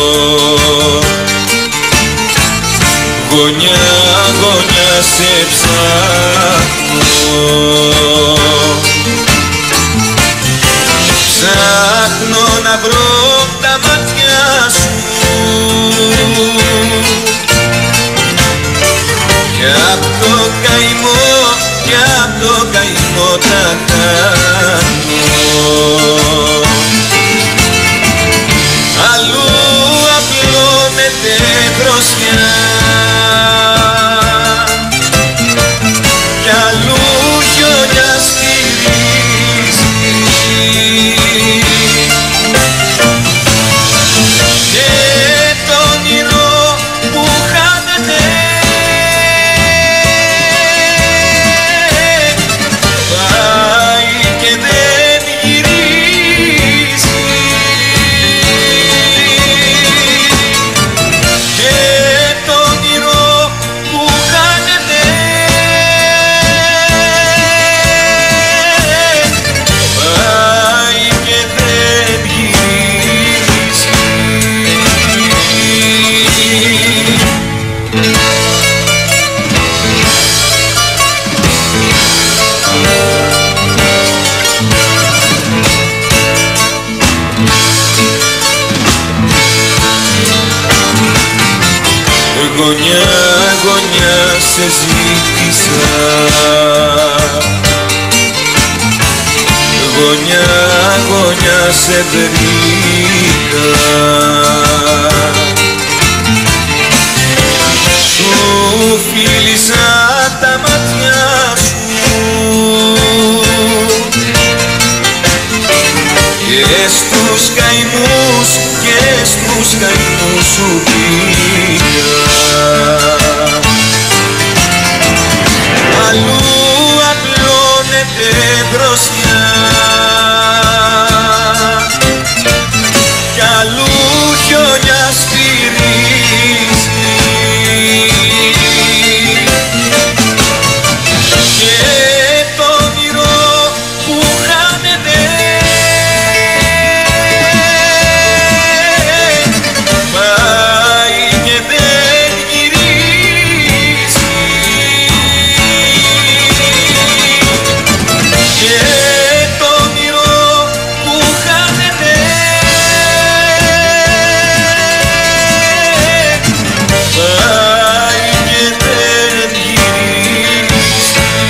γωνιά γωνιά σε ψάχνω, ψάχνω να βρω τα μάτια σου κι απ' το καημό, κι απ' το καημό τα χάνω. Αλλού απλώνεται δροσιά κι αλλού χιόνια στηρίζει και το όνειρο που χάνεται πάει και δεν γυρίζει και το όνειρο που χάνεται πάει και δεν γυρίζει. Γωνιά, γωνιά σε ζήτησα, γωνιά, γωνιά σε βρήκα, σου φίλησα τα μάτια σου και στους καημούς, και στους καημούς σου πήγα. Αλλού απλώνεται δροσιά κι αλλού χιόνια στηρίζει και το όνειρο που χάνεται πάει και δεν γυρίζει και το όνειρο που χάνεται πάει και δεν γυρίζει.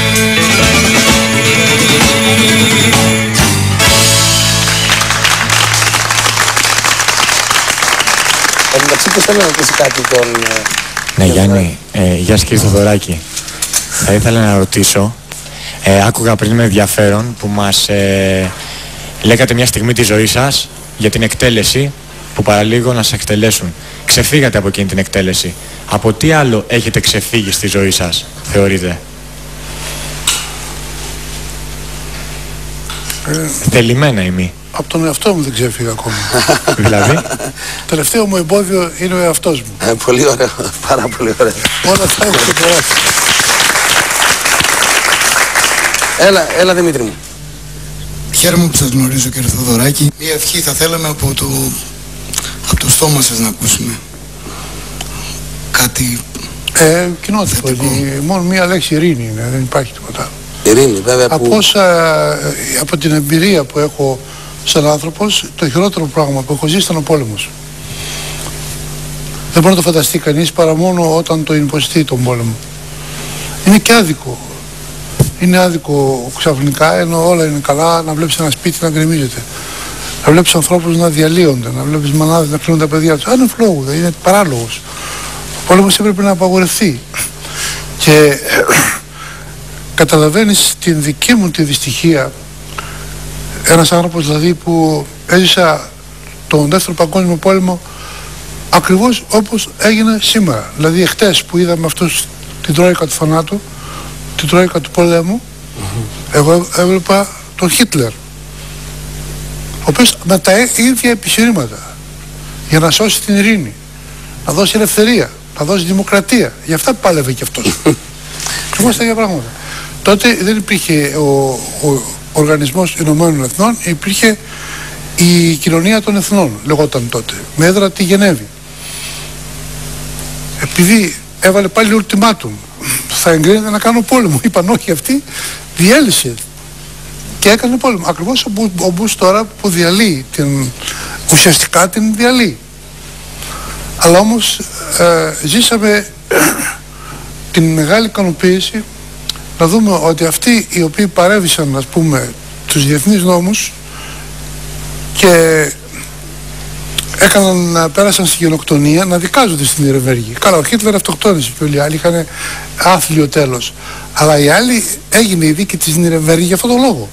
Εντάξει, πώς θέλω να ρωτήσει κάτι τον... Ναι, Γιάννη, ε, γεια σας κύριε Θοδωράκη. Θα ήθελα να ρωτήσω, ε, άκουγα πριν με ενδιαφέρον που μας ε, λέγατε μια στιγμή τη ζωή σας για την εκτέλεση που παραλίγο να σας εκτελέσουν. Ξεφύγατε από εκείνη την εκτέλεση. Από τι άλλο έχετε ξεφύγει στη ζωή σας, θεωρείτε? Ε, Θελημένα ή μη? από τον εαυτό μου δεν ξέφυγα ακόμα. Δηλαδή? Το τελευταίο μου εμπόδιο είναι ο εαυτός μου. Ε, πολύ ωραίο, πάρα πολύ ωραίο. Όλα αυτά έχω ξεπεράσει. Έλα, έλα Δημήτρη μου. Χαίρομαι που σας γνωρίζω κύριε Θοδωράκη. Μία ευχή θα θέλαμε από το, από το στόμα σας να ακούσουμε. Κάτι Ε, κοινότυπο. Μόνο μία λέξη ειρήνη είναι, δεν υπάρχει τίποτα. Ειρήνη, βέβαια. Από, που... όσα, από την εμπειρία που έχω σαν άνθρωπος, το χειρότερο πράγμα που έχω ζήσει ήταν ο πόλεμος. Δεν μπορεί να το φανταστεί κανείς παρά μόνο όταν το υποστεί τον πόλεμο. Είναι και άδικο. Είναι άδικο ξαφνικά, ενώ όλα είναι καλά, να βλέπεις ένα σπίτι να γκρεμίζεται. Να βλέπεις ανθρώπους να διαλύονται, να βλέπεις μανάδες να κλείνουν τα παιδιά τους. Αν φλόγου, είναι παράλογος. Ο πόλεμος έπρεπε να απαγορευτεί. Και καταλαβαίνεις την δική μου τη δυστυχία, ένας άνθρωπος δηλαδή που έζησα τον δεύτερο παγκόσμιο πόλεμο ακριβώς όπως έγινε σήμερα. Δηλαδή εχθές που είδαμε αυτούς την τρόικα του θανάτου, την τρόικα του πολέμου, mm-hmm. εγώ έβλεπα τον Χίτλερ, ο οποίος με τα ίδια επιχειρήματα για να σώσει την ειρήνη, να δώσει ελευθερία, να δώσει δημοκρατία, γι' αυτά πάλευε και αυτός. Ακριβώς τα ίδια πράγματα. Τότε δεν υπήρχε ο, ο Οργανισμός Ηνωμένων Εθνών, υπήρχε η Κοινωνία των Εθνών, λεγόταν τότε, με έδρα τη Γενέβη. Επειδή έβαλε πάλι ουλτιμάτουμ, θα εγκρίνεται να κάνω πόλεμο. Είπαν όχι, αυτή διέλυσε και έκανε πόλεμο. Ακριβώς ο Μπούς τώρα που διαλύει, την, ουσιαστικά την διαλύει. Αλλά όμως ε, ζήσαμε την μεγάλη ικανοποίηση να δούμε ότι αυτοί οι οποίοι παρέβησαν, ας πούμε, τους διεθνείς νόμους και έκαναν, πέρασαν στη γενοκτονία, να δικάζονται στην Νιρεμβέργη. Καλά, ο Χίτλερ αυτοκτόνησε και όλοι οι άλλοι είχαν άθλιο τέλος. Αλλά οι άλλοι, έγινε η δίκη της Νιρεμβέργη για αυτόν τον λόγο.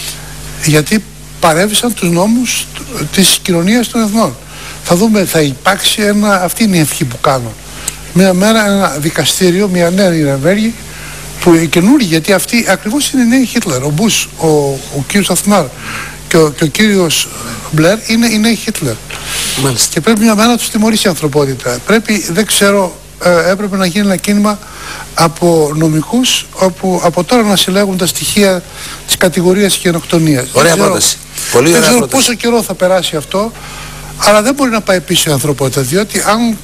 Γιατί παρέβησαν τους νόμους της Κοινωνίας των Εθνών. Θα δούμε, θα υπάρξει ένα, αυτή είναι η ευχή που κάνω. Μια μέρα ένα δικαστήριο, μια νέα Νιρεμβέργη, που η καινούργια, γιατί αυτή ακριβώς είναι η νέα Χίτλερ. Ο Μπούς, ο, ο κύριος Αθνάρ και ο, και ο κύριος Μπλερ είναι η νέα Χίτλερ. Μάλιστα. Και πρέπει μια μέρα να τους τιμωρήσει η ανθρωπότητα. Πρέπει, δεν ξέρω, ε, έπρεπε να γίνει ένα κίνημα από νομικούς, όπου από τώρα να συλλέγουν τα στοιχεία της κατηγορίας γενοκτονίας. Ωραία πρόταση. Πολύ δεν ωραία ξέρω πρόταση. πόσο καιρό θα περάσει αυτό, αλλά δεν μπορεί να πάει πίσω η ανθρωπότητα, διότι αν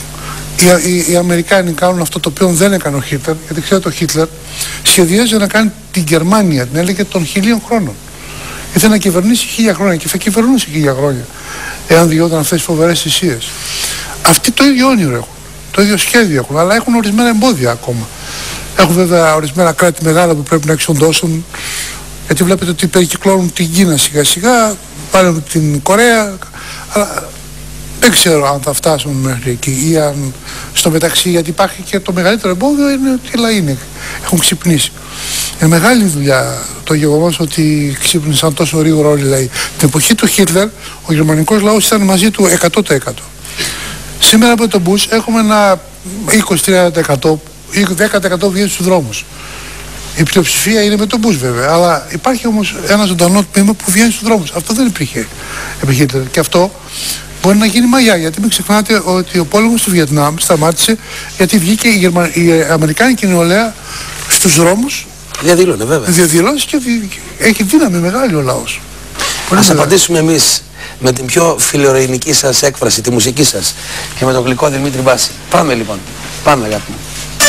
οι, οι, οι Αμερικάνοι κάνουν αυτό το οποίο δεν έκανε ο Χίτλερ, γιατί ξέρετε ο Χίτλερ σχεδιάζει να κάνει την Γερμανία, την έλεγε των χιλίων χρόνων. Ήθελε να κυβερνήσει χίλια χρόνια και θα κυβερνούσε χίλια χρόνια, εάν διόταν αυτές τις φοβερές θυσίες. Αυτοί το ίδιο όνειρο έχουν, το ίδιο σχέδιο έχουν, αλλά έχουν ορισμένα εμπόδια ακόμα. Έχουν βέβαια ορισμένα κράτη μεγάλα που πρέπει να εξοντώσουν, γιατί βλέπετε ότι περικυκλώνουν την Κίνα σιγά σιγά, πάνε την Κορέα, αλλά δεν ξέρω αν θα φτάσουν μέχρι εκεί ή αν στο μεταξύ, γιατί υπάρχει και το μεγαλύτερο εμπόδιο είναι ότι οι λαοί είναι, έχουν ξυπνήσει. Είναι μεγάλη δουλειά το γεγονός ότι ξύπνησαν τόσο γρήγορα όλοι οι λαοί. Την εποχή του Χίτλερ ο γερμανικός λαός ήταν μαζί του εκατό τοις εκατό. Σήμερα με τον Μπούς έχουμε ένα είκοσι με τριάντα τοις εκατό ή δέκα τοις εκατό βγαίνει στους δρόμους. Η πλειοψηφία είναι με τον Μπούς βέβαια, αλλά υπάρχει όμως ένα ζωντανό τμήμα που βγαίνει στους δρόμους. Αυτό δεν υπήρχε επί Χίτλερ. Και αυτό μπορεί να γίνει μαγιά, γιατί μην ξεχνάτε ότι ο πόλεμος του Βιετνάμ σταμάτησε γιατί βγήκε η, Γερμα... η Αμερικάνικη νεολαία στους δρόμους. Διαδήλωνε βέβαια. Διαδηλώσει και δι... έχει δύναμη μεγάλη ο λαός. Ας απαντήσουμε εμείς με την πιο φιλεοερωινική σας έκφραση, τη μουσική σας και με τον γλυκό Δημήτρη Μπάση. Πάμε λοιπόν. Πάμε αγάπη μου.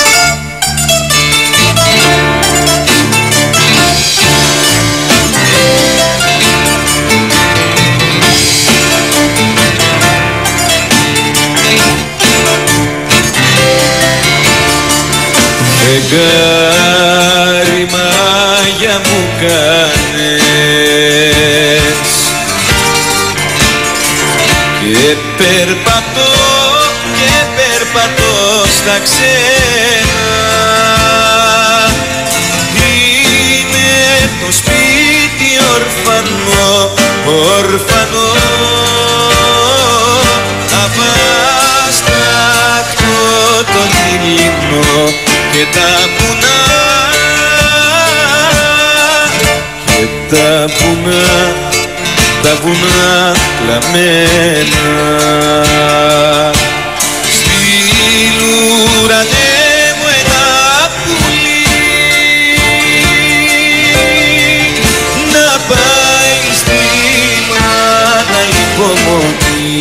Φεγγάρι μάγια μου κάνες και περπατώ και περπατώ στα ξένα. Είναι το σπίτι ορφανό, ορφανό, αβάσταχτο το λιμνό και τα βουνά, και τα βουνά, τα βουνά κλαμμένα. Στείλ' ουρανέ μου ένα πουλί να πάει στη μάνα υπομονή.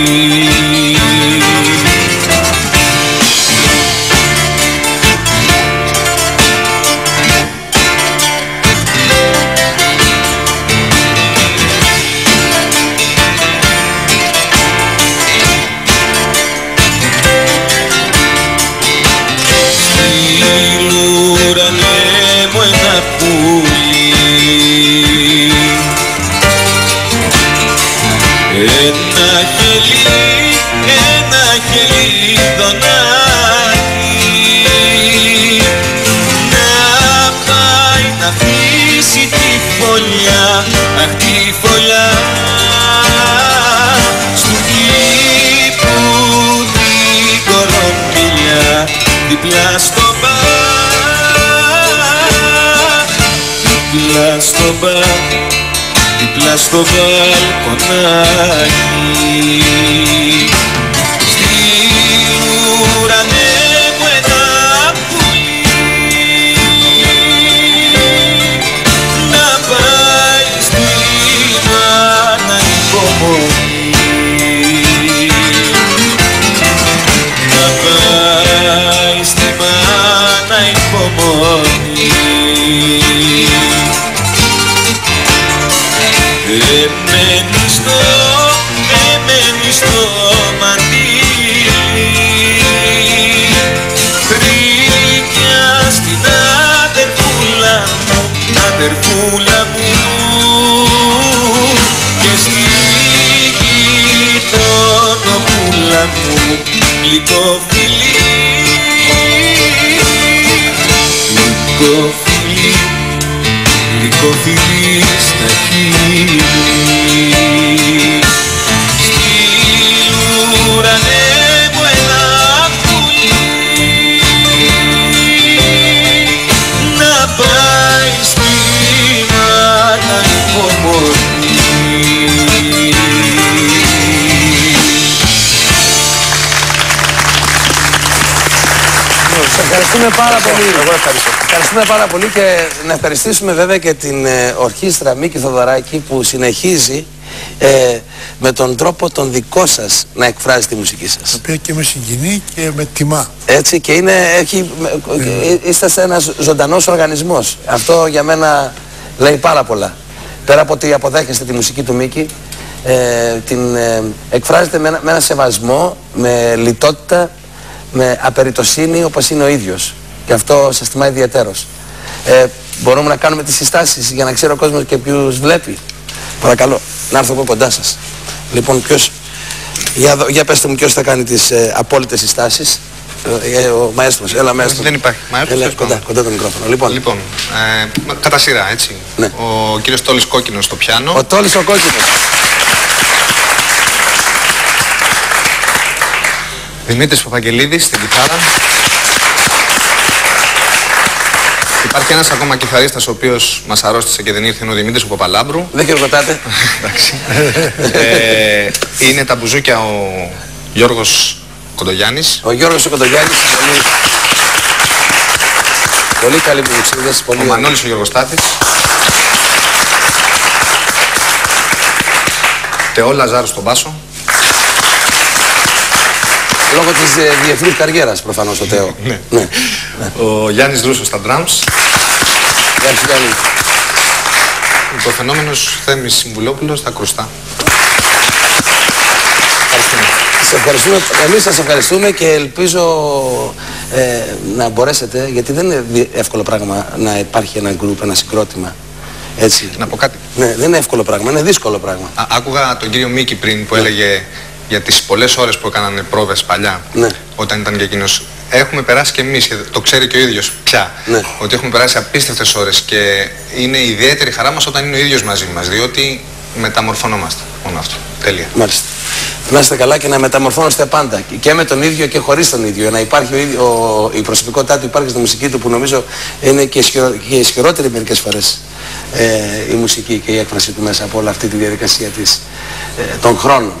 Ένα χελί, ένα χελιδονάκι να πάει να αφήσει τη φωλιά, αχ τη φωλιά στου κήπου την κορομπηλιά δίπλα στο μπαρ, δίπλα στο μπαρ, δίπλα στο μπαλκονάκι. Στείλ' ουρανέ μου ένα πουλί να πάει στη μάνα υπομονή. αδερφούλα μου και στη γειτονοπούλα μου γλυκό φιλί, γλυκό φιλί, γλυκό φιλί στα χείλη. Στείλ' ουρανέ μου ένα πουλί να πάει στην ανυπομονή. Σας ευχαριστούμε πάρα πολύ. Εγώ ευχαριστώ. Ευχαριστούμε πάρα πολύ και να ευχαριστήσουμε βέβαια και την ε, ορχήστρα Μίκη Θοδωράκη που συνεχίζει ε, με τον τρόπο τον δικό σας να εκφράζει τη μουσική σας. Το οποίο και με συγκινεί και με τιμά. Έτσι και είναι, έχει, ε, είσαστε ένας ζωντανός οργανισμός. Αυτό για μένα λέει πάρα πολλά. Πέρα από ότι αποδέχεστε τη μουσική του Μίκη, ε, την ε, εκφράζετε με ένα, με ένα σεβασμό, με λιτότητα, με απεριτοσύνη όπως είναι ο ίδιος. Και αυτό σας τιμά ιδιαίτερος. Ε, μπορούμε να κάνουμε τις συστάσεις για να ξέρει ο κόσμος και ποιους βλέπει. Παρακαλώ, να έρθω εγώ κοντά σας. Λοιπόν, ποιος, για, για πέστε μου ποιος θα κάνει τις ε, απόλυτες συστάσεις. Ε, ο μαέστρος, έλα μαέστρο. Δεν υπάρχει μαέστρος. Έλα, κοντά, κοντά το μικρόφωνο. Λοιπόν, λοιπόν ε, κατά σειρά, έτσι. Ναι. Ο κύριος Τόλης Κόκκινος στο πιάνο. Ο Τόλης ο Κόκκινος. Δημήτρης Παπαγγελίδης στην κιθάρα. Υπάρχει ένας ακόμα κιθαρίστας ο οποίος μας αρρώστησε και δεν ήρθε, είναι ο Δημήτρης ο Παπαλάμπρου. Δεν χειροκροτάτε. Εντάξει. ε, είναι τα μπουζούκια ο Γιώργος Κοντογιάννης. Ο Γιώργος ο Κοντογιάννης. Πολύ, πολύ καλή μπουζούξιδες. Ο Μανώλης ο Γιωργοστάθης. Τεό Λαζάρου στον μπάσο. Λόγω της ε, διεθνούς καριέρας προφανώς ο Τέο. Ναι. Ναι. Ο Γιάννης Δρούσος στα drums. Γιάννης Γιάννη. Ο υποφαινόμενος Θέμης Συμβουλόπουλος στα κρουστά. Σας ευχαριστούμε. Εμείς σας ευχαριστούμε και ελπίζω ε, να μπορέσετε, γιατί δεν είναι εύκολο πράγμα να υπάρχει ένα γκρουπ, ένα συγκρότημα. Έτσι. Να πω κάτι. Ναι, δεν είναι εύκολο πράγμα, είναι δύσκολο πράγμα. Α, άκουγα τον κύριο Μίκη πριν που Ναι. έλεγε για τις πολλές ώρες που έκαναν πρόβες παλιά, Ναι. όταν ήταν και εκείνος. Έχουμε περάσει και εμείς, και το ξέρει και ο ίδιος πια, Ναι. ότι έχουμε περάσει απίστευτες ώρες και είναι ιδιαίτερη χαρά μας όταν είναι ο ίδιος μαζί μας, διότι μεταμορφωνόμαστε. Μόνο αυτό. Τέλεια. Μάλιστα. Να είστε καλά και να μεταμορφώνεστε πάντα. Και με τον ίδιο και χωρίς τον ίδιο. Να υπάρχει ο ίδιο, ο, η προσωπικότητά του υπάρχει στη μουσική του που νομίζω είναι και, ισχυρο, και ισχυρότερη μερικές φορές ε, η μουσική και η έκφραση του μέσα από όλη αυτή τη διαδικασία της, ε, των χρόνων.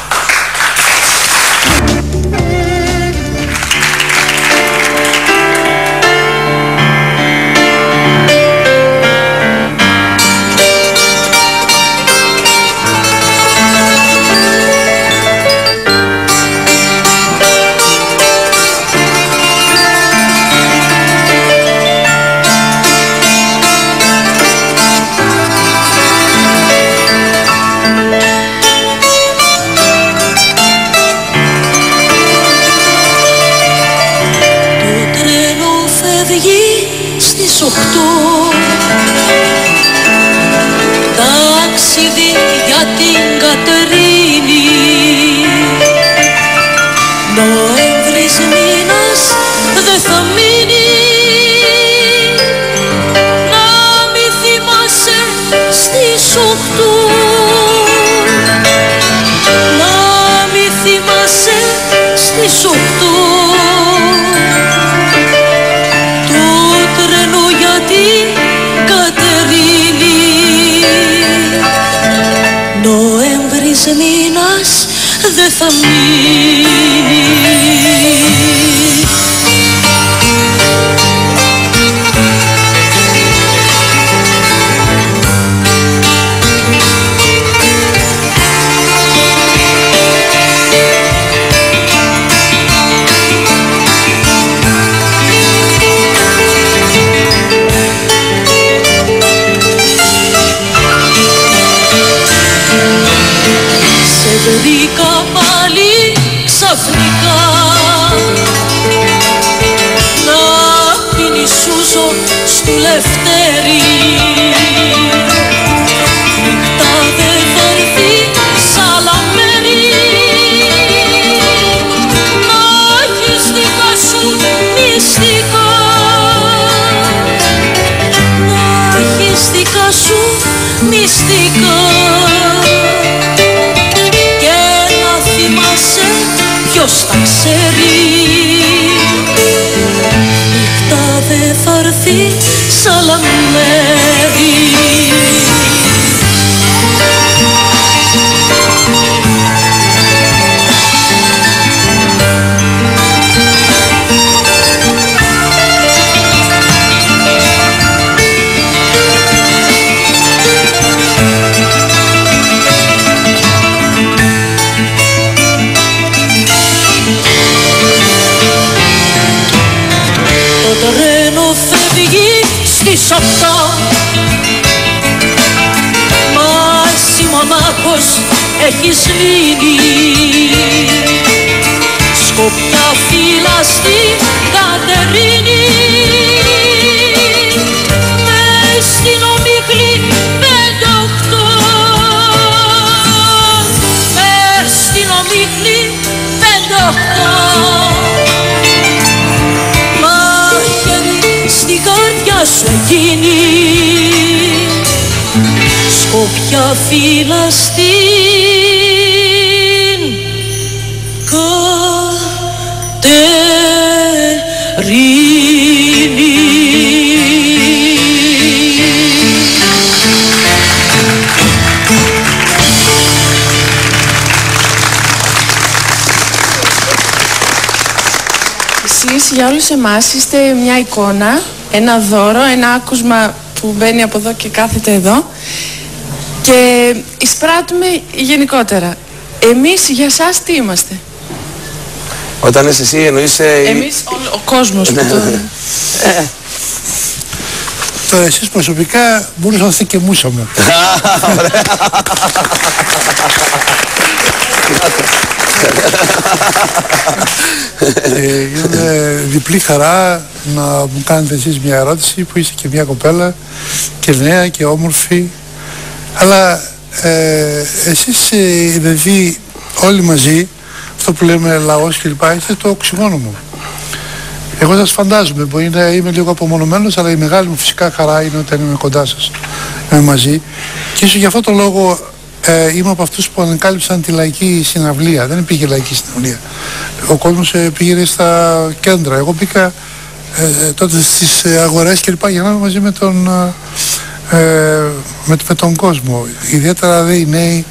Ταξίδι για την Κατερίνη, Νοέμβρης μήνας δεν θα μείνει. Να μη θυμάσαι στις οκτώ, να μη θυμάσαι στις οκτώ. Νοέμβρης μήνας δεν θα μείνει. Βρήκα πάλι ξαφνικά να πίνεις σου ζω στου Λευτέρη. Νύχτα δεν θα έρθει σ' άλλα μέρη. Να έχεις δικά σου μυστικά. Να έχεις δικά σου μυστικά. Και να θυμάσαι ποιος τα ξέρει. Νύχτα δεν θα έρθει σ' άλλα μέρη. Το τρένο φεύγει στις οκτώ. Μα εσύ μονάχος έχεις μείνει. Σκοπιά φύλλα στη Κατερίνη. Μες στην ομίχλη πέντε οκτώ. Μες στην ομίχλη πέντε οκτώ. Στην καρδιά σου εκείνη σκοπιά φύλλα στην Κατερίνη. Εσείς για όλους εμάς είστε μια εικόνα, ένα δώρο, ένα άκουσμα που μπαίνει από εδώ και κάθεται εδώ και εισπράττουμε γενικότερα. Εμείς για σας τι είμαστε? Όταν είσαι εσύ εννοείς... Εμείς ο, ο κόσμος που το... ε. Τώρα εσείς προσωπικά μπορούσα να είστε και μούσα μου. ε, είναι διπλή χαρά να μου κάνετε εσείς μια ερώτηση που είστε και μια κοπέλα και νέα και όμορφη, αλλά ε, εσείς ε, δηλαδή όλοι μαζί, αυτό που λέμε λαός κλπ, είστε το οξυγόνο μου. Εγώ σας φαντάζομαι, μπορεί να είμαι λίγο απομονωμένος, αλλά η μεγάλη μου φυσικά χαρά είναι όταν είμαι κοντά σας, είμαι μαζί, και ίσως γι' αυτό το λόγο ε, είμαι από αυτούς που ανακάλυψαν τη λαϊκή συναυλία. Δεν πήγε λαϊκή συναυλία. Ο κόσμος ε, πήγε στα κέντρα. Εγώ πήγα ε, τότε στις ε, αγορές και λοιπά για να είμαι μαζί με τον, ε, με, με τον κόσμο. Ιδιαίτερα δε οι νέοι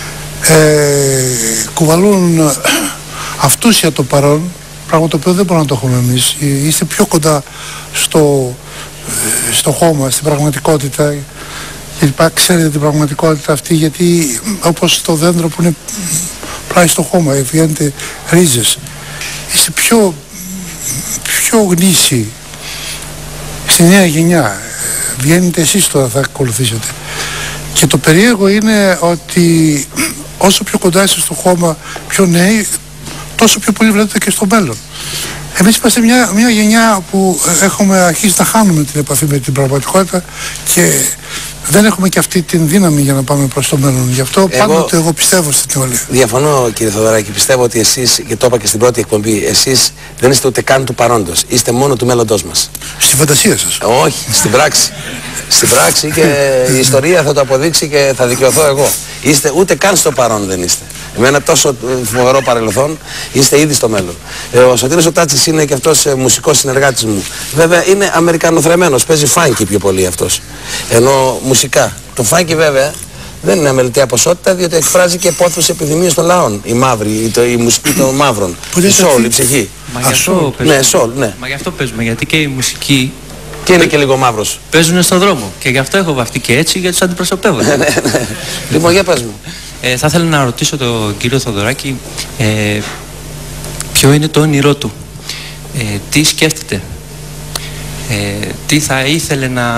ε, κουβαλούν αυτούσια το παρόν, πράγμα το οποίο δεν μπορούμε να το έχουμε εμείς. Είστε πιο κοντά στο, στο χώμα, στην πραγματικότητα και λοιπά. Ξέρετε την πραγματικότητα αυτή, γιατί όπως το δέντρο που είναι πλάι στο χώμα, βγαίνετε ρίζες. Είστε πιο, πιο γνήσιοι στη νέα γενιά. Βγαίνετε εσείς τώρα, θα ακολουθήσετε. Και το περίεργο είναι ότι όσο πιο κοντά είστε στο χώμα, πιο νέοι, τόσο πιο πολύ βλέπετε και στο μέλλον. Εμείς είμαστε μια, μια γενιά που έχουμε αρχίσει να χάνουμε την επαφή με την πραγματικότητα και δεν έχουμε και αυτή την δύναμη για να πάμε προς το μέλλον. Γι' αυτό εγώ, πάντοτε εγώ πιστεύω στην teoria. Διαφωνώ, κύριε Θοδωράκη. Πιστεύω ότι εσείς, και το είπα και στην πρώτη εκπομπή, εσείς δεν είστε ούτε καν του παρόντος. Είστε μόνο του μέλλοντός μας. Στη φαντασία σας? Όχι, στην πράξη. Στην πράξη, και η ιστορία θα το αποδείξει και θα δικαιωθώ εγώ. Είστε ούτε καν στο παρόν, δεν είστε. Με ένα τόσο φοβερό παρελθόν είστε ήδη στο μέλλον. Ε, ο Σωτήρης ο Τάτσης είναι και αυτός ε, μουσικός συνεργάτης μου. Βέβαια είναι αμερικανοθρεμένος, παίζει φάνκι πιο πολύ αυτός. Ενώ μουσικά. Το φάνκι βέβαια δεν είναι αμεληταία ποσότητα, διότι εκφράζει και πόθους επιθυμίες των λαών. Η μαύρη, η, το, η μουσική των μαύρων. Η σόλ, η ψυχή. Μα γι' αυτό ναι, σόλ, ναι. Μα γι' αυτό παίζουμε, γιατί και η μουσική. Και είναι και λίγο μαύρος. Παίζουν στον δρόμο. Και γι' αυτό έχω βαφτεί και έτσι, γιατί τους αντιπροσωπεύω. Ναι, ναι, ναι. Λοιπόν, για πες μου. Ε, θα ήθελα να ρωτήσω τον κύριο Θοδωράκη ε, ποιο είναι το όνειρό του, ε, τι σκέφτεται, ε, τι θα ήθελε να...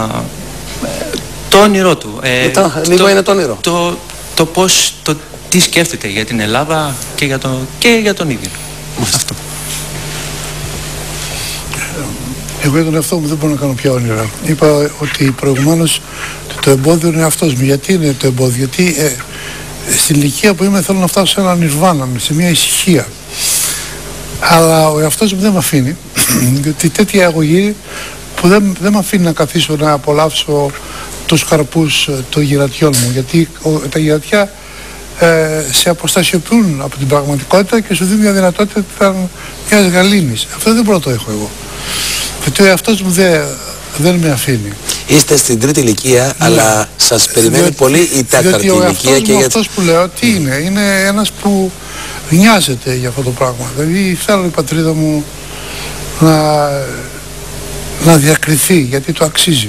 Ε, το όνειρό του. Ε, το, λίγο το, είναι το όνειρο. Το, το πώς, το τι σκέφτεται για την Ελλάδα και για, το, και για τον ίδιο. Αυτό. Εγώ για τον εαυτό μου δεν μπορώ να κάνω πια όνειρα. Είπα ότι προηγουμένως το εμπόδιο είναι αυτός μου. Γιατί είναι το εμπόδιο? Γιατί ε, στην ηλικία που είμαι θέλω να φτάσω σε ένα νιρβάνα, σε μια ησυχία. Αλλά ο εαυτός μου δεν με αφήνει, γιατί τέτοια αγωγή που δεν, δεν με αφήνει να καθίσω να απολαύσω τους καρπούς των γυρατιών μου. Γιατί ο, τα γυρατιά ε, σε αποστασιοποιούν από την πραγματικότητα και σου δίνουν μια δυνατότητα μιας γαλήνης. Αυτό δεν μπορώ να το έχω εγώ. Γιατί ο εαυτός μου δεν, δεν με αφήνει. Είστε στην τρίτη ηλικία, ναι, αλλά σας περιμένει διότι, πολύ η τέταρτη ηλικία. Και για... αυτός που λέω τι είναι, είναι ένας που νοιάζεται για αυτό το πράγμα. Δηλαδή θέλω η πατρίδα μου να, να διακριθεί, γιατί το αξίζει.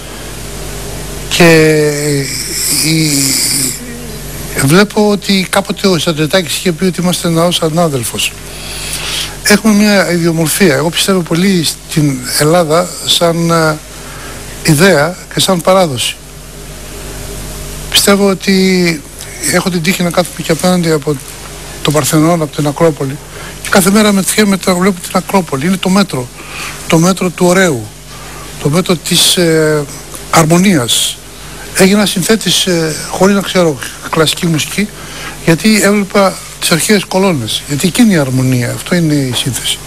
Και η... βλέπω ότι κάποτε ο Στρατιωτάκης είχε πει ότι είμαστε ναός ανάδελφος. Έχουμε μια ιδιομορφία. Εγώ πιστεύω πολύ στην Ελλάδα σαν uh, ιδέα και σαν παράδοση. Πιστεύω ότι έχω την τύχη να κάθομαι και απέναντι από το Παρθενόν, από την Ακρόπολη, και κάθε μέρα με τυχαία να βλέπω την Ακρόπολη. Είναι το μέτρο. Το μέτρο του ωραίου. Το μέτρο της ε, αρμονίας. Έγινα συνθέτης ε, χωρίς να ξέρω κλασική μουσική, γιατί έβλεπα τις αρχαίες κολόνες. Γιατί εκείνη η αρμονία, αυτό είναι η σύνθεση.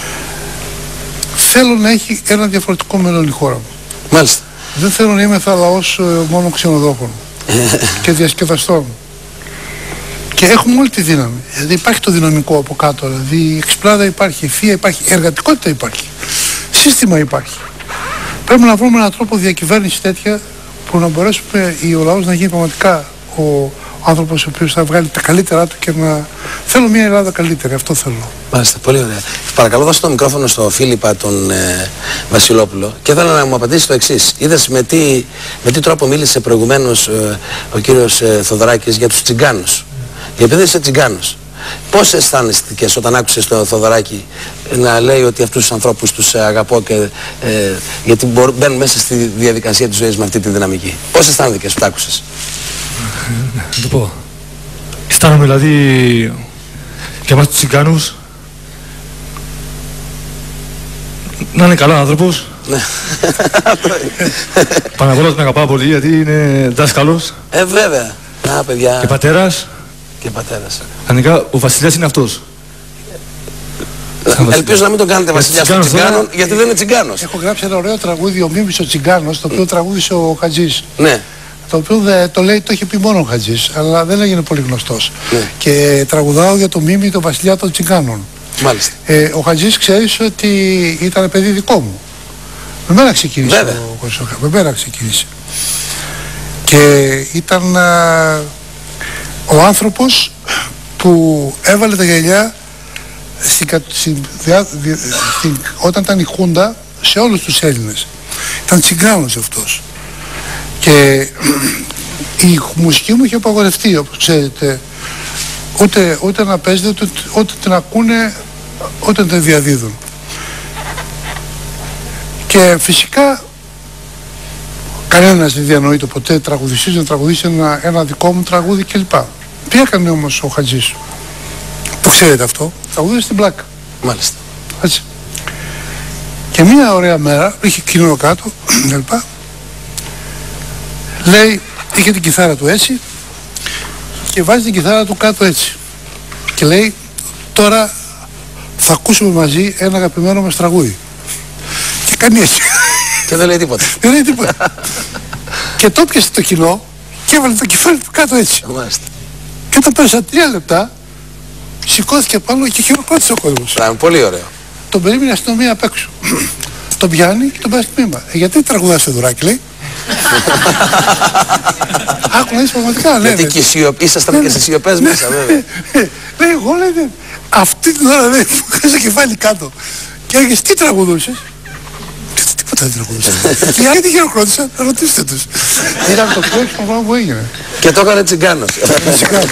Θέλω να έχει ένα διαφορετικό μέλλον η χώρα μου. Μάλιστα. Δεν θέλω να είμαι θα λαός ε, μόνο ξενοδόχων και διασκεδαστών. Και έχουμε όλη τη δύναμη. Δηλαδή υπάρχει το δυναμικό από κάτω. Δηλαδή η εξυπνάδα υπάρχει, η ευθεία υπάρχει, η εργατικότητα υπάρχει. Σύστημα υπάρχει. Πρέπει να βρούμε έναν τρόπο διακυβέρνηση τέτοια που να μπορέσουμε ο λαός να γίνει πραγματικά ο, ο άνθρωπος ο οποίος θα βγάλει τα καλύτερά του και να... Θέλω μια Ελλάδα καλύτερη, αυτό θέλω. Μάλιστα, πολύ ωραία. Παρακαλώ δώστε το μικρόφωνο στο Φίλιππα τον ε, Βασιλόπουλο και θέλω να μου απαντήσει το εξής. Είδες με τι, με τι τρόπο μίλησε προηγουμένως ε, ο κύριος ε, Θοδωράκης για τους τσιγκάνους. Και επειδή είσαι τσιγκάνος, πώς αισθάνεστηκες όταν άκουσες τον Θοδωράκη να λέει ότι αυτούς τους ανθρώπους τους αγαπώ και, ε, γιατί μπορούν, μπαίνουν μέσα στη διαδικασία της ζωής με αυτή τη δυναμική? Πώς αισθάνθηκες που τα άκουσες? Να το πω. Αισθάνομαι δηλαδή για εμάς τους τσιγκάνους να είναι καλό άνθρωπος. Πάνω απ' όλα τον αγαπάω πολύ γιατί είναι δάσκαλος. Ε, βέβαια. Να, παιδιά. Και πατέρας. Και πατέρας. Ανικά ο βασιλιάς είναι αυτός. Ελπίζω να μην τον κάνετε βασιλιάς των τσιγκάνων, γιατί δεν είναι τσιγκάνος. Έχω γράψει ένα ωραίο τραγούδι, ο Μίμης ο Τσιγκάνος, το οποίο τραγούδισε ο Χατζής. Ναι. Το οποίο δε, το λέει, το είχε πει μόνο ο Χατζής, αλλά δεν έγινε πολύ γνωστός. Ναι. Και τραγουδάω για το Μίμη, το βασιλιά των τσιγκάνων. Μάλιστα. Ε, ο Χατζής ξέρεις ότι ήταν παιδί δικό μου. Με μένα ξεκίνησε Βέβαια. ο Κωνσταντίνος. Με μένα ξεκίνησε. Και ήταν α, ο άνθρωπος που έβαλε τα γυαλιά στην, στην, διά, δι, στην, όταν ήταν η Χούντα σε όλους τους Έλληνες. Ήταν τσιγκάνος αυτός. Και η μουσική μου είχε απαγορευτεί, όπως ξέρετε, ούτε, ούτε να παίζετε, ούτε, ούτε την ακούνε, ούτε την διαδίδουν. Και φυσικά κανένας δεν διανοείται ποτέ τραγουδιστής να τραγουδήσει ένα, ένα δικό μου τραγούδι κλπ. Τι έκανε όμως ο Χατζής? Το ξέρετε αυτό? Τραγούδισε στην πλάκα. Μάλιστα. Έτσι. Και μια ωραία μέρα, είχε κοινό κάτω κλπ. Λέει, είχε την κιθάρα του έτσι και βάζει την κιθάρα του κάτω έτσι. Και λέει, τώρα θα ακούσουμε μαζί ένα αγαπημένο μας τραγούδι. Και κάνει έτσι. Και δεν λέει τίποτα. Δεν λέει τίποτα. Και το πιασε το κοινό και έβαλε το κεφάλι του κάτω έτσι. Μάλιστα. Και όταν πέρασαν τρία λεπτά, σηκώθηκε πάνω και χειροκρότησε ο κόσμος. Πράγμα πολύ ωραίο. Τον περίμενε η αστυνομία απ' έξω. Τον πιάνει και τον πάει στο τμήμα. Ε, γιατί τραγουδάς Φεδουράκη, λέει. Άκου να είσαι πραγματικά, ναι. Γιατί και ήσασταν και σε σιωπές μέσα, βέβαια. Λέει, εγώ λέει, αυτή την ώρα δεν μου χάσε κεφάλι κάτω. Και έλεγες, τι τραγουδούσες? Τίποτα δεν τραγουδούσες. Και γιατί χειροκρότησαν, θα ρωτήσετε τους. Ήταν το πιο έξυπνο πράγμα που έγινε. Και το έκανε τσιγκάνος. Τσιγκάνος,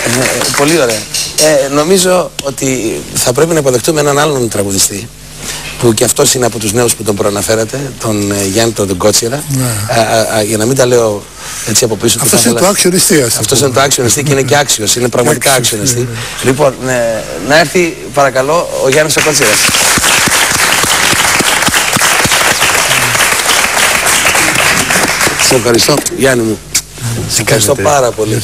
πολύ ωραία. Ε, νομίζω ότι θα πρέπει να υποδεχτούμε έναν άλλον τραγουδιστή, που και αυτός είναι από τους νέους που τον προαναφέρατε, τον ε, Γιάννη τον Κότσιρα. Ναι. Α, α, για να μην τα λέω έτσι από πίσω. Αυτός είναι το άξιονιστή. Αυτός είναι το άξιονιστή και είναι και άξιος, είναι πραγματικά άξιονιστή. Ναι. Λοιπόν, ναι, να έρθει παρακαλώ ο Γιάννης ο Κότσιρας. Σε ευχαριστώ, Γιάννη μου. Σε ευχαριστώ πάρα πολύ.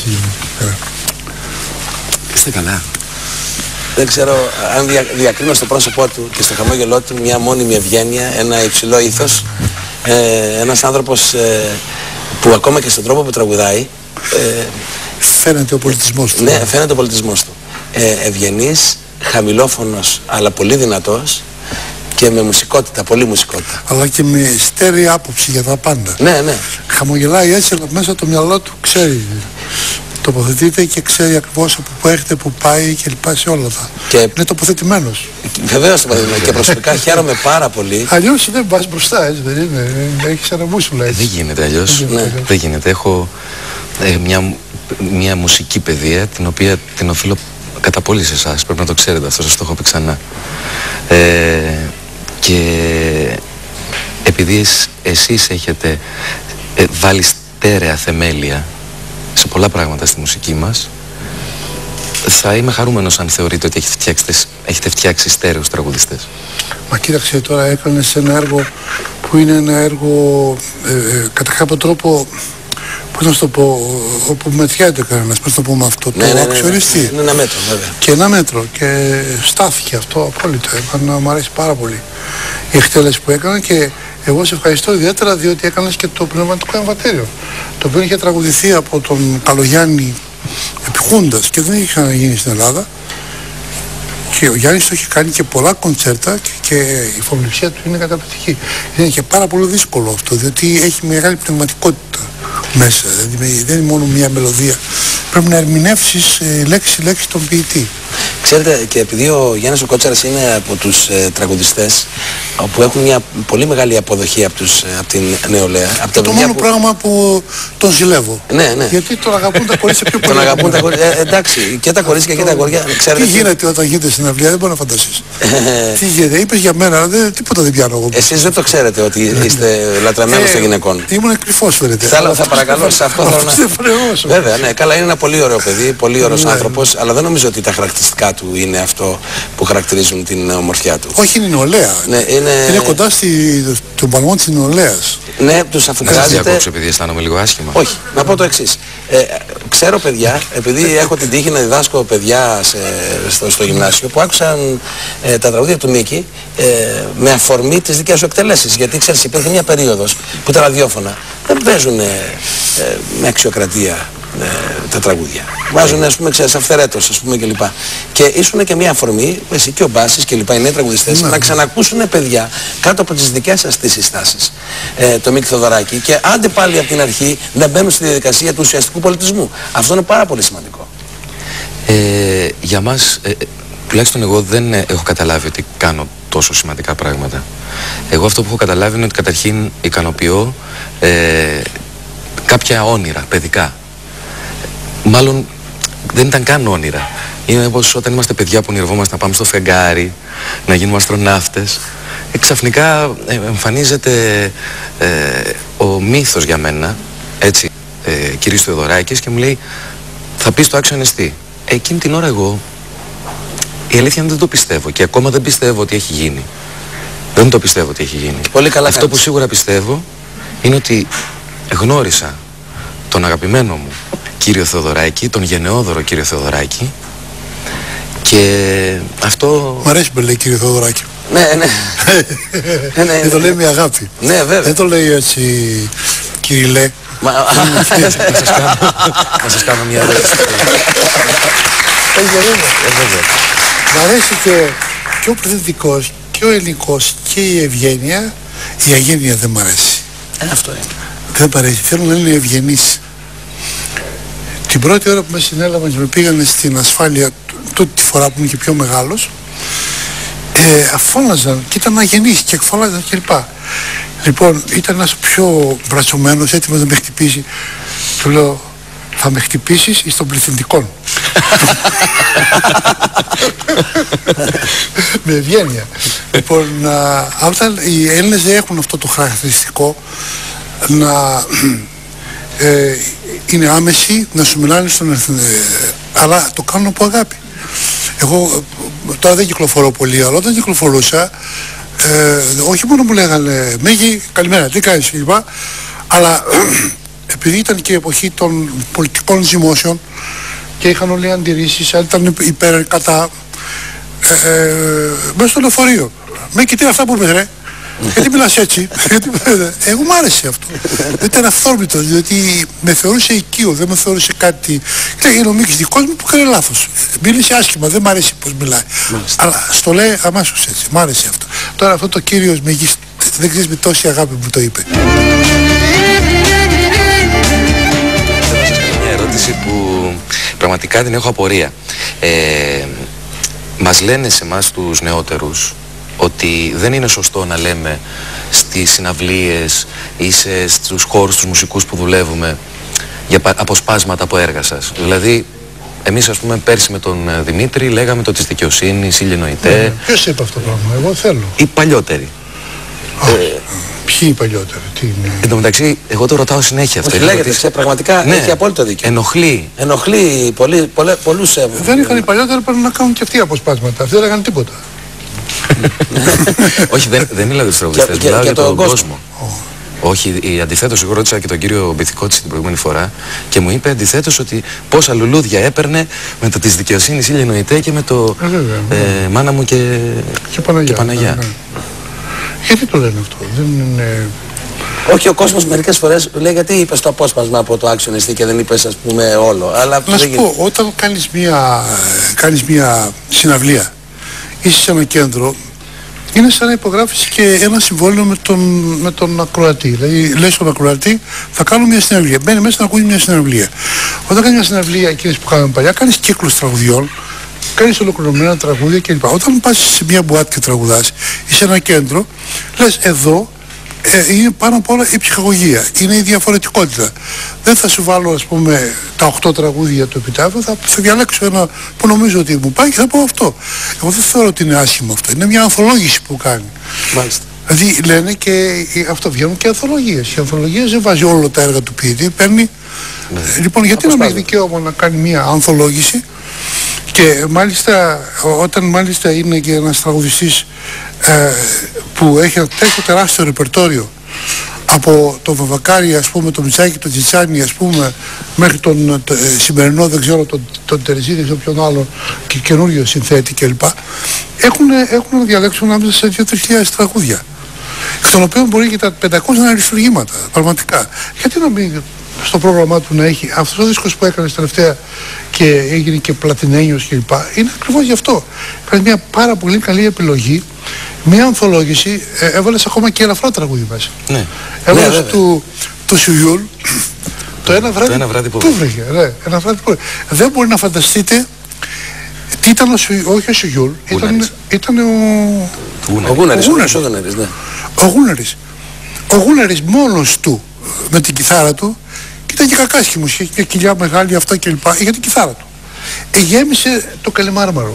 Είστε καλά. Δεν ξέρω αν δια, διακρίνω στο πρόσωπό του και στο χαμόγελό του μια μόνιμη ευγένεια, ένα υψηλό ήθος, ε, ένας άνθρωπος ε, που ακόμα και στον τρόπο που τραγουδάει ε, φαίνεται ο πολιτισμός του. Ναι, φαίνεται ο πολιτισμός του. Ε, ευγενής, χαμηλόφωνος αλλά πολύ δυνατός και με μουσικότητα, πολύ μουσικότητα. Αλλά και με στέρεη άποψη για τα πάντα. Ναι, ναι. Χαμογελάει έτσι, αλλά μέσα το μυαλό του ξέρει. Τοποθετείται και ξέρει ακριβώς από πού έρχεται, πού πάει και λοιπά σε όλα τα. Και... είναι τοποθετημένος. Βεβαίως τοποθετημένος. Και προσωπικά χαίρομαι πάρα πολύ. Αλλιώς δεν πας μπροστά, έτσι δεν είναι. Έχεις ένα μουσουλα έτσι. Δεν γίνεται αλλιώς. Ναι. Δεν γίνεται. Έχω ε, μια, μια μουσική παιδεία την οποία την οφείλω κατά πολύ σε εσάς. Πρέπει να το ξέρετε αυτό, σας το έχω πει ξανά. Ε, και επειδή εσείς έχετε ε, βάλει στέρεα θεμέλια σε πολλά πράγματα στη μουσική μας, θα είμαι χαρούμενος αν θεωρείτε ότι έχετε φτιάξει, έχετε φτιάξει στέρεους τραγουδιστές. Μα κοίταξε, τώρα έκανες ένα έργο που είναι ένα έργο ε, ε, κατά κάποιο τρόπο, πώς να σου το πω, όπου μετριάται κανένας, πώς να το πούμε αυτό, ναι, το ναι, αξιοριστή. Ναι, ναι, ναι, ένα μέτρο βέβαια. Και ένα μέτρο και στάθηκε αυτό απόλυτα, εμένα μου αρέσει πάρα πολύ η εκτέλεση που έκανα και εγώ σε ευχαριστώ ιδιαίτερα διότι έκανες και το πνευματικό εμβατήριο, το οποίο είχε τραγουδηθεί από τον Καλογιάννη επιχούντας και δεν είχε ξαναγίνει στην Ελλάδα. Και ο Γιάννης το έχει κάνει και πολλά κοντσέρτα και, και η φωνηψία του είναι καταπληκτική. Είναι και πάρα πολύ δύσκολο αυτό, διότι έχει μεγάλη πνευματικότητα μέσα. Δηλαδή δεν είναι μόνο μια μελωδία. Πρέπει να ερμηνεύσεις ε, λέξη-λέξη τον ποιητή. Ξέρετε, και επειδή ο Γιάννης ο Κότσαρας είναι από τους ε, τραγουδιστές που έχουν μια πολύ μεγάλη αποδοχή από, τους, ε, από την νεολαία. Από το μόνο που... πράγμα που τον ζηλεύω. Ναι, ναι. Γιατί τον αγαπούν τα κορίτσια πιο πολύ. Τον αγαπούν τα κορίτσια. Ε, εντάξει, και τα κορίτσια και τα κορίτσια. Τι γίνεται όταν γίνεται στην αυλία, δεν μπορεί να φανταστείς. Τι γίνεται, είπες για μένα, αλλά δεν, τίποτα δεν πιάνω εγώ. Εσείς δεν το ξέρετε ότι είστε λατρεμένος των γυναικών. Ήμουν κρυφός φαίνεται. Θα, θα παρακαλώ σε αυτό θέλω να... Βέβαια, ναι, καλά, είναι ένα πολύ ωραίο παιδί, πολύ ωραίος άνθρωπος, αλλά δεν νομίζω ότι τα χαρακτηριστικά του είναι αυτό που χαρακτηρίζουν την ομορφιά του. Όχι, είναι νεολαία. Ναι, είναι... είναι κοντά στον παλμό της νεολαίας. Ναι, τους αφουγκράζεται... Να σας διακόψω επειδή αισθάνομαι λίγο άσχημα. Όχι, να πω το εξής. Ε, ξέρω παιδιά, επειδή έχω την τύχη να διδάσκω παιδιά σε, στο, στο γυμνάσιο που άκουσαν ε, τα τραγούδια του Μίκη ε, με αφορμή τις δικές σου εκτελέσεις. Γιατί ξέρεις, υπήρχε μια περίοδος που τα ραδιόφωνα δεν παίζουν ε, ε, με αξιοκρατία ε, τα τραγούδια. Βάζουν, ας πούμε, ξέρεις, αυθαιρέτως, ας πούμε, κλπ. Και ήσουν και μια αφορμή, εσύ και ο Μπάσης και λοιπά, οι νέοι τραγουδιστές, να ξανακούσουν παιδιά κάτω από τις δικές σας τις συστάσεις ε, το Μίκη Θοδωράκη και άντε πάλι από την αρχή να μπαίνουν στη διαδικασία του ουσιαστικού πολιτισμού. Αυτό είναι πάρα πολύ σημαντικό. Ε, για μας, ε, τουλάχιστον εγώ δεν έχω καταλάβει ότι κάνω τόσο σημαντικά πράγματα. Εγώ αυτό που έχω καταλάβει είναι ότι καταρχήν ικανοποιώ ε, κάποια όνειρα παιδικά. Μάλλον δεν ήταν καν όνειρα. Είναι όπως όταν είμαστε παιδιά που ονειρευόμαστε να πάμε στο φεγγάρι, να γίνουμε αστροναύτες. Ε, ξαφνικά ε, εμφανίζεται ε, ο μύθος για μένα, έτσι, ε, κυρίως Θεοδωράκης, και μου λέει θα πεις το άξιονιστή. Ε, εκείνη την ώρα εγώ, η αλήθεια είναι δεν το πιστεύω και ακόμα δεν πιστεύω ότι έχει γίνει. Δεν το πιστεύω ότι έχει γίνει. Πολύ καλά. Αυτό κάνεις. Που σίγουρα πιστεύω είναι ότι γνώρισα τον αγαπημένο μου κύριο Θεοδωράκη, τον γενναιόδωρο κύριο Θεοδωράκη, και αυτό... Μ' αρέσει που λέει κύριο Θεοδωράκη. Ναι, ναι. ναι, ναι. Δεν το λέει με αγάπη. Ναι, βέβαια. Δεν το λέει έτσι κυριλέ. Μα... να, σας κάνω, να σας κάνω μια ερώτηση. Μ' αρέσει και, και ο πληθυντικός και ο ελληνικός και η ευγένεια. Η αγένεια δεν μ' αρέσει. Ε, αυτό είναι. Δεν μ' αρέσει. Θέλω να είναι ευγενής. Την πρώτη ώρα που με συνέλαβαν και με πήγανε στην ασφάλεια, τούτη τη φορά που ήμουν και πιο μεγάλος, ε, αφώναζαν και ήταν αγενείς και εκφωνάζαν κλπ. Λοιπόν, ήταν ένας πιο μπρατσωμένος, έτοιμος να με χτυπήσει. Του λέω, θα με χτυπήσεις εις των πληθυντικών. Με ευγένεια. Λοιπόν, όταν οι Έλληνες δεν έχουν αυτό το χαρακτηριστικό να ε, είναι άμεση, να σου μιλάνε στον ε, αλλά το κάνουν από αγάπη. Εγώ τώρα δεν κυκλοφορώ πολύ, αλλά όταν κυκλοφορούσα ε, όχι μόνο μου λέγανε Μέγη, καλημέρα, τι κάνεις κλπ, αλλά επειδή ήταν και η εποχή των πολιτικών ζυμώσεων και είχαν όλοι αντιρρήσεις, ήταν υπέρ κατά ε, ε, μέσα στο λεωφορείο. Με και τι είναι αυτά που είπες ρε, γιατί μιλάς έτσι, γιατί, εγώ μου άρεσε αυτό. Ήταν αυθόρμητο, διότι με θεωρούσε οικείο, δεν με θεωρούσε κάτι. Είναι ο Μίκης δικός μου που έκανε λάθος. Μίλησε άσχημα, δεν μ' αρέσει πως μιλάει. Μάλιστα. Αλλά στο λέει αμέσως έτσι, μ' άρεσε αυτό. Τώρα αυτό το κύριος Μίκης, δεν ξέρεις με τόση αγάπη που το είπε. Μια ερώτηση που πραγματικά την έχω απορία. Ε, μας λένε σε εμάς τους νεότερους ότι δεν είναι σωστό να λέμε στις συναυλίες ή σε, στους χώρους τους μουσικούς που δουλεύουμε για αποσπάσματα από έργα σας. Δηλαδή, εμείς ας πούμε πέρσι με τον Δημήτρη λέγαμε το της δικαιοσύνης, η Λινοϊτέ. Ναι, ποιος είπε αυτό το πράγμα, εγώ θέλω. Οι παλιότεροι. Α, ε, ποιοι οι παλιότεροι, τι είναι. Εν τω μεταξύ, εγώ το ρωτάω συνέχεια αυτό. Όχι, λέγεται, ξέ, πραγματικά ναι, έχει απόλυτο δίκιο. Ενοχλεί. Ενοχλεί πολλοί, πολλέ, πολλούς. Δεν είχαν οι παλιότεροι, πρέπει να κάνουν και αυτοί αποσπάσματα. Αυτοί δεν έκαναν τίποτα. Όχι, δεν, δεν μιλάω για τους τραγουδιστές, μιλάω για τον κόσμο. Όχι, αντιθέτως, εγώ ρώτησα και τον κύριο Μπιθικότη την προηγούμενη φορά και μου είπε αντιθέτως ότι πόσα λουλούδια έπαιρνε με το της δικαιοσύνης ή Λινοϊτέ και με το ε, μάνα μου και, και Παναγιά. Και Παναγιά. Ναι, ναι. Γιατί το λένε αυτό, δεν είναι... Όχι, ο κόσμος μερικές φορές λέει γιατί είπες το απόσπασμα από το Action Εστί και δεν είπες ας πούμε όλο. Αλλά να σου πω, όταν κάνεις μια, κάνεις μια συναυλία, είσαι σε ένα κέντρο, είναι σαν να υπογράφεις και ένα συμβόλαιο με τον, με τον ακροατή. Δηλαδή, λες στον ακροατή, θα κάνω μια συναυλία. Μπαίνει μέσα να ακούει μια συναυλία. Όταν κάνεις μια συναυλία, εκείνες που κάναμε παλιά, κάνεις κύκλους τραγουδιών, κάνεις ολοκληρωμένα τραγούδια κλπ. Όταν πας σε μια μπουάτ και τραγουδάς ή σε ένα κέντρο, λες εδώ ε, είναι πάνω απ' όλα η ψυχαγωγία, είναι η διαφορετικότητα. Δεν θα σου βάλω ας πούμε τα οκτώ τραγούδια του επιτάφου, θα, θα διαλέξω ένα που νομίζω ότι μου πάει και θα πω αυτό. Εγώ δεν θεωρώ ότι είναι άσχημο αυτό, είναι μια ανθολόγηση που κάνει. Μάλιστα. Δηλαδή λένε και αυτό, βγαίνουν και ανθολογίες. Οι ανθολογίες δεν βάζει όλα τα έργα του ποιητή, παίρνει. Ναι. Λοιπόν, γιατί να μην έχει δικαίωμα να κάνει μια ανθολόγηση και μάλιστα όταν μάλιστα είναι και ένας τραγουδιστής ε, που έχει ένα τέτοιο τεράστιο ρεπερτόριο από τον Βαβακάρη, ας πούμε, τον Μητσάκη, τον Τσιτσάνη, ας πούμε, μέχρι τον το, ε, σημερινό, δεν ξέρω, τον, τον Τερζή, δεν ξέρω ποιον άλλο, και καινούριο συνθέτη κλπ. Έχουν, έχουν να διαλέξουν ανάμεσα σε δύο τρεις χιλιάδες τραγούδια, εκ των οποίων μπορεί και τα πεντακόσια να είναι αριστουργήματα, πραγματικά. Γιατί να μην στο πρόγραμμά του να έχει αυτός ο δίσκος που έκανε τελευταία και έγινε και πλατινένιος κλπ. Είναι ακριβώς γι' αυτό. Κάνει μια πάρα πολύ καλή επιλογή. Μια ανθολόγηση, ε, έβαλες ακόμα και ελαφρά τραγούδι μέσα. Ναι. Έβαλες ναι, του, του Σιουλιούλ το ένα βράδυ, το ένα βράδυ που βρήκε. Ναι, ένα βράδυ που βρήκε. Δεν μπορεί να φανταστείτε τι ήταν ο Σιουλιούλ, όχι ο Σιουλιούλ, ήταν, ήταν ο... Ο Γούναρης, ο Γούναρης, ο Γούναρης, ναι. Ο Γούναρης. Ο Γούναρης μόνος του με την κιθάρα του, και ήταν και κακάσχημος, είχε και κοιλιά μεγάλη αυτά κλπ. Για την κιθάρα του. Ε, γέμισε το Καλιμάρμαρο.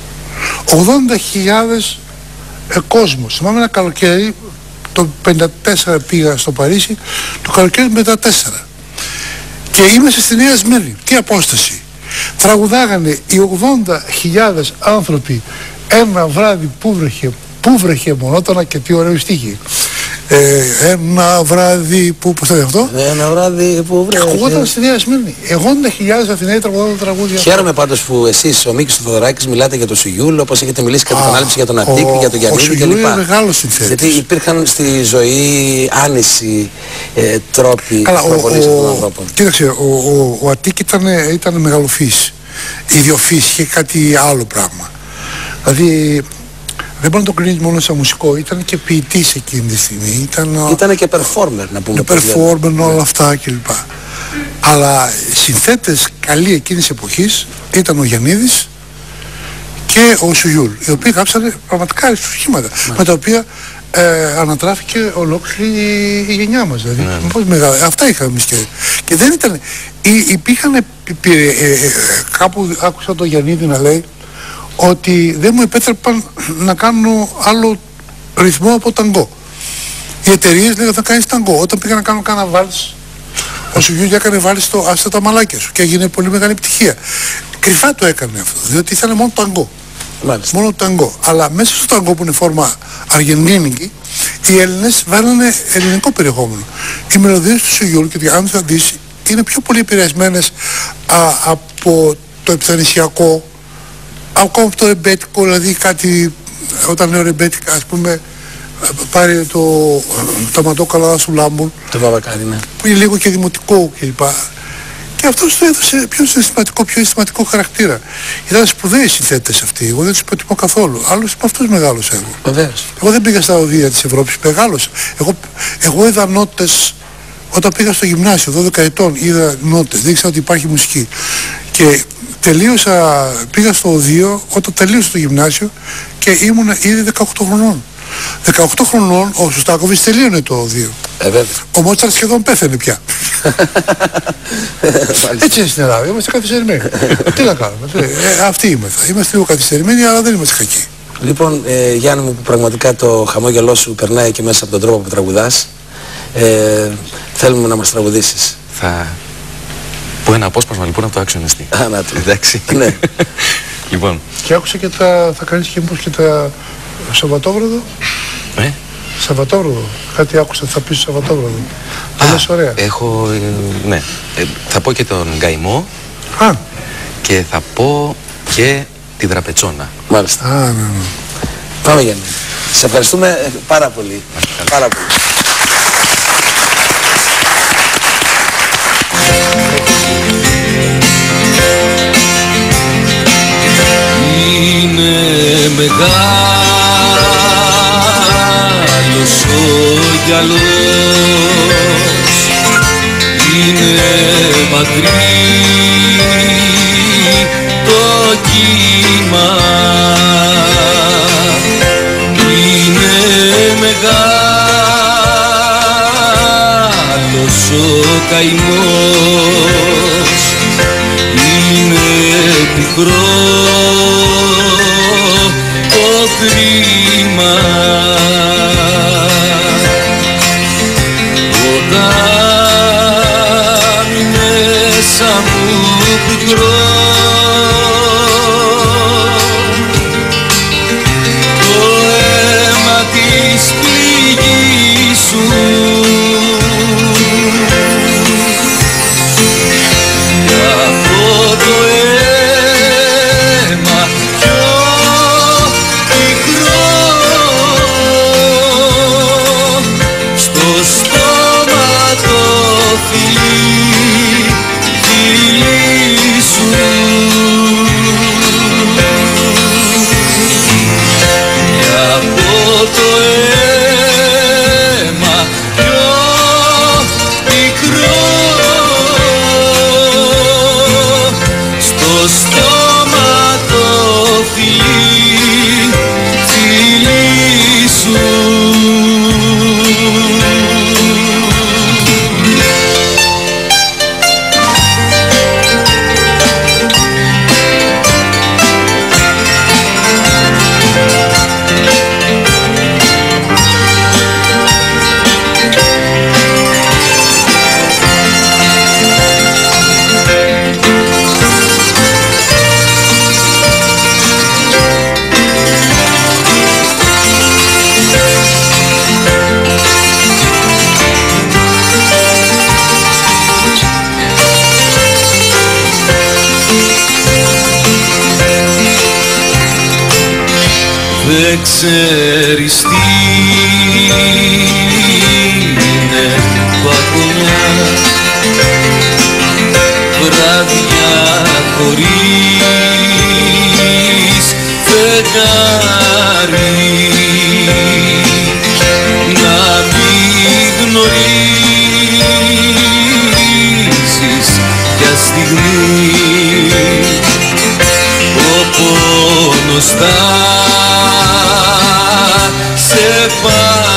ογδόντα χιλιάδες ε, κόσμος. Θυμάμαι ένα καλοκαίρι, το πενήντα τέσσερα πήγα στο Παρίσι, το καλοκαίρι του πενήντα τέσσερα. Και είμαστε στη Νέα Σμύρνη. Τι απόσταση. Τραγουδάγανε οι ογδόντα χιλιάδες άνθρωποι ένα βράδυ που βρέχε, που βρέχε μονότονα και τι ωραίο στίχη. Ε, ένα βράδυ που, πώς θα είναι αυτό? Ένα βράδυ που βρέχε. Ακουγόταν στη Νέα Σμύρνη. ογδόντα χιλιάδες Αθηναίοι τραγουδάνε τραγούδια. Χαίρομαι πάντως που εσείς, ο Μίκης Θοδωράκης, μιλάτε για τον Σιουλιούλ, όπως έχετε μιλήσει κατά την ανάληψη για τον Αττίκη, για τον Γιαννίδη κλπ. Ο Σιουλιούλ είναι μεγάλος συνθέτης. Γιατί υπήρχαν στη ζωή άνηση ε, τρόποι προβολής των ανθρώπων. Κοίταξε, ο, ο, ο Αττίκη ήταν, ήταν μεγαλοφύς. Ιδιοφύς, είχε κάτι άλλο πράγμα. Δηλαδή, δεν μπορεί να το κρίνει μόνο σαν μουσικό, ήταν και ποιητής εκείνη τη στιγμή. Ήταν, Ήτανε και performer, να πούμε. Και performer, όλα αυτά κλπ. Αλλά συνθέτες καλοί εκείνης της εποχής ήταν ο Γιαννίδης και ο Σιουλιούλ, οι οποίοι γράψανε πραγματικά αριστουργήματα, με τα οποία ε, ανατράφηκε ολόκληρη η γενιά μας. Δηλαδή, ναι. Πώς μεγάλα, αυτά είχαμε εμείς και, και δεν ήταν. Ή, υπήρχαν, ε, ε, κάπου άκουσα τον Γιαννίδη να λέει ότι δεν μου επέτρεπαν να κάνω άλλο ρυθμό από ταγκό. Οι εταιρείες λέγανε θα κάνεις ταγκό. Όταν πήγα να κάνω κάνα βάλς, ο Σουγιούγια έκανε βάλς στο «Άστα τα μαλάκια σου» και έγινε πολύ μεγάλη επιτυχία. Κρυφά το έκανε αυτό, διότι ήθελε μόνο ταγκό. Μάλιστα. Μόνο ταγκό. Αλλά μέσα στο ταγκό που είναι φόρμα αργεντίνικη, οι Έλληνες βάλανε ελληνικό περιεχόμενο. Οι μελωδίες του Σουγιούλ, και αν θα δεις, είναι πιο πολύ επηρεασμένες α, από το επιθανησιακό, ακόμα από το ρεμπέτικο, δηλαδή κάτι, όταν λέω ρεμπέτικα, ας πούμε, πάρει το ταματόκαλα σου λάμπουν, το βαβακάρι, ναι, που είναι λίγο και δημοτικό κλπ. Και αυτό του έδωσε πιο συστηματικό, πιο συστηματικό χαρακτήρα. Ήταν σπουδαίοι συνθέτες αυτοί. Εγώ δεν τους υποτιμώ καθόλου. Άλλωστε με αυτούς μεγάλωσα εγώ. Βεβαίως. Εγώ δεν πήγα στα οδεία της Ευρώπης, μεγάλωσα. Εγώ, εγώ είδα νότες όταν πήγα στο γυμνάσιο, δώδεκα ετών, είδα νότες. Δεν ήξερα ότι υπάρχει μουσική. Και τελείωσα, πήγα στο οδείο όταν τελείωσα το γυμνάσιο και ήμουν ήδη δεκαοκτώ χρονών. δεκαοκτώ χρονών ο Σωστάκοβιτς τελείωνε το οδείο. Ε, βέβαια. Ο Μότσαρτ σχεδόν πέθανε πια. Έτσι είναι στην Ελλάδα, είμαστε καθυστερημένοι. Τι να κάνουμε, ε, αυτοί είμαστε. Είμαστε λίγο καθυστερημένοι, αλλά δεν είμαστε κακοί. Λοιπόν, ε, Γιάννη μου, που πραγματικά το χαμόγελό σου περνάει και μέσα από τον τρόπο που τραγουδάς, ε, θέλουμε να μας τραγουδήσεις. Θα πω ένα απόσπασμα λοιπόν από το Action ες τι. Α, να το. Εντάξει. Ναι. Λοιπόν. Και άκουσα και τα, θα κάνεις και μήπως και τα Σαββατόβραδο. Ε? Σαββατόβραδο. Κάτι άκουσα, θα πεις Σαββατόβραδο. Α, ωραία. Έχω, ε, ναι. Ε, θα πω και τον Γκαϊμό. Α. Και θα πω και τη Δραπετσόνα. Μάλιστα. Α, ναι, ναι. Πάμε Γιάννη. Σε ευχαριστούμε πάρα πολύ. Πάρα πολύ. Είναι μεγάλος ο γυαλός, είναι μακρύ το κύμα, είναι μεγάλος ο καημός, είναι πικρό το κρίμα. Όταν μέσα μου πικρό το αίμα της πληγής σου, από το αίμα πιο πικρό στο στόμα το φιλί, φιλί σου. Από το αίμα πιο πικρό στο στόμα το φιλί, φιλί σου. Δεν ξέρεις τι είναι βαγονιά, βράδια χωρίς φεγγάρι, να μην γνωρίζεις για στιγμή ο πόνος θα σε πάει.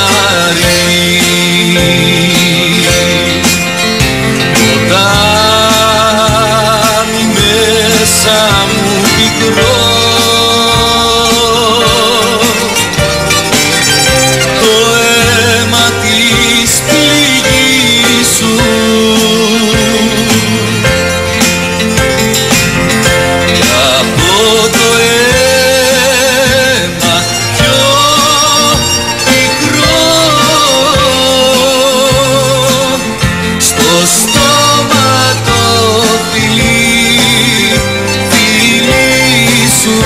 πικρό το αίμα της πληγής σου κι από το αίμα πιο πικρό στο στόμα το φιλί, φιλί σου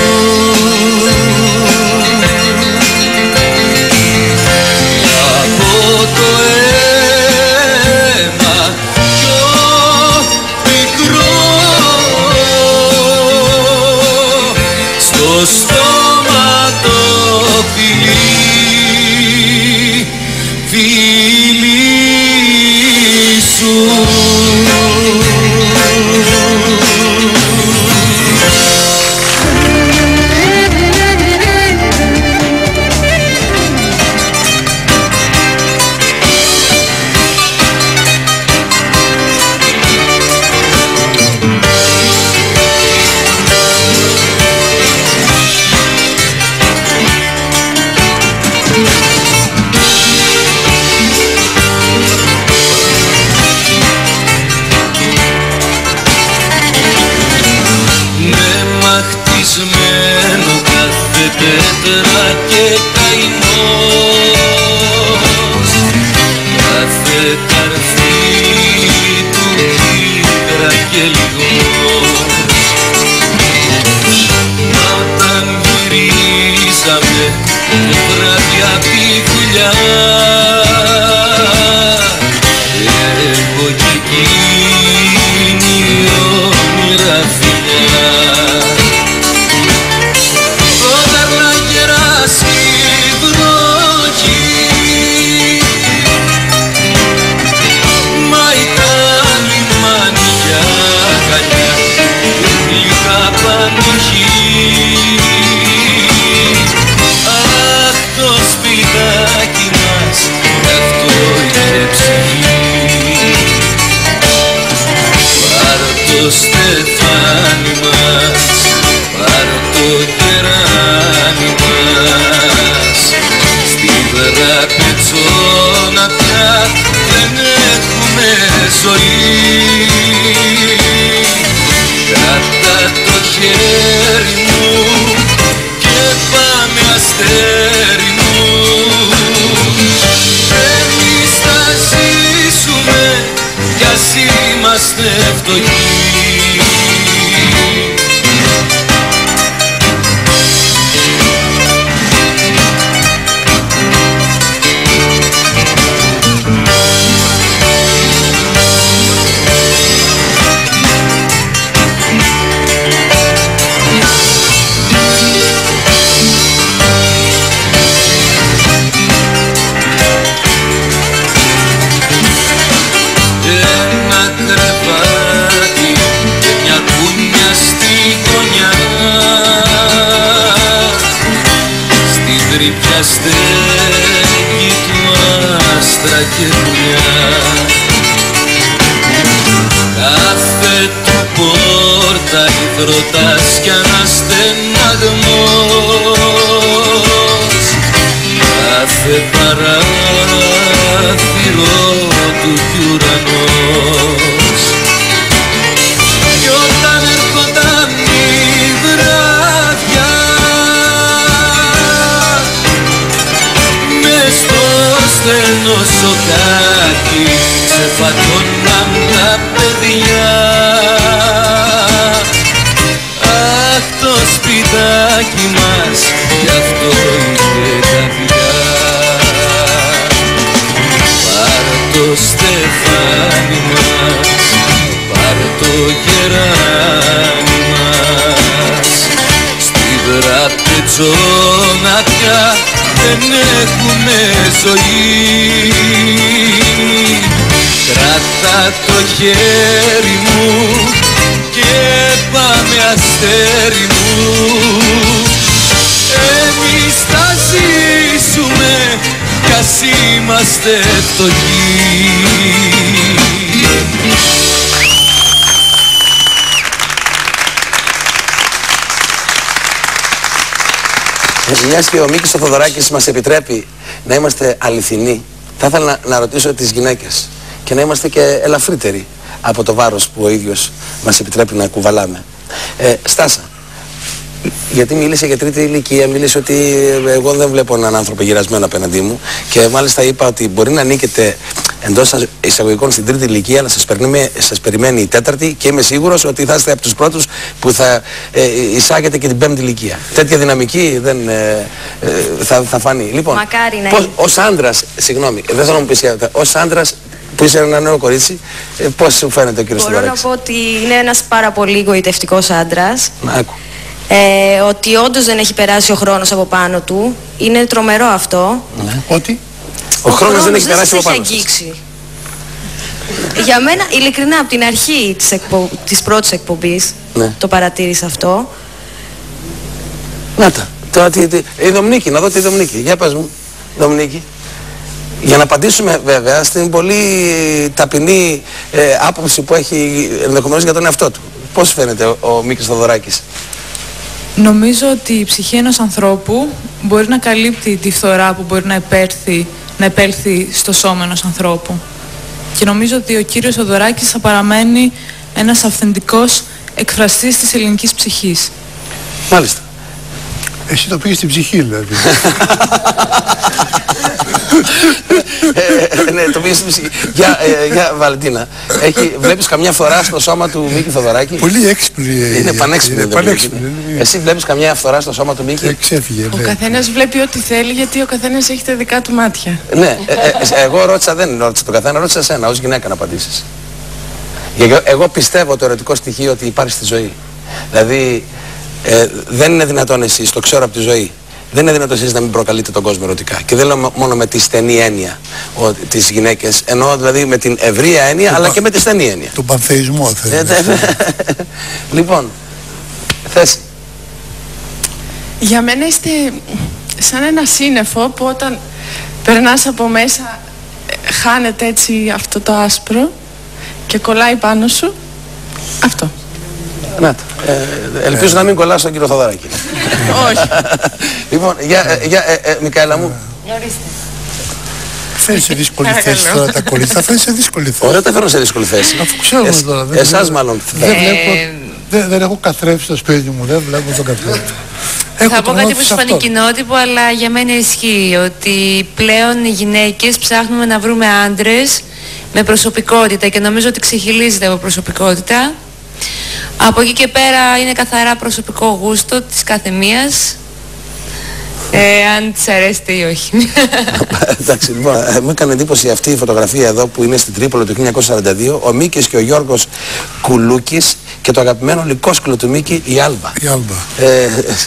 από το αίμα πιο πικρό στο στόμα το φιλί, φιλί σου. Χτισμένο κάθε πέτρα και καημός, κάθε καρφί του πίκρα και λιγός. Μα όταν γυρίσαμε το βράδυ απ' τη δουλειά, εγώ κι εκείνη όνειρα φιλιά. Αχ, το σπιτάκι μας γι' αυτό είχε ψυχή. Πάρ' το στεφάνι μας, πάρ' το κεράνι μας, στη βραπετσόνα πια δεν έχουμε ζωή. Κράτα το χέρι μου και πάμε αστέρι μου. Εμείς θα ζήσουμε κι ας είμαστε φτωχοί. Τρίπια στέκει του άστρα και δουλειά. Κάθε του πόρτα υδροτάς κι ένας στεναγμός, κάθε παράθυρο του κι ουρανός. Κι όταν έρχονταν η βράδια στενό σοκάκι ξεφατώναν τα παιδιά. Αχ, το σπιτάκι μας γι' αυτό είχε καρδιά. Πάρ' το στεφάνι μας, πάρ' το γεράνι μας, στη βραπετσόνα πια δεν έχουμε ζωή. Κράτα το χέρι μου και πάμε αστέρι μου. Εμείς θα ζήσουμε κι ας είμαστε φτωχοί. Μιας και ο Μίκης ο Θοδωράκης μας επιτρέπει να είμαστε αληθινοί, θα ήθελα να, να ρωτήσω τις γυναίκες και να είμαστε και ελαφρύτεροι από το βάρος που ο ίδιος μας επιτρέπει να κουβαλάμε. Ε, Στάσα, γιατί μίλησε για τρίτη ηλικία, μίλησε ότι εγώ δεν βλέπω έναν άνθρωπο γυρασμένο απέναντί μου και μάλιστα είπα ότι μπορεί να νίκετε εντός εισαγωγικών στην τρίτη ηλικία, αλλά σας, σας περιμένει η τέταρτη και είμαι σίγουρος ότι θα είστε από τους πρώτους που θα ε, εισάγετε και την πέμπτη ηλικία. Τέτοια δυναμική δεν ε, ε, θα, θα φανεί. Λοιπόν, μακάρι να πώς, ως άντρας, συγγνώμη, δεν θέλω να μου πεις, ως άντρας που είσαι ένα νέο κορίτσι, ε, πώς σου φαίνεται ο κύριος Θοδωράκης? Μπορώ να πω ότι είναι ένας πάρα πολύ γοητευτικός άντρας. Να, άκου. Ε, ότι όντως δεν έχει περάσει ο χρόνος από πάνω του. Είναι τρομερό αυτό. Ναι. Ότι ο, ο χρόνος, χρόνος δεν έχει περάσει από πάνω σας. Για μένα, ειλικρινά, από την αρχή της, εκπο... της πρώτης εκπομπής, ναι, το παρατήρησα αυτό. Να τα. Τώρα, τι, τι, η Δομνίκη, να δω τη Δομνίκη. Για πες μου, Δομνίκη. Για να απαντήσουμε βέβαια στην πολύ ταπεινή ε, άποψη που έχει ενδεχομένως για τον εαυτό του. Πώς φαίνεται ο, ο Μίκης Θοδωράκης? Νομίζω ότι η ψυχή ενός ανθρώπου μπορεί να καλύπτει τη φθορά που μπορεί να επέλθει, να επέλθει στο σώμα ενός ανθρώπου. Και νομίζω ότι ο κύριος Θοδωράκης θα παραμένει ένας αυθεντικός εκφραστής της ελληνικής ψυχής. Μάλιστα. Εσύ το πήγες στην ψυχή, δηλαδή. ε, ναι, το πήγες στην ψυχή. Για, ε, για Βαλεντίνα, έχει, βλέπεις καμιά φορά στο σώμα του Μίκη Θοδωράκη? Πολύ έξυπνη. Είναι πανέξυπνη. Είναι πανέξυπνη. Εσύ βλέπεις καμιά φορά στο σώμα του Μίκη? Εξέφυγε. Ο καθένας βλέπει ό,τι θέλει, γιατί ο καθένας έχει τα δικά του μάτια. Ναι, ε, ε, εγώ ρώτησα, δεν ρώτησα τον καθένα, ρώτησα εσένα ως γυναίκα να απαντήσεις. Εγώ, εγώ πιστεύω το ερωτικό στοιχείο ότι υπάρχει στη ζωή. Δηλαδή, Ε, δεν είναι δυνατόν εσείς, το ξέρω από τη ζωή, δεν είναι δυνατόν εσείς να μην προκαλείτε τον κόσμο ερωτικά. Και δεν λέω μόνο με τη στενή έννοια ο, τις γυναίκες, εννοώ δηλαδή με την ευρεία έννοια, το αλλά πα... και με τη στενή έννοια. Τον πανθεϊσμό θέλει. Λοιπόν, θέση. Για μένα είστε σαν ένα σύννεφο που όταν περνάς από μέσα χάνεται έτσι αυτό το άσπρο και κολλάει πάνω σου. Αυτό. Να το. Ε, ελπίζω ε, να μην κολλάς στον κύριο Θοδωράκη. Όχι. Λοιπόν, για, για ε, ε, Μικαέλα μου. Ορίστε. Φέρεις σε δύσκολη θέση τώρα τα κορίτσια. Θα φέρεις σε δύσκολη θέση. Ωραία, τα φέρνω σε δύσκολη θέση. Αφού ξέρουμε ε, τώρα. Δεν εσάς βλέπω, μάλλον. Δεν, ε, βλέπω, δεν, δεν έχω καθρέψει στο σπίτι μου. Δεν βλέπω τον καθρέφτη. Θα πω κάτι που σου φανεί κοινότυπο, αλλά για μένα ισχύει ότι πλέον οι γυναίκες ψάχνουμε να βρούμε άντρες με προσωπικότητα και νομίζω ότι ξεχυλίζεται από προσωπικότητα. Από εκεί και πέρα είναι καθαρά προσωπικό γούστο της κάθε μίας, ε, αν της αρέσει ή όχι. Εντάξει, λοιπόν, μου έκανε εντύπωση αυτή η φωτογραφία εδώ που είναι στην Τρίπολη του χίλια εννιακόσια σαράντα δύο, ο Μίκης και ο Γιώργος Κουλούκης και το αγαπημένο λυκόσκυλο του Μίκη, η Άλμπα. Η Άλμπα. Ε,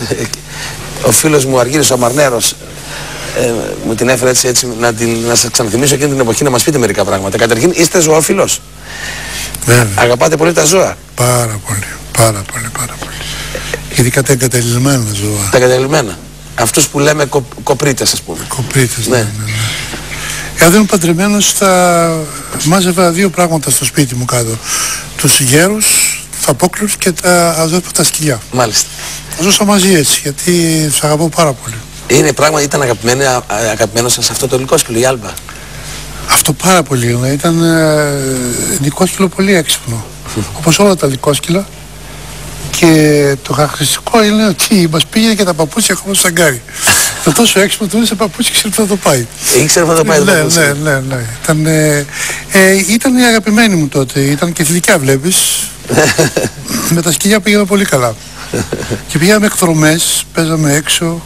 ο φίλος μου ο Αργύρης ο Μαρνέρος ε, μου την έφερε έτσι, έτσι να, την, να σας ξαναθυμίσω εκείνη την εποχή να μας πείτε μερικά πράγματα. Καταρχήν, είστε ζωόφιλος? Βέβαια. Αγαπάτε πολύ τα ζώα? Πάρα πολύ, πάρα πολύ, πάρα πολύ. Ειδικά τα εγκαταλειμμένα ζώα. Τα εγκαταλειμμένα. Αυτούς που λέμε κο, κοπρίτες, ας πούμε. Κοπρίτες, ναι, ναι, ναι. Εάν δεν είμαι παντρεμένος θα μάζευα δύο πράγματα στο σπίτι μου κάτω. Τους γέρους, τους απόκληρους και τα αδέσποτα σκυλιά. Μάλιστα. Ζούσα μαζί έτσι, γιατί τους αγαπώ πάρα πολύ. Είναι πράγμα, ήταν αγαπημένος σας αυτό το λυκόσκυλο, η Άλμπα? Αυτό πάρα πολύ, ναι. Ήταν ε, λυκόσκυλο πολύ έξυπνο. Όπως όλα τα λυκόσκυλα. Και το χαρακτηριστικό είναι ότι μας πήγαινε και τα παπούτσια ακόμα στο σαγκάρι. Το τόσο έξυπνο του σε παπούτσι και ξέρετε θα το πάει. Ήξερε θα το πάει το ναι, παπούτσι. Ναι, ναι, ναι. Ήταν, ε, ε, ήταν η αγαπημένη μου τότε. Ήταν και θηλυκιά βλέπεις. Με τα σκυλιά πήγαμε πολύ καλά. Και πήγαμε εκδρομές, παίζαμε έξω.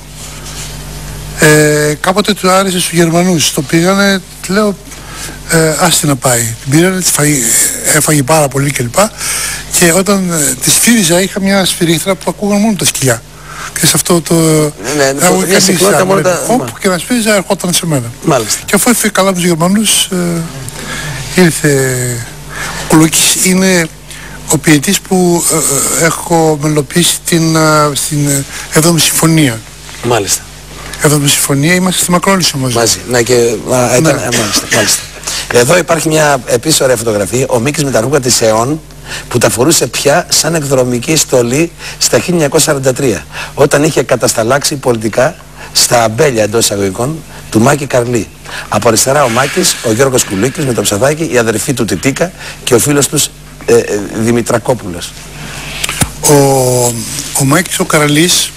Ε, κάποτε του άρεσε στους Γερμανούς. Το πήγανε, λέω, ε, άστη να πάει. Την πήρανε, έφαγε πάρα πολύ κλπ. Και όταν ε, τη σφύριζα είχα μια σφυρίχτρα που ακούγαν μόνο τα σκυλιά. Και σε αυτό το... Ναι, ναι, μια συχνότητα μόνο τα... Όπου και να σφύριζα ερχόταν σε μένα. Μάλιστα. Και αφού έφυγε καλά με τους Γερμανούς, ε, ήρθε... Ο Κουλούκης είναι ο ποιητής που ε, ε, έχω μελοποιήσει την, ε, στην έβδομη συμφωνία. Μάλιστα. έβδομη συμφωνία, είμαστε στη Μακρόνησο μαζί. Μαζί, ναι και... Α, ήταν, ναι. Ε, μάλιστα, μάλιστα. Εδώ υπάρχει μια επίσης ωραία φωτογραφία, ο Μίκης με τα ρούχα της ΕΟΝ που τα φορούσε πια σαν εκδρομική στολή στα χίλια εννιακόσια σαράντα τρία, όταν είχε κατασταλάξει πολιτικά στα αμπέλια εντός εισαγωγικών του Μάκη Καρλή. Από αριστερά ο Μάκης, ο Γιώργος Κουλούκης με το ψαθάκι, η αδερφή του Τιτίκα και ο φίλος τους ε, ε, Δημητρακόπουλος. Ο, ο Μάκης ο Καραλής,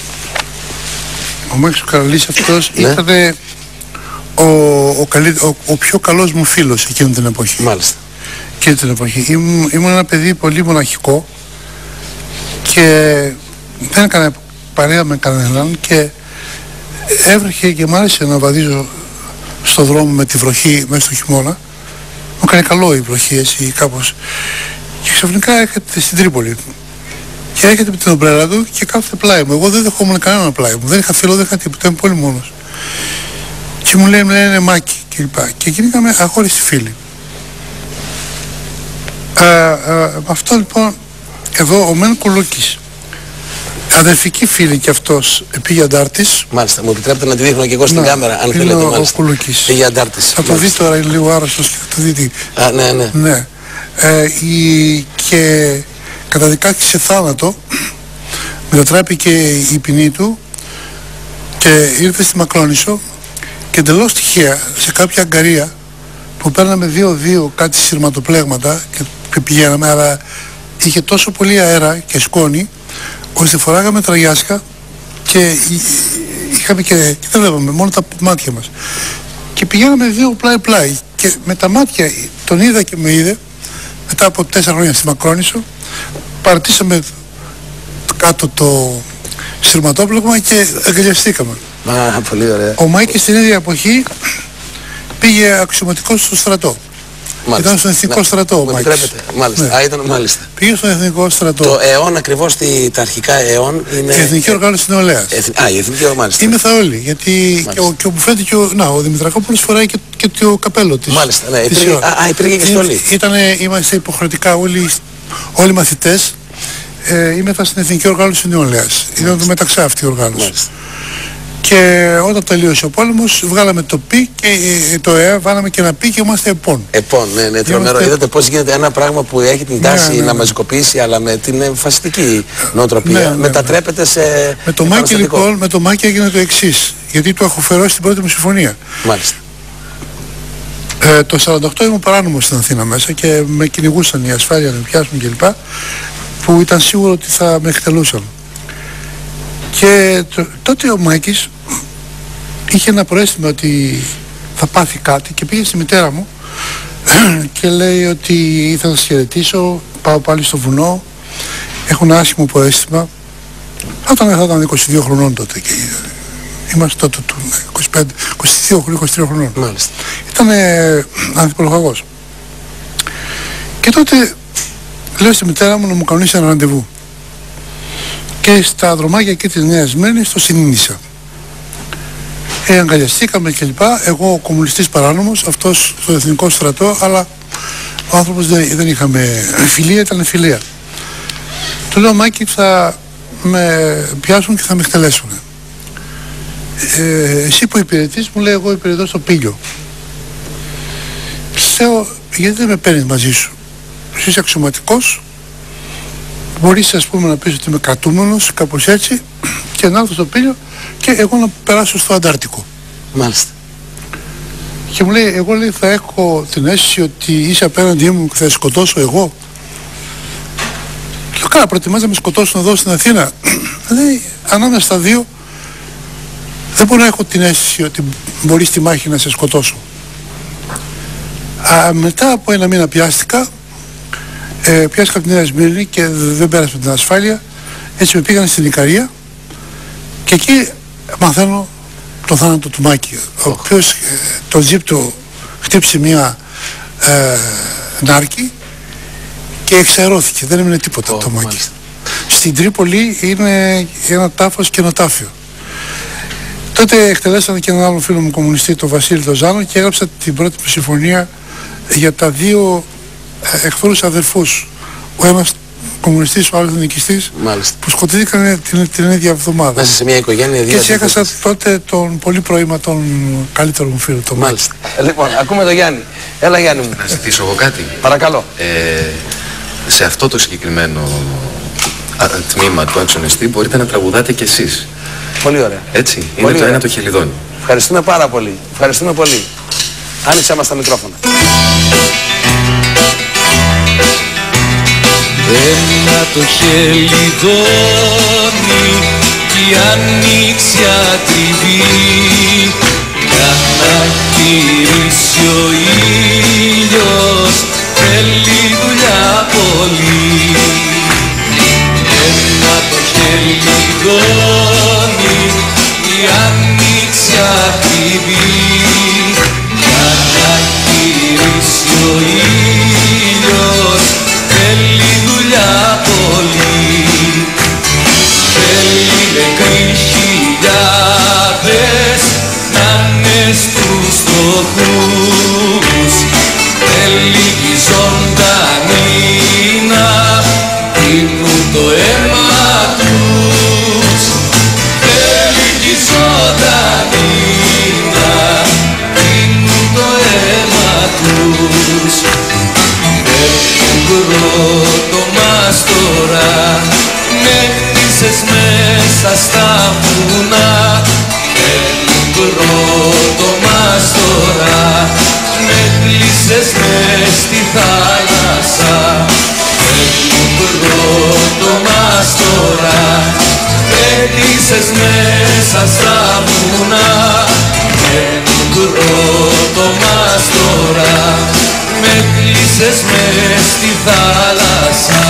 ο Μάκης ο Καραλής αυτός ναι. ήταν ο, ο, καλύ, ο, ο πιο καλός μου φίλος εκείνη την εποχή. Μάλιστα. Εκείνη την εποχή. Ήμουν, ήμουν ένα παιδί πολύ μοναχικό και δεν έκανα παρέα με κανέναν και έβρεχε και μ' άρεσε να βαδίζω στο δρόμο με τη βροχή μέσα στο χειμώνα. Μου έκανε καλό η βροχή έτσι κάπως. Και ξαφνικά έρχεται στην Τρίπολη. Και έρχεται με την ομπρέλα του και κάθεται πλάι μου. Εγώ δεν δεχόμουν κανέναν πλάι μου. Δεν είχα φίλο, δεν είχα τίποτα. Είμαι πολύ μόνος. Και μου λέει, μου λένε Μάκη κλπ. Και, και γίνηκαμε αχώριστοι φίλοι. Α, α, αυτό λοιπόν, εδώ ο Μεν Κουλούκης, αδερφική φίλη και αυτός, πήγε αντάρτης. Μάλιστα, μου επιτρέπετε να τη δείχνω και εγώ στην να, κάμερα, αν θέλετε. Ο, μάλιστα. Ο Κουλούκης. Πήγε αντάρτης. Θα το δει τώρα, είναι λίγο άρρωστος και θα το δει. Α, ναι, ναι. ναι. Ε, η, και καταδικάστηκε σε θάνατο, μετατράπηκε η ποινή του και ήρθε στη Μακρόνισσο και εντελώς τυχαία σε κάποια αγκαρία που παίρναμε δύο-δύο κάτι σειρματοπλέγματα και πηγαίναμε, αλλά είχε τόσο πολύ αέρα και σκόνη ώστε φοράγαμε τραγιάσκα και είχαμε και, και δεν βλέπαμε μόνο τα μάτια μας και πηγαίναμε δύο πλάι-πλάι και με τα μάτια τον είδα και με είδε μετά από τέσσερα χρόνια στη Μακρόνισσο. Παρατήσαμε κάτω το σειρματόπλεγμα και αγκαλιαστήκαμε. Α, πολύ ωραία. Ο Μάικης στην ίδια εποχή πήγε αξιωματικός στο στρατό. Μάλιστα. Ήταν στον Εθνικό ναι. στρατό ο Μάικης. Μάλιστα. Ναι. Α, ήταν μάλιστα. Πήγε στον Εθνικό στρατό. Το ΕΟΝ ακριβώς, τη, τα αρχικά ΕΟΝ είναι... Η Εθνική Οργάνωση Νεολαίας. Εθ... Α, η Εθνική Οργάνωση, μάλιστα. Είμαι θα όλοι, γιατί και ο, και ο Μπουφέτη και ο, να, ο Δημητρακόπουλος φοράει και, και το καπέλο της. Μάλιστα, ναι. Υπήρχε, α, α, υπήρχε και στολή. Ήτανε, είμαστε υποχρεωτικά όλοι, όλοι μαθητές. Ε, είμαι θα στην Εθνική Οργάνωση Νεολαίας. Ήταν το μεταξά αυτή η οργάνωση. Μάλιστα. Και όταν τελείωσε ο πόλεμος, βγάλαμε το πι και ε, το ΕΕ, βάλαμε και ένα πι και είμαστε ΕΠΟΝ. ΕΠΟΝ, ναι, ναι, τρομερό. Είμαστε... Είδατε πώς γίνεται ένα πράγμα που έχει την τάση ναι, ναι, ναι. να μαζικοποιήσει, αλλά με την φασιστική νοοτροπία ναι, ναι, μετατρέπεται ναι. σε. Με το Μάκη λοιπόν, με το Μάκη έγινε το εξής, γιατί του έχω φερώσει την πρώτη μου συμφωνία. Μάλιστα. Ε, το σαράντα οκτώ ήμουν παράνομος στην Αθήνα μέσα και με κυνηγούσαν η ασφάλεια να με πιάσουν κλπ. Που ήταν σίγουρο ότι θα με εκτελούσαν. Και το, τότε ο Μάκης είχε ένα προαίσθημα ότι θα πάθει κάτι και πήγε στη μητέρα μου και λέει ότι ήθελα να σας χαιρετήσω, πάω πάλι στο βουνό, έχω ένα άσχημο προαίσθημα. Όταν θα ήταν είκοσι δύο χρονών τότε και είμαστε τότε του είκοσι πέντε, είκοσι δύο, είκοσι τρία χρονών. Μάλιστα. Ήταν ε, ανθιπολογαγός. Και τότε λέω στη μητέρα μου να μου κανονίσει ένα ραντεβού. Και στα δρομάκια εκεί της Νέας Σμύρνης το συνήνυσα. Ε, αγκαλιαστήκαμε κλπ. Εγώ ο κομμουνιστής παράνομος, αυτός στο Εθνικό Στρατό, αλλά ο άνθρωπος δεν, δεν είχαμε φιλία, ήταν φιλία. Του λέω Μάκη θα με πιάσουν και θα με εκτελέσουν. Ε, εσύ που υπηρετείς, μου λέει εγώ υπηρετώ στο Πήλιο. Λέω γιατί δεν με παίρνεις μαζί σου. Εσύ είσαι αξιωματικός, μπορείς ας πούμε να πεις ότι είμαι κρατούμενος, κάπως έτσι, και να έρθω στο Πήλιο και εγώ να περάσω στο Αντάρτικο. Μάλιστα. Και μου λέει, εγώ λέει θα έχω την αίσθηση ότι είσαι απέναντί μου και θα σκοτώσω εγώ. Και καλά, προτιμάς να με σκοτώσουν εδώ στην Αθήνα. Δηλαδή, ανάμεσα στα δύο, δεν μπορώ να έχω την αίσθηση ότι μπορεί στη μάχη να σε σκοτώσω. Α, μετά από ένα μήνα πιάστηκα, ε, πιάστηκα από την Νέα Σμύρνη και δεν πέρασα με την ασφάλεια. Έτσι με πήγαν στην Ικαρία και εκεί μαθαίνω το θάνατο του Μάκη, ο οποίος ε, το τζιπ του χτύπησε μια ε, νάρκη και εξαερώθηκε, δεν έμεινε τίποτα oh, το Μάκη. Μάλιστα. Στην Τρίπολη είναι ένα τάφος και ένα τάφιο. Τότε εκτελέσανε και έναν άλλο φίλο μου κομμουνιστή, τον Βασίλη τον Ζάνο, και έγραψα την πρώτη μου συμφωνία για τα δύο ε, εχθρούς αδερφούς. Ο ένας κομμουνιστής, ο άλλος εθνικιστής, που σκοτώθηκαν την, την ίδια εβδομάδα. Μέσα σε μια οικογένεια δύο. Και έτσι έχασα τότε τον πολύ πρώιμα, τον καλύτερο μου φίλο, τον Μάλιστα. Ε, λοιπόν, ακούμε τον Γιάννη. Έλα Γιάννη μου. Να ζητήσω εγώ κάτι. Παρακαλώ. Ε, σε αυτό το συγκεκριμένο α, τμήμα του αξιονιστή μπορείτε να τραγουδάτε κι εσείς. Πολύ ωραία. Έτσι, είναι πολύ το ωραία. ένα το χελιδόνι. Ευχαριστούμε πάρα πολύ. Ευχαριστούμε πολύ. Άνοιξε μας τα μικρόφωνα. Ένα το χελιδόνι κι ανοίξει ατριβή για να γυρίσει ο ήλιος θέλει δουλειά πολύ. Ένα το χελιδόνι κι ανοίξει ατριβή για να γυρίσει ο ήλιος θέλει δουλειά πολύ. Θέλει νεκροί χιλιάδες να είναι στους στοχούς. Θέλει κι ζωντανοί να πίνουν το αίμα τους. Θέλει κι ζωντανοί να πίνουν το αίμα τους. Πρώτο μας τώρα με χτίσες μέσα στα βουνά. Πρώτο μας τώρα με κλείσες μες στη θάλασσα. Πρώτο μας τώρα με κλείσες μέσα στα βουνά. Πρώτο μας τώρα με κλείσες μες στη θάλασσα.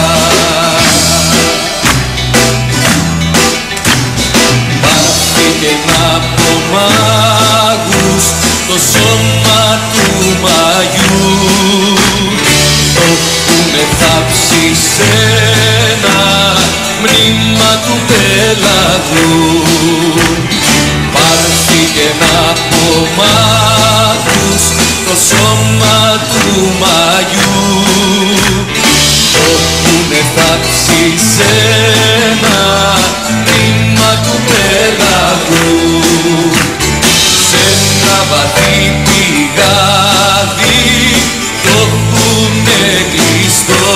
Πάρθηκε από μάγους το σώμα του Μαγιού. Το έχουνε θάψει σε ένα μνήμα του πέλαγου. Πάρθηκε από μάγους το σώμα του Μαγιού. Το έχουνε θάψει σε ένα μνήμα του πέλαγου. Σε ένα βαθύ πηγάδι το έχουνε κλειστό.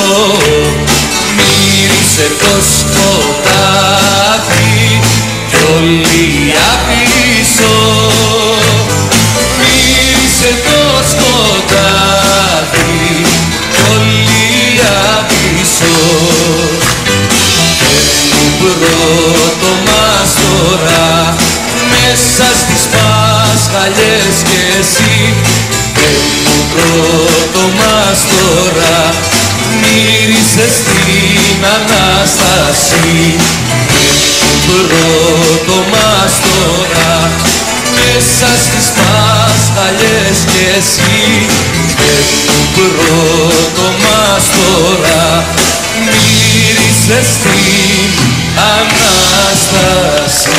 Μύρισε το σκοτάδι κι όλη απίσω. Μύρισε το σκοτάδι κι όλη απίσω. Φεύγουν πρώτο μας τώρα μέσα στις Πασχαλιές κι εσύ. Φεύγουν πρώτο μας τώρα μύρισες την Ανάσταση. Πρώτο μας τώρα μέσα στις Πασχαλιές κι εσύ. Πρώτο μας τώρα μύρισες την Ανάσταση.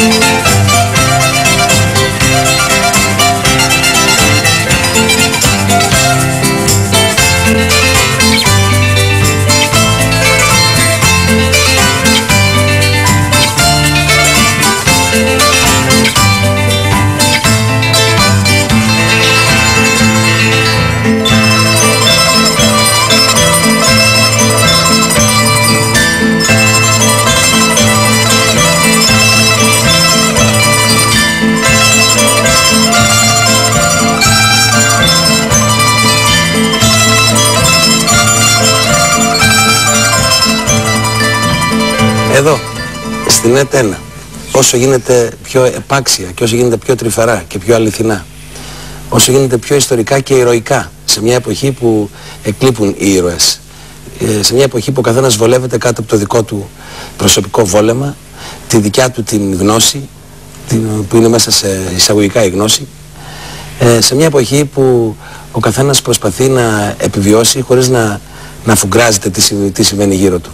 Εδώ, στην ΕΤ1, όσο γίνεται πιο επάξια και όσο γίνεται πιο τρυφερά και πιο αληθινά, όσο γίνεται πιο ιστορικά και ηρωικά, σε μια εποχή που εκλείπουν οι ήρωες, σε μια εποχή που ο καθένας βολεύεται κάτω από το δικό του προσωπικό βόλεμα, τη δικιά του την γνώση, την, που είναι μέσα σε εισαγωγικά η γνώση, σε μια εποχή που ο καθένας προσπαθεί να επιβιώσει χωρίς να, να φουγκράζεται τι, τι συμβαίνει γύρω του.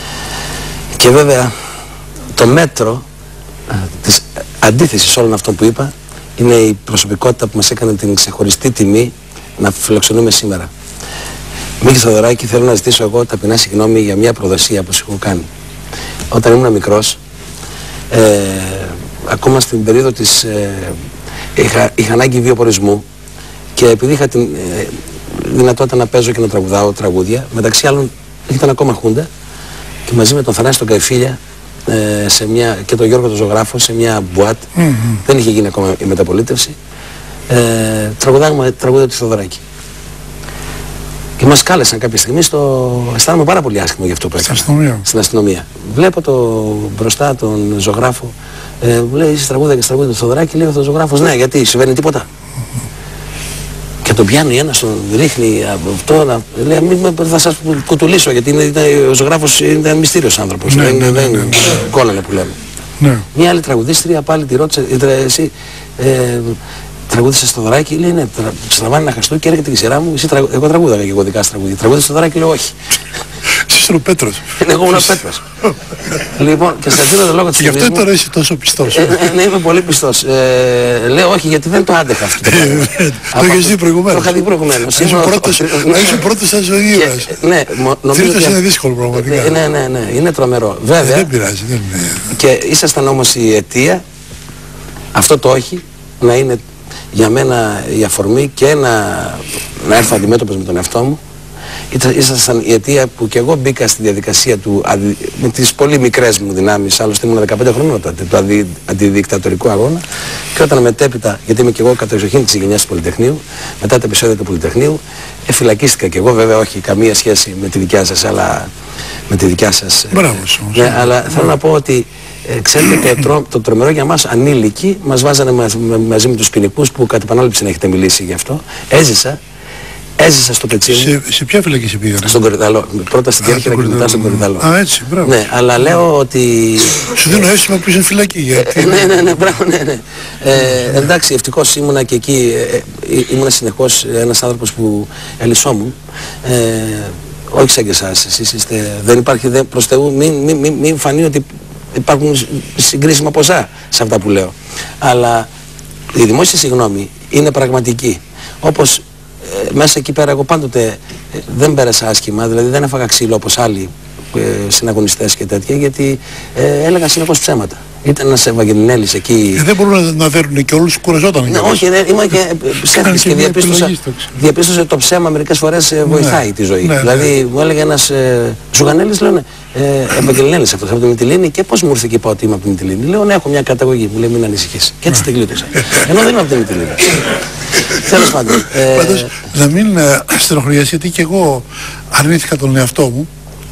Και βέβαια το μέτρο α, της αντίθεσης όλων αυτών που είπα είναι η προσωπικότητα που μας έκανε την ξεχωριστή τιμή να φιλοξενούμε σήμερα. Μίκη Θοδωράκη, θέλω να ζητήσω εγώ ταπεινά συγγνώμη για μια προδοσία που σου έχω κάνει. Όταν ήμουν μικρός, ε, ακόμα στην περίοδο της, ε, είχα, είχα ανάγκη βιοπορισμού και επειδή είχα την ε, δυνατότητα να παίζω και να τραγουδάω τραγούδια, μεταξύ άλλων ήταν ακόμα Χούντα, και μαζί με τον Θανάση τον Καϊφίλια ε, σε μια, και τον Γιώργο τον Ζωγράφο σε μια μπουάτ, mm-hmm. δεν είχε γίνει ακόμα η μεταπολίτευση, ε, τραγουδάγαμε τραγούδια του Θοδωράκη. Και μας κάλεσαν κάποια στιγμή στο... αισθάνομαι πάρα πολύ άσχημο για αυτό που έκανα. Αστυνομία. Στην αστυνομία. Βλέπω το μπροστά τον ζωγράφο, ε, μου λέει, είσαι τραγούδια και τραγούδια του Θοδωράκη, λέει ο ζωγράφος, ναι, γιατί, συμβαίνει τίποτα. Και τον πιάνει ένας, τον ρίχνει από αυτό, να, λέει, μην θα σας κουτουλήσω, γιατί είναι, ήταν, ο ζωγράφος ήταν μυστήριος άνθρωπος, ναι, δεν ναι, ναι, είναι ναι, ναι. κόλλανε που λέμε. Ναι. Μια άλλη τραγουδίστρια πάλι τη ρώτησε, εσύ ε, τραγούδισε στο Θοδωράκη, λέει, ναι, τρα, στραβάνει ένα χαστούκι και έρχεται η σειρά μου, εσύ, τραγου, εγώ τραγούδαγα και εγώ δικά σου τραγούδια. Τραγούδισε στο Θοδωράκη, λέω όχι. Εσύ είσαι ο Πέτρος. Είναι εγώ ο Πέτρος. Λοιπόν, και σας δίνω το λόγο της γι' αυτό τώρα είσαι τόσο πιστός. Ε, ε, ναι, είμαι πολύ πιστός. Ε, λέω όχι, γιατί δεν το άντεχα αυτό το πράγμα. Το είχες δει προηγουμένως. Το είχα δει προηγουμένως. Είσαι πρώτος σαν ζωή ήρωας. Ναι, νομίζω ότι είναι δύσκολο πραγματικά. Ναι, ναι, ναι, είναι τρομερό. Βέβαια. Δεν πειράζει. Και ήσασταν όμως η αιτία, αυτό το όχι, να είναι για μένα η αφορμή και να, να έρθω αντιμέτωπος με τον εαυτό μου. Ήσασταν η αιτία που και εγώ μπήκα στη διαδικασία του αδι... με τις πολύ μικρές μου δυνάμεις, άλλωστε ήμουν δεκαπέντε χρόνια τότε, του αδι... αντιδικτατορικού αγώνα, και όταν μετέπειτα, γιατί είμαι και εγώ κατεξοχήν της γενιάς του Πολυτεχνείου, μετά τα επεισόδια του Πολυτεχνείου, εφυλακίστηκα και εγώ, βέβαια όχι καμία σχέση με τη δικιά σας, αλλά με τη δικιά σας. Μπράβο, ναι, ναι, αλλά θέλω να πω ότι ε, ξέρετε, το, τρο... το τρομερό για μας ανήλικοι μας βάζανε μα... μαζί με τους ποινικούς που κατ' επανάληψη έχετε μιλήσει γι' αυτό. Έζησα. Έζησα στο Πετσίνι. Σε, σε ποια φυλακή σε πήγανε? Στον Κορυδαλό. Πρώτα στην Κέρκυρα και μετά στον Κορυδαλό. Α, έτσι, μπράβο. Ναι, αλλά λέω ότι... Σου δίνω αίσθημα που είσαι φυλακή. Γιατί... Ε, ναι, ναι, ναι, μπράβο, ναι, ναι. Ε, εντάξει, ευτυχώς ήμουνα και εκεί, ε, ήμουνα συνεχώς ένας άνθρωπος που ελισσόμουν. Ε, όχι σαν και εσάς, εσείς είστε... Δεν υπάρχει, δεν, προς Θεού, μην, μην, μην, μην φανεί ότι υπάρχουν συγκρίσιμα ποσά σε αυτά που λέω. Αλλά η δημόσια συγγνώμη είναι πραγματική. Όπως Ε, μέσα εκεί πέρα εγώ πάντοτε ε, δεν πέρασα άσχημα, δηλαδή δεν έφαγα ξύλο όπως άλλοι ε, συναγωνιστές και τέτοια, γιατί ε, έλεγα συνεχώς ψέματα. Ήταν ένας Ευαγγελινέλης εκεί. Ε, δεν μπορούν να, να δέρουν και όλους, κουραζόταν. Ναι, όχι, ναι, είμαι και ψεύτης και διαπίστωσα, διαπίστωσα ότι το ψέμα μερικές φορές ε, βοηθάει ναι, τη ζωή. Ναι, δηλαδή ναι. μου έλεγε ένας ε, Ζουγανέλης, λένε, ε, Ευαγγελινέλης αυτός από τη Μυτιλήνη, και πώς μου ήρθε και είπα ότι είμαι από τη Μυτιλήνη. Λέω, ναι, έχω μια καταγωγή, μου λέει, μην ανησυχείς. Και έτσι την κλείτωσα. Ενώ δεν είμαι από τη Μυτιλήνη. Τέλος πάντων. Ε... Πάντως, να μην ε, στενοχωριέσαι, γιατί και εγώ αρνήθηκα τον εαυτό μου.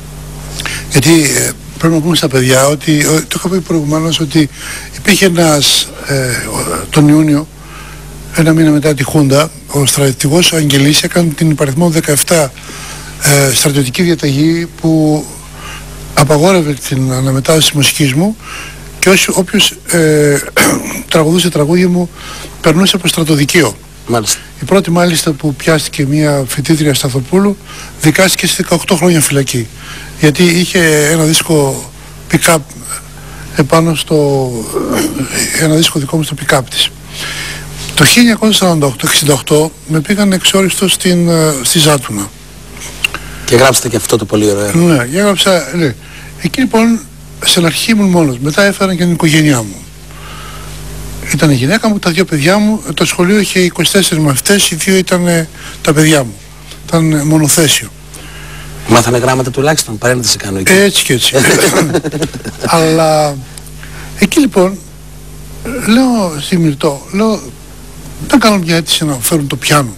Γιατί ε, πρέπει να πούμε στα παιδιά ότι, ε, το είχα πει προηγουμένως, ότι υπήρχε ένας, ε, τον Ιούνιο, ένα μήνα μετά τη Χούντα, ο στρατιωτικός Αγγελής έκανε την υπαριθμό δεκαεπτά ε, στρατιωτική διαταγή που απαγόρευε την αναμετάδοση της μουσικής μου, και όσοι, όποιος ε, τραγουδούσε τραγούδια μου περνούσε από στρατοδικείο. Μάλιστα. Η πρώτη μάλιστα που πιάστηκε μια φοιτήτρια Σταθοπούλου δικάστηκε σε δεκαοκτώ χρόνια φυλακή, γιατί είχε ένα δίσκο pick-up επάνω στο ένα δίσκο δικό μου στο pick-up της. Το χίλια εννιακόσια σαράντα οκτώ εξήντα οκτώ με πήγαν εξόριστο στην, στη Ζάτουνα. Και γράψατε και αυτό το πολύ ωραίο. Ναι, και έγραψα, ναι. Εκεί λοιπόν στην αρχή ήμουν μόνος, μετά έφεραν και την οικογένειά μου. Ήταν η γυναίκα μου, τα δύο παιδιά μου, το σχολείο είχε είκοσι τέσσερις μαθητές, οι δύο ήταν τα παιδιά μου. Ήταν μονοθέσιο. Μάθανε γράμματα τουλάχιστον, παρένθεση κάνω εκεί. Έτσι και έτσι. Αλλά εκεί λοιπόν, λέω στη Μυρτώ, λέω, να κάνω μια αίτηση να φέρουν το πιάνο.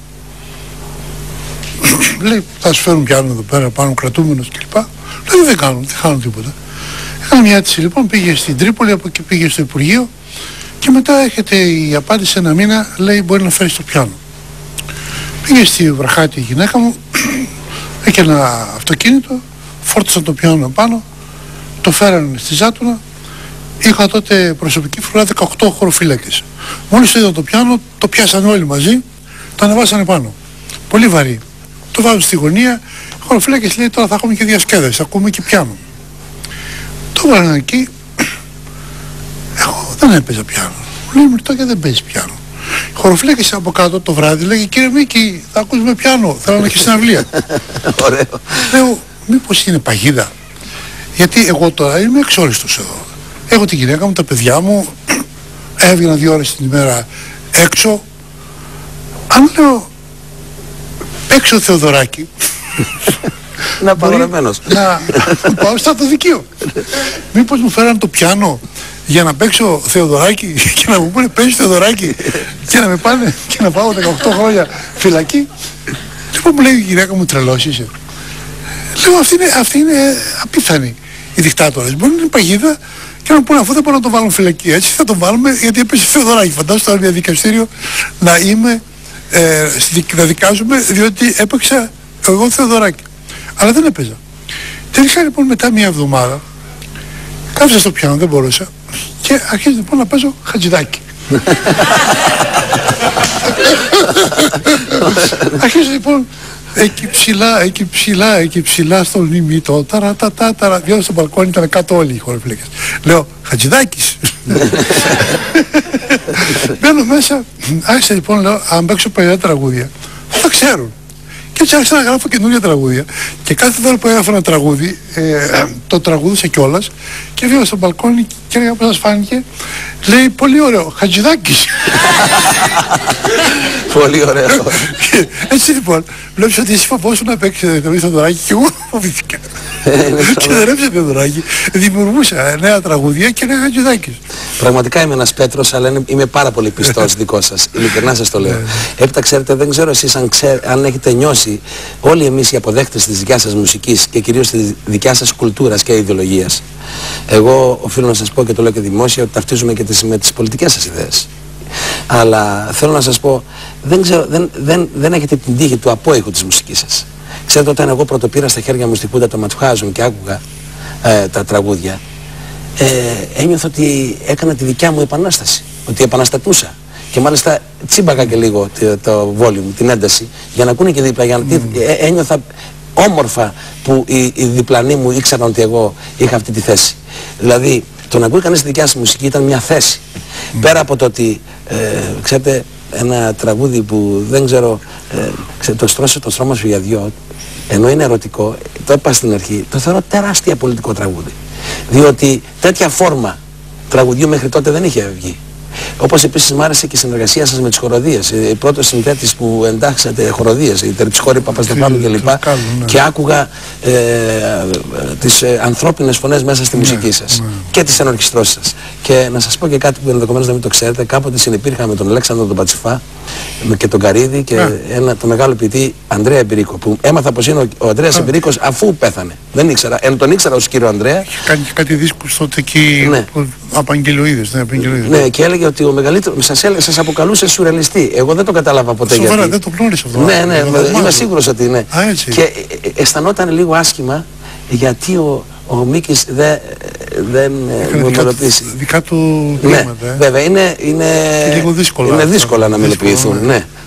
Λέει, θα σου φέρουν πιάνο εδώ πέρα, πάνω κρατούμενος κλπ. Λέει, δεν κάνουν, δεν κάνουν τίποτα. Έκανα μια αίτηση λοιπόν, πήγε στην Τρίπολη, από εκεί πήγε στο Υπουργείο και μετά έχετε η απάντηση ένα μήνα, λέει, μπορεί να φέρει το πιάνο. Πήγε στη Βραχάτη η γυναίκα μου, είχε ένα αυτοκίνητο, φόρτισαν το πιάνο πάνω, το φέρανε στη Ζάτουνα. Είχα τότε προσωπική φρουρά δεκαοκτώ χωροφύλακες. Μόλις είδα το πιάνο, το πιάσανε όλοι μαζί, το ανεβάσανε πάνω. Πολύ βαρύ. Το βάζουν στη γωνία, οι χωροφύλακες λέει τώρα θα έχουμε και διασκέδαση, θα ακούμε και πιάνο. Το βάλανε εκεί, εγώ δεν έπαιζα πιάνο. Μου λέει Μυρτώ και δεν παίζεις πιάνο. Οι χωροφύλακες από κάτω το βράδυ λέγει κύριε Μίκη θα ακούσουμε πιάνο, θέλω να έχει συναυλία. Ωραίο. Λέω μήπως είναι παγίδα. Γιατί εγώ τώρα είμαι εξόριστος εδώ. Έχω τη γυναίκα μου, τα παιδιά μου, έβγαινα δύο ώρες την ημέρα έξω. Αν λέω παίξω Θεοδωράκη να απαγορευμένος να πάω στα το δικείο. Μήπως μου φέραν το πιάνο για να παίξω Θεοδωράκη και να μου πούνε παίζει Θεοδωράκη και να με πάνε και να πάω δεκαοκτώ χρόνια φυλακή. Λοιπόν μου λέει η γυναίκα μου τρελός είσαι. Λέω αυτή είναι, αυτή είναι απίθανη οι δικτάτορες. Μπορεί να είναι παγίδα και να μου πούνε αφού δεν μπορούν να το βάλουν φυλακή έτσι θα τον βάλουμε γιατί έπαιζε Θεοδωράκη. Φαντάζομαι τώρα μια δικαστήριο να είμαι ε, να δικάζουμε διότι έπαιξα εγώ Θεοδωράκη. Αλλά δεν έπαιζα. Τελικά λοιπόν μετά μια εβδομάδα κάθισα στο πιάνο, δεν μπορούσα και αρχίζω λοιπόν να παίζω Χατζηδάκη. Αρχίζω λοιπόν εκεί ψηλά, εκεί ψηλά, εκεί ψηλά στον λιμίτο, ταρα τα τα ταρα, διότι στο μπαλκόνι ήταν κάτω όλοι οι χωροφύλακες. Λέω Χατζηδάκης. Μπαίνω μέσα, άρχισα λοιπόν λέω αν παίξω παλιά τραγούδια θα τα ξέρουν. Και έτσι άρχισα να γράφω καινούργια τραγούδια και κάθε φορά που έγραφα ένα τραγούδι ε, το τραγούδισα κιόλας και βγαίνω στο μπαλκόνι και έλεγα πώς σας φάνηκε, λέει πολύ ωραίο, Χατζηδάκης. Πολύ ωραίο. Έτσι λοιπόν, βλέπεις ότι εσύ φοβόσου να παίξεις το Θεοδωράκη και εγώ φοβήθηκα. Και δεν έψε Θεοδωράκη, δημιουργούσα νέα τραγούδια και νέα Χατζηδάκης. Πραγματικά είμαι ένας Πέτρος, αλλά είμαι πάρα πολύ πιστός δικό σας. Ειλικρινά σας το λέω. Έπειτα ξέρετε, δεν ξέρω εσείς αν, ξέρ, αν έχετε νιώσει όλοι εμείς οι αποδέχτες της δικιάς σας μουσικής και κυρίως της δικιάς σας κουλτούρας και ιδεολογίας. Εγώ οφείλω να σας πω και το λέω και δημόσια ότι ταυτίζουμε και τις, με τις πολιτικές σας ιδέες. Αλλά θέλω να σας πω, δεν, ξέρω, δεν, δεν, δεν έχετε την τύχη του απόϊχου της μουσικής σας. Ξέρετε, όταν εγώ πρωτοπήρα στα χέρια μου στη Χούντα το Ματσουχάζουν και άκουγα ε, τα τραγούδια, ε, ένιωθα ότι έκανα τη δικιά μου επανάσταση, ότι επαναστατούσα. Και μάλιστα τσίμπαγα και λίγο το, το volume, την ένταση, για να ακούνε και δίπλα, για να mm. ε, ένιωθα όμορφα που οι, οι διπλανοί μου ήξεραν ότι εγώ είχα αυτή τη θέση. Δηλαδή, το να ακούει κανείς τη δικιά σας μουσική ήταν μια θέση. Mm. Πέρα από το ότι, ε, ξέρετε, ένα τραγούδι που δεν ξέρω, ε, ξέρετε, το στρώσε το στρώμα σου για δυο, ενώ είναι ερωτικό, το είπα στην αρχή, το θεωρώ τεράστια πολιτικό τραγούδι. Διότι τέτοια φόρμα τραγουδιού μέχρι τότε δεν είχε βγει. Όπως επίσης μου άρεσε και η συνεργασία σας με τις χοροδίες. Η πρώτος συνθέτης που εντάξατε χοροδίες, η Τερψχώρη Παπαστεφάνου κλπ. Ναι. Και άκουγα ε, ε, τις ε, ανθρώπινες φωνές μέσα στη μουσική ναι, σας ναι. και τις ενορχιστρώσεις σας. Και να σας πω και κάτι που ενδεχομένως να μην το ξέρετε, κάποτε συνυπήρχα με τον Αλέξανδρο τον Πατσιφά και τον Καρίδη και yeah. ένα, το μεγάλο ποιητή Ανδρέα Εμπειρίκο, που έμαθα πως είναι ο, ο Ανδρέας yeah. Εμπειρίκος αφού πέθανε. Δεν ήξερα, εν τον ήξερα ως κύριο Ανδρέα. Είχε κάνει και κάτι δίσκους τότε εκεί ναι. από Αγγελοίδες. Ναι, ναι, και έλεγε ότι ο μεγαλύτερος, σας, έλεγε, σας αποκαλούσε σουρεαλιστή. Εγώ δεν το κατάλαβα ποτέ. Σοβαρά, γιατί. δεν το γνώρισα αυτό. Ναι, ναι, ναι είμαι σίγουρος ότι είναι. Α, έτσι. Και αισθανόταν λίγο άσχημα γιατί ο, ο Μίκης δε, δεν μου μελοποιήσει. Δικά του ναι, βήματα, ε. βέβαια είναι, είναι, λίγο δύσκολα, είναι δύσκολα να μελοποιηθούν. Ναι.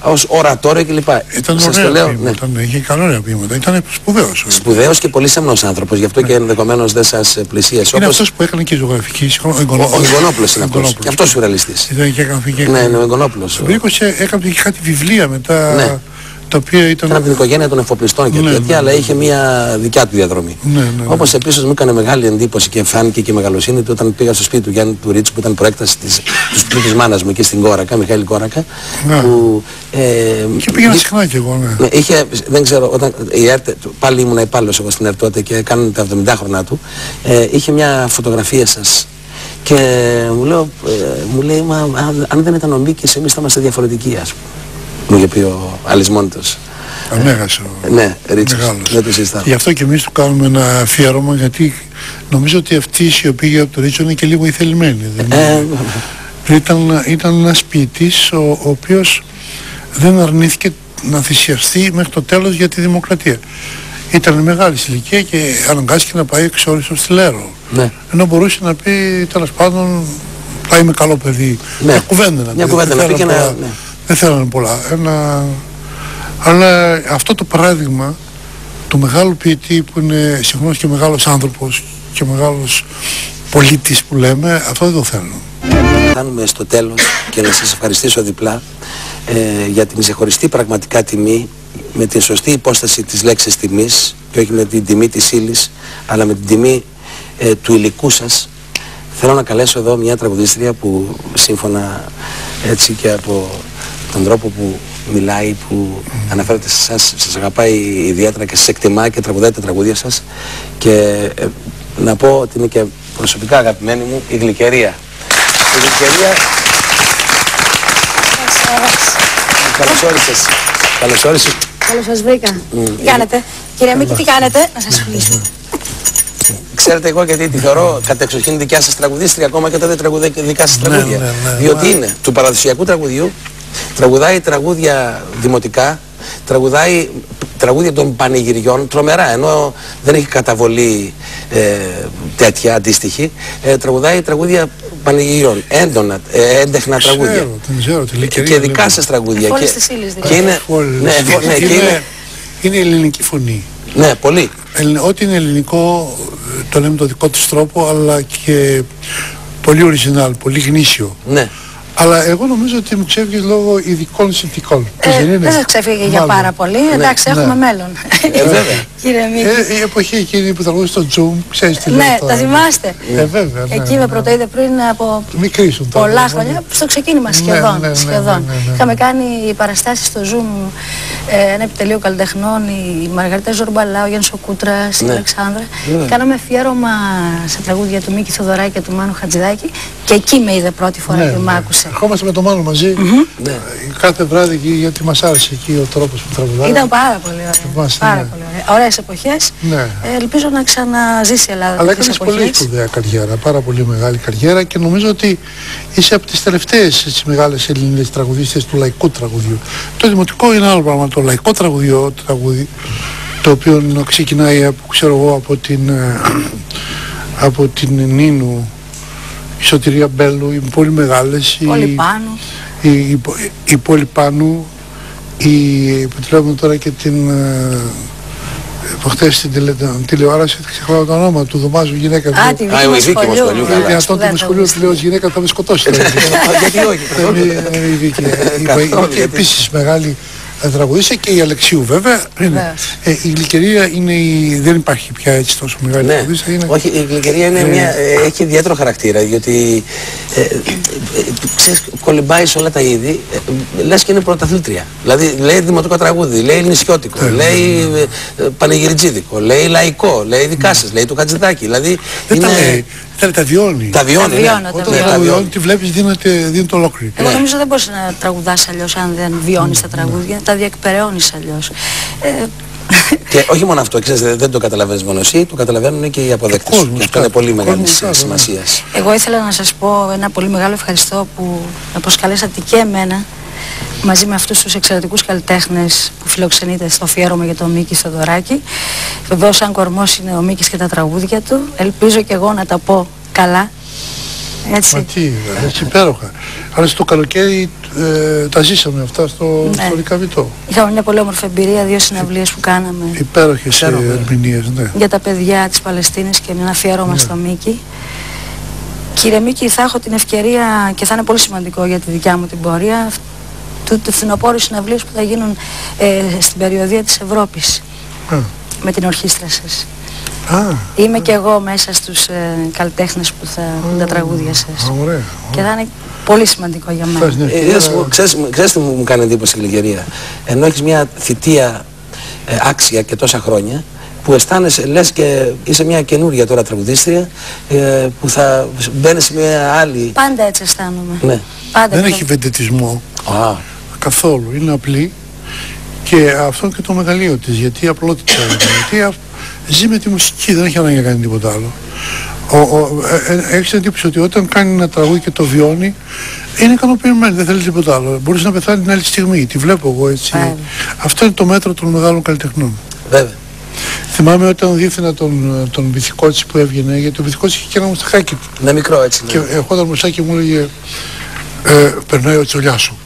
ως ορατόριο κλπ. Ήταν Σας ωραία το λέω, ποίηματα, ναι. ναι, είχε καλά ωραία ποίηματα. Ήταν σπουδαίος. Σπουδαίος και πολύ σεμνός άνθρωπος, γι' αυτό και ενδεχομένως δεν σας πλησίασε. Είναι Όπως... αυτός που έκανε και ζωγραφική. Ο Εγκονόπουλος είναι αυτός. Και αυτός σουρεαλιστής. Ήταν και έκανε και... Ναι, είναι ο Εγκονόπουλος. Ο Βρίκος έκανε και κάτι βιβλία μετά. Ναι. Τα οποία ήταν... Ήταν από την οικογένεια των εφοπλιστών και ναι, τέτοια, ναι, αλλά ναι. είχε μια δικιά του διαδρομή. Ναι, ναι, ναι. Όπως επίσης μου έκανε μεγάλη εντύπωση και φάνηκε και μεγαλοσύνη του όταν πήγα στο σπίτι του Γιάννη του Ρίτσου που ήταν προέκταση της, του σπιτιού της μάνας μου εκεί στην Κόρακα, Μιχαήλ Κόρακα. Ναι. Που, ε, και πήγαινα συχνά κι εγώ, ναι. ναι. Είχε, δεν ξέρω, όταν η ΕΡΤ, πάλι ήμουν υπάλληλος εγώ στην ΕΡΤ τότε και κάνουν τα εβδομήντα χρονά του, ε, είχε μια φωτογραφία σας. Και μου, λέω, ε, μου λέει, μα αν, αν δεν ήταν ο Μίκης εμείς θα είμαστε διαφορετικοί, ας πούμε. Μου είχε πει ο Αλυσμόνητος. Αμέγας ο ναι, Ρίτσος, δεν το συζητάω. Γι' αυτό και εμείς του κάνουμε ένα αφιέρωμα, γιατί νομίζω ότι αυτή η σιωπή από το Ρίτσο είναι και λίγο ηθελημένη. Ε, ήταν, ήταν ένας ποιητής ο, ο οποίος δεν αρνήθηκε να θυσιαστεί μέχρι το τέλος για τη δημοκρατία. Ήταν μεγάλη ηλικία και αναγκάστηκε να πάει εξόριστο στη Λέρο. Ναι. Ενώ μπορούσε να πει τέλος πάντων θα είμαι καλό παιδί. Ναι. Μια κουβέντα να πει. Μια κουβέντα να πει και να... Ναι. Δεν θέλανε πολλά. Ένα... Αλλά αυτό το παράδειγμα του μεγάλου ποιητή που είναι συγχρόνως και μεγάλος άνθρωπος και μεγάλος πολίτης που λέμε, αυτό δεν το θέλω. Φτάνουμε στο τέλος και να σας ευχαριστήσω διπλά ε, για την ξεχωριστή πραγματικά τιμή, με την σωστή υπόσταση της λέξης τιμής και όχι με την τιμή της ύλης, αλλά με την τιμή ε, του υλικού σας. Θέλω να καλέσω εδώ μια τραγουδίστρια που σύμφωνα έτσι και από τον τρόπο που μιλάει, που αναφέρεται σε εσάς, σας αγαπάει ιδιαίτερα και σας εκτιμά και τραγουδάει τα τραγούδια σας, και ε, να πω ότι είναι και προσωπικά αγαπημένη μου η Γλυκερία. Η Γλυκερία... Καλώς όρισες. Καλώς όρισες. Καλώς σας βρήκα. Mm. Τι κάνετε? Κυρία Μίκη, τι κάνετε? Να σας φιλήσω. Ξέρετε εγώ γιατί τη θεωρώ κατεξοχήν δικιά σας τραγουδίστρια, ακόμα και όταν δεν τραγουδάει δικά σας τραγούδια. Ναι, ναι, ναι, διότι ναι. είναι του παραδοσιακού τραγουδιού, τραγουδάει τραγούδια δημοτικά, τραγουδάει τραγούδια των πανηγυριών, τρομερά, ενώ δεν έχει καταβολή ε, τέτοια αντίστοιχη, ε, τραγουδάει τραγούδια πανηγυριών, έντονα, ε, έντεχνα τραγούδια. Ξέρω, δεν ξέρω, τη και δικά σας τραγούδια. Εφόλες και, της ύλης, και είναι, ναι, ναι, και είναι, είναι ελληνική φωνή. Ναι, πολύ. Ό,τι είναι ελληνικό το λέμε το δικό της τρόπο, αλλά και πολύ original, πολύ γνήσιο. Ναι. Αλλά εγώ νομίζω ότι μου ξέφυγες λόγω ειδικών συνθηκών. Ε, δεν, δεν σας ξέφυγε για πάρα πολύ. Ναι. Εντάξει, έχουμε ναι. μέλλον. Ε, βέβαια. Κύριε Μίκη. Ε, η εποχή εκείνη που τραγουδούσε στο Zoom, ξέρεις τι λέω. Ναι, τώρα, τα θυμάστε. Ε, βέβαια. Ναι, εκεί ναι, με ναι. πρωτοείδε πριν από Μικρήσουν, πολλά τώρα, χρόνια, ναι. στο ξεκίνημα σχεδόν. Ναι, ναι, ναι, σχεδόν. ναι, ναι, ναι, ναι. Είχαμε κάνει παραστάσεις στο Zoom, ε, ένα επιτελείο καλλιτεχνών, η Μαργαρίτα Ζορμπαλά, ο Γιάννης ο Κούτρας, η ναι. Αλεξάνδρα. Ναι. Κάναμε αφιέρωμα σε τραγούδια του Μίκη Θοδωράκη και του Μάνου Χατζηδάκη, και εκεί με είδε πρώτη φορά ναι, και ναι. μ' άκουσε. Ερχόμαστε με το Μάνο μαζί, Mm-hmm. ναι. κάθε βράδυ εκεί, γιατί μας άρεσε εκεί ο τρόπος που τραγουδάει. Ήταν πάρα πολύ ωραία. Είμαστε, πάρα ναι. πολύ ωραία. Ωραίες εποχές. Ναι. Ε, ελπίζω να ξαναζήσει η Ελλάδα. Αλλά έκανες πολύ σπουδαία καριέρα, πάρα πολύ μεγάλη καριέρα, και νομίζω ότι είσαι από τις τελευταίες έτσι, μεγάλες ελληνικές τραγουδίστες του λαϊκού τραγουδιού. Το δημοτικό είναι άλλο πράγμα. Το λαϊκό τραγουδιό, το τραγούδι, το οποίο ξεκινάει από, ξέρω εγώ, από την, από την Νίνου, η Σωτηρία Μπέλου, οι πολύ μεγάλες, Πολυπάνου, η, η, η, η Πολυπάνου, η, που τη λέμε τώρα και την, από χτες στην τηλε, τηλεόραση, ξεχνάω το όνομα του Δωμάζου, γυναίκα. Α, τη Βίκη Μοσχολιού. Είναι δυνατόν τη Μοσχολιού, τη λέω γυναίκα, θα με σκοτώσει. Γιατί όχι. Η Βίκη, επίσης μεγάλη τραγουδίστρια, και η Αλεξίου βέβαια. Είναι. Ε, η Γλυκερία είναι η... δεν υπάρχει πια έτσι τόσο μεγάλη ναι. τραγουδίστρια. Είναι... Όχι, η Γλυκερία είναι μια, ε, έχει ιδιαίτερο χαρακτήρα, διότι ε, ε, ε, ξέρεις, κολυμπάει σε όλα τα είδη, ε, λες και είναι πρωταθλήτρια. Δηλαδή λέει δημοτικό τραγούδι, λέει νησιώτικο, yeah, λέει ε, ε, πανηγυριτζίδικο, λέει λαϊκό, λέει δικά σας, λέει του Χατζηδάκη. Δηλαδή δεν είναι... τα λέει. Τα, τα βιώνει. Τα βιώνει, τα βιώνω, ναι. τα Όταν βιώνω. τα βιώνει, τη βλέπεις, δίνεται, δίνεται ολόκληρη. Εγώ ναι. νομίζω δεν μπορείς να τραγουδάς αλλιώς αν δεν βιώνεις τα τραγούδια, τα διεκπεραιώνεις αλλιώς. Ε, και όχι μόνο αυτό, ξέρεις, δεν το καταλαβαίνεις μόνο εσύ, το καταλαβαίνουν και οι αποδέκτες σου. Και αυτό είναι πολύ μεγάλη σημασία. Εγώ ήθελα να σας πω ένα πολύ μεγάλο ευχαριστώ που με προσκαλέσατε και εμένα, μαζί με αυτούς τους εξαιρετικούς καλλιτέχνες που φιλοξενείτε στο αφιέρωμα για τον Μίκη Θοδωράκη. Βεβαίως σαν κορμός είναι ο Μίκης και τα τραγούδια του. Ελπίζω και εγώ να τα πω καλά. Έτσι. Μα τι, έτσι υπέροχα. Αλλά στο καλοκαίρι ε, τα ζήσαμε αυτά στο, Ναι. στο Ρικαβιτό. Είχαμε μια πολύ όμορφη εμπειρία, δύο συναυλίες που κάναμε. Υπέροχες ερμηνείες, ναι. Για τα παιδιά της Παλαιστίνης και ένα αφιέρωμα Ναι. στο Μίκη. Κύριε Μίκη, θα έχω την ευκαιρία και θα είναι πολύ σημαντικό για τη δικιά μου την πορεία του, του φθινοπόρου συναυλίες που θα γίνουν ε, στην περιοδία της Ευρώπης Α. με την ορχήστρα σας. Α, Είμαι και εγώ μέσα στους ε, καλλιτέχνες που θα έχουν τα τραγούδια σας. α, ωραία. Και θα είναι πολύ σημαντικό για μένα. Ε, είδες, μου- ξέρεις, ξέρεις τι μου, μου κάνει εντύπωση η Λιγερία. Ενώ έχεις μια θητεία ε, άξια και τόσα χρόνια, που αισθάνεσαι, λες και είσαι μια καινούργια τώρα τραγουδίστρια, ε, που θα μπαίνεις σε μια άλλη... Πάντα έτσι αισθάνομαι. Ναι. Πάντα Δεν και- έχει βεντετισμό Α. καθόλου. Είναι απλή και αυτό και το μεγαλείο της. Γιατί η απλότητα είναι. Γιατί α- ζει με τη μουσική, δεν έχει ανάγκη να κάνει τίποτα άλλο. Ο, ο, ε, ε, έχεις εντύπωση ότι όταν κάνει ένα τραγούδι και το βιώνει, είναι ικανοποιημένη, δεν θέλει τίποτα άλλο. Μπορείς να πεθάνει την άλλη στιγμή. Τη βλέπω εγώ έτσι. Άρα. Αυτό είναι το μέτρο των μεγάλων καλλιτεχνών. Βέβαια. Θυμάμαι όταν διεύθυνα τον, τον Βυθικότσι που έβγαινε, γιατί ο Βυθικότσι είχε και ένα μουσταχάκι του. Ναι, μικρό έτσι. Ναι. Και ερχόταν μουστάκι μου έλεγε ε, περνάει ο τσολιάς σου.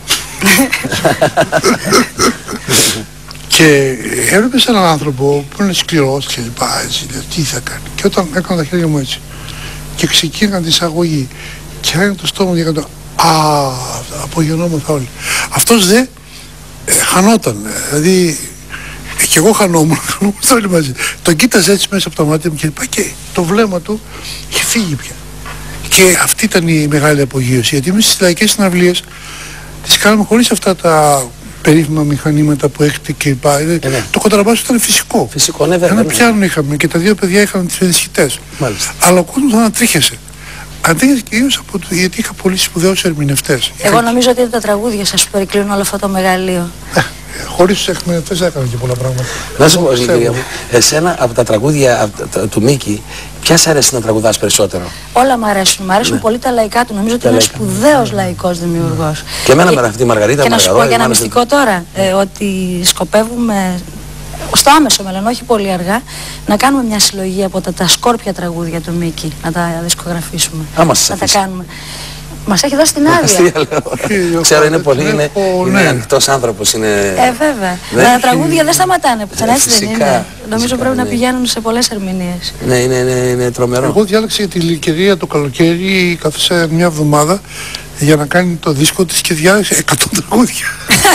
Και έβλεπε έναν άνθρωπο που είναι σκληρός και λοιπά, έτσι, λέει, τι θα κάνει. Και όταν έκανα τα χέρια μου έτσι και ξεκίνηνα την εισαγωγή και έκανε το στόμα μου και έκανε το α, απογεννόμεθα όλοι. Αυτός δε ε, χανόταν, δηλαδή ε, και εγώ χανόμουν, χανόμαστε όλοι μαζί. Τον κοίταζε έτσι μέσα από τα μάτια μου και λοιπά και το βλέμμα του είχε φύγει πια. Και αυτή ήταν η μεγάλη απογείωση, γιατί εμείς στις λαϊκές συναυλίες τις κάναμε χωρίς αυτά τα περίφημα μηχανήματα που έχετε και λοιπά. Ε, ναι. Το κοντραμπάσο ήταν φυσικό. Φυσικό, ναι, βέβαια. Ένα ναι. πιάνο είχαμε και τα δύο παιδιά είχαν τις ενισχυτές. Μάλιστα. Αλλά ο κόσμος ανατρίχεσαι. Αντίθετα κυρίως από το, γιατί είχα πολύ σπουδαίους ερμηνευτές. Εγώ νομίζω ότι είναι τα τραγούδια σας που περικλίνουν όλο αυτό το μεγαλείο. Χωρίς τους ερμηνευτές δεν έκανα και πολλά πράγματα. Να σου πω, Πιστεύω. Λιγερία μου, εσένα από τα τραγούδια από τα- του Μίκη, ποια σ' αρέσει να τραγουδάς περισσότερο? Όλα μου αρέσουν. Μου αρέσουν Ναι. πολύ τα λαϊκά του. Νομίζω ότι Τα είναι λαϊκά. σπουδαίος λαϊκός δημιουργός. Και εμένα με αυτή τη Μαργαρίτα Και να σου πω Μαργαρό, και ένα μ' άρεσε- μυστικό τώρα, ε, ότι σκοπεύουμε στο άμεσο μέλλον, όχι πολύ αργά, να κάνουμε μια συλλογή από τα, τα σκόρπια τραγούδια του Μίκη, να τα δισκογραφήσουμε. Άμα σας να τα αφήσει. κάνουμε. Μας έχει δώσει την άδεια. Αστεία, λέω. Ξέρω, είναι πολύ, είναι, είναι ναι. ανοιχτός άνθρωπος, είναι... Ε, βέβαια. Ναι. Τα τραγούδια δεν σταματάνε πουθενά, έτσι δεν Φυσικά, είναι. Νομίζω φυσικά, πρέπει να ναι. πηγαίνουν σε πολλές ερμηνείες. Ναι, είναι, είναι, είναι τρομερό. Εγώ διάλεξα για τη Λυκερία το καλοκαίρι, καθίσα μια εβδομάδα για να κάνει το δίσκο της και διάλεξε εκατό τραγούδια.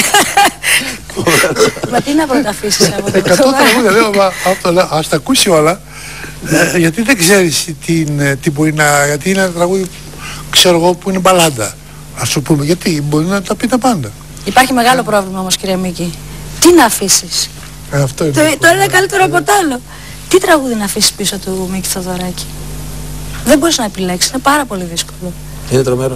Μα τι να πρωταφήσεις από το εκατό τραγούδια, λέω, μα, αυτό, λέω, ας τα ακούσει όλα, ε, γιατί δεν ξέρεις τι, είναι, τι μπορεί να, γιατί είναι ένα τραγούδι, ξέρω εγώ, που είναι μπαλάντα, ας το πούμε, γιατί μπορεί να τα πει τα πάντα. Υπάρχει μεγάλο πρόβλημα όμως, κύριε Μίκη. Τι να αφήσεις. Ε, αυτό είναι. Το, το ένα καλύτερο από το άλλο. Τι τραγούδι να αφήσεις πίσω του Μίκη Θοδωράκη. Δεν μπορείς να επιλέξεις, είναι πάρα πολύ δύσκολο. Είναι τρομερό.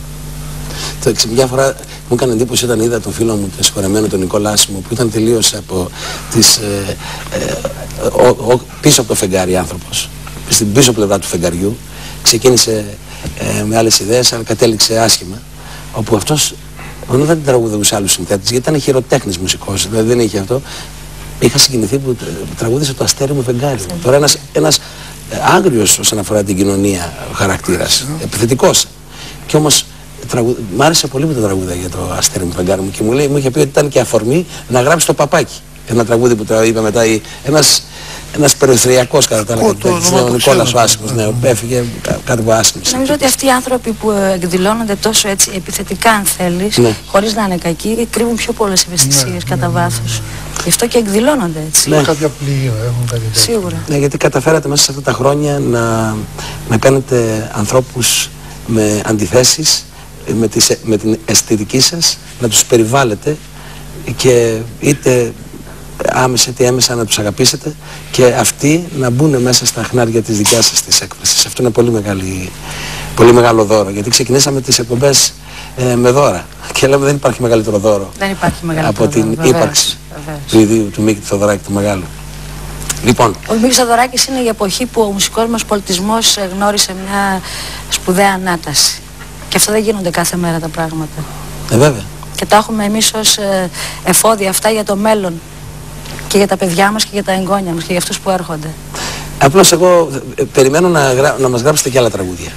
Το, ξε- μια φορά μου έκανε εντύπωση όταν είδα τον φίλο μου, τον συγχωρεμένο τον Νικόλα Άσιμο, που ήταν τελείως από τις, ε, ε, ο, ο, πίσω από το φεγγάρι άνθρωπος, στην πίσω πλευρά του φεγγαριού, ξεκίνησε ε, με άλλες ιδέες, αλλά κατέληξε άσχημα, όπου αυτός ενώ δεν τραγουδούσε άλλους συνθέτες, γιατί ήταν χειροτέχνης μουσικός, δηλαδή δεν είχε αυτό. Είχα συγκινηθεί που ε, τραγούδισε το αστέρι μου φεγγάρι. Τώρα ένας, ένας ε, άγριος όσον αφορά την κοινωνία χαρακτήρας, επιθετικός. Και όμως τραγου... μ' άρεσε πολύ με το τραγούδα για το αστέρι μου φεγγάρι μου και μου, λέει, μου είχε πει ότι ήταν και αφορμή να γράψει το παπάκι. Ένα τραγούδι που το είπε μετά η... ένας, ένας περιφερειακός κατά τα άλλα, ο Νικόλας ο Άσιμος, ναι, έφυγε κάτι που άσχημος. Νομίζω ότι αυτοί οι άνθρωποι που εκδηλώνονται τόσο έτσι επιθετικά, αν θέλεις, Ναι. χωρίς να είναι κακοί, κρύβουν πιο πολλές ευαισθησίες κατά βάθος. Γι' αυτό και εκδηλώνονται έτσι. Ναι. Κάποια πληγή έχουν κάτι τέτοιο. Σίγουρα. Ναι, γιατί καταφέρατε μέσα σε αυτά τα χρόνια να, να κάνετε ανθρώπους με αντιθέσεις, με, τις, με την αισθητική σας, να τους περιβάλλετε και είτε άμεσα είτε έμεσα να τους αγαπήσετε και αυτοί να μπουν μέσα στα χνάρια της δικιάς σας της έκφρασης. Αυτό είναι πολύ, μεγάλη, πολύ μεγάλο δώρο, γιατί ξεκινήσαμε τις εκπομπές ε, με δώρα και λέμε δεν υπάρχει μεγαλύτερο δώρο Δεν υπάρχει μεγαλύτερο από την δώρο, βεβαίως, ύπαρξη βεβαίως. του ιδίου του Μίκη Θοδωράκη του Μεγάλου. Λοιπόν, Ο Μίκης Θοδωράκης είναι η εποχή που ο μουσικός μας πολιτισμός ε, γνώρισε μια σπουδαία ανάταση. Και αυτό δεν γίνονται κάθε μέρα τα πράγματα. ε, βέβαια. Και τα έχουμε εμείς ως ε, εφόδια αυτά για το μέλλον. Και για τα παιδιά μας και για τα εγγόνια μας και για αυτούς που έρχονται. Απλώς εγώ ε, περιμένω να, γρα... να μας γράψετε και άλλα τραγούδια.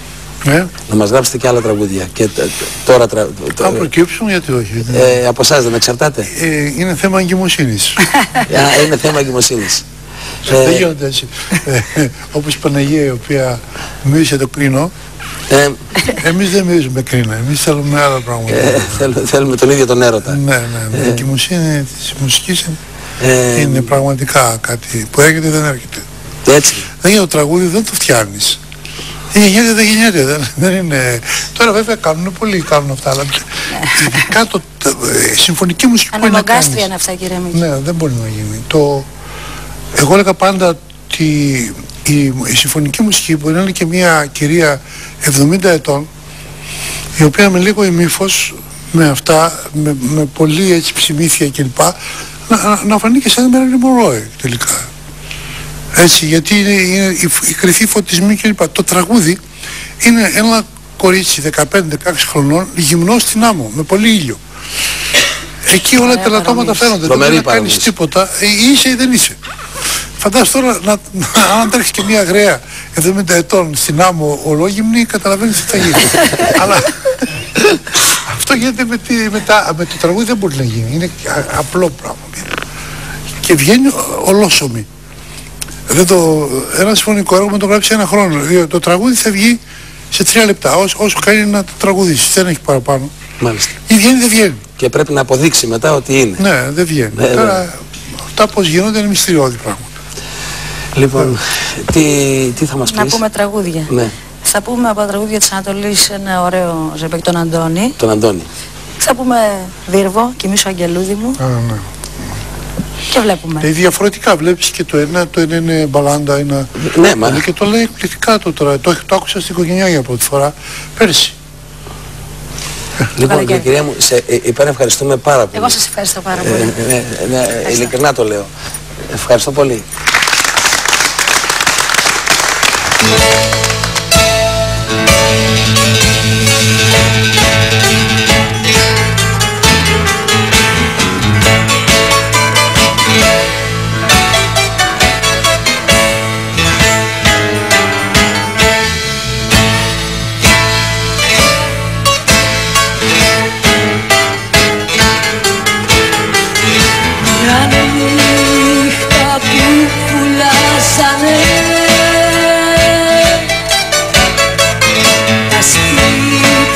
Ναι. Να μας γράψετε και άλλα τραγούδια. Και τώρα... Τρα... Θα προκύψουν, γιατί όχι. Ε, από εσάς δεν εξαρτάται. Ε, είναι θέμα εγκυμοσύνης. Είναι θέμα εγκυμοσύνης. Δεν γίνονται έτσι. Όπως η Παναγία, η οποία μίλησε το κρίνο. Ε, εμείς δεν μυρίζουμε κρίνα, εμείς θέλουμε άλλα πράγματα. Ε, θέλ, θέλουμε τον ίδιο τον έρωτα. Ναι, ναι, ναι. Η εγκυμοσύνη της μουσικής ε, είναι πραγματικά κάτι που έρχεται δεν έρχεται. Έτσι. Δεν είναι το τραγούδι, δεν το φτιάχνεις. Γεννιέται, δεν γεννιέται, δεν, δεν είναι... Τώρα βέβαια κάνουν πολλοί, κάνουν αυτά, αλλά ειδικά το, το, η συμφωνική μουσική που είναι να κάνεις. Ανεμογκάστρια είναι αυτά, κύριε Μίκη. Ναι, δεν μπορεί να γίνει. Το, εγώ έλεγα πάντα ότι η, η συμφωνική μουσική μπορεί να είναι και μια κυρία εβδομήντα ετών, η οποία με λίγο ημίφος, με αυτά, με, με πολύ έτσι ψημίθια κλπ, να, να, να φανεί και σαν ένα Μωρόι τελικά. Έτσι, γιατί είναι, είναι η, η κρυφή φωτισμή κλπ. Το τραγούδι είναι ένα κορίτσι δεκαπέντε δεκαέξι χρονών, γυμνό στην άμμο, με πολύ ήλιο. Εκεί όλα τα λατώματα φαίνονται, δεν μπορεί να κάνεις τίποτα, ε, είσαι ή δεν είσαι. Φαντάσου τώρα, να, να, αν τρέχεις και μια γραία εβδομήντα ετών στην άμμο ολόγυμνη, καταλαβαίνεις τι θα γίνει. Αλλά αυτό γίνεται με, τη, με, τα, με το τραγούδι, δεν μπορεί να γίνει, είναι α, απλό πράγμα. Και βγαίνει ολόσωμη. Δεν το, ένα συμφωνικό έργο με το γράψει ένα χρόνο. Δηλαδή, το τραγούδι θα βγει σε τρία λεπτά, όσο, όσο κάνει να το τραγουδήσει, δεν έχει παραπάνω. Μάλιστα. Ή βγαίνει, δεν βγαίνει. Και πρέπει να αποδείξει μετά ότι είναι. Ναι, δεν βγαίνει. Ναι, τώρα ναι. Αυτά πώς γίνονται είναι μυστηριώδη πράγματα. Λοιπόν, ναι. τι, τι θα μας πεις? Να πούμε τραγούδια. Ναι. Θα πούμε από τα τραγούδια της Ανατολής ένα ωραίο ζεμπέκι, τον Αντώνη. Τον Αντώνη. Θα πούμε Δίρβο, Κοιμήσου αγγελούδι μου. Α, ναι. Και βλέπουμε. Ε, διαφορετικά βλέπεις και το ένα, το ένα είναι μπαλάντα, ένα... Ναι, μα... Και το λέει εκπληκτικά το τώρα, το, το άκουσα στην οικογένειά για πρώτη φορά, πέρσι. Λοιπόν, και κυρία μου, σε υπερευχαριστούμε πάρα πολύ. Εγώ σας ευχαριστώ πάρα πολύ. Ε, ναι, ναι, ειλικρινά το λέω. Ευχαριστώ πολύ. Τα σπίτια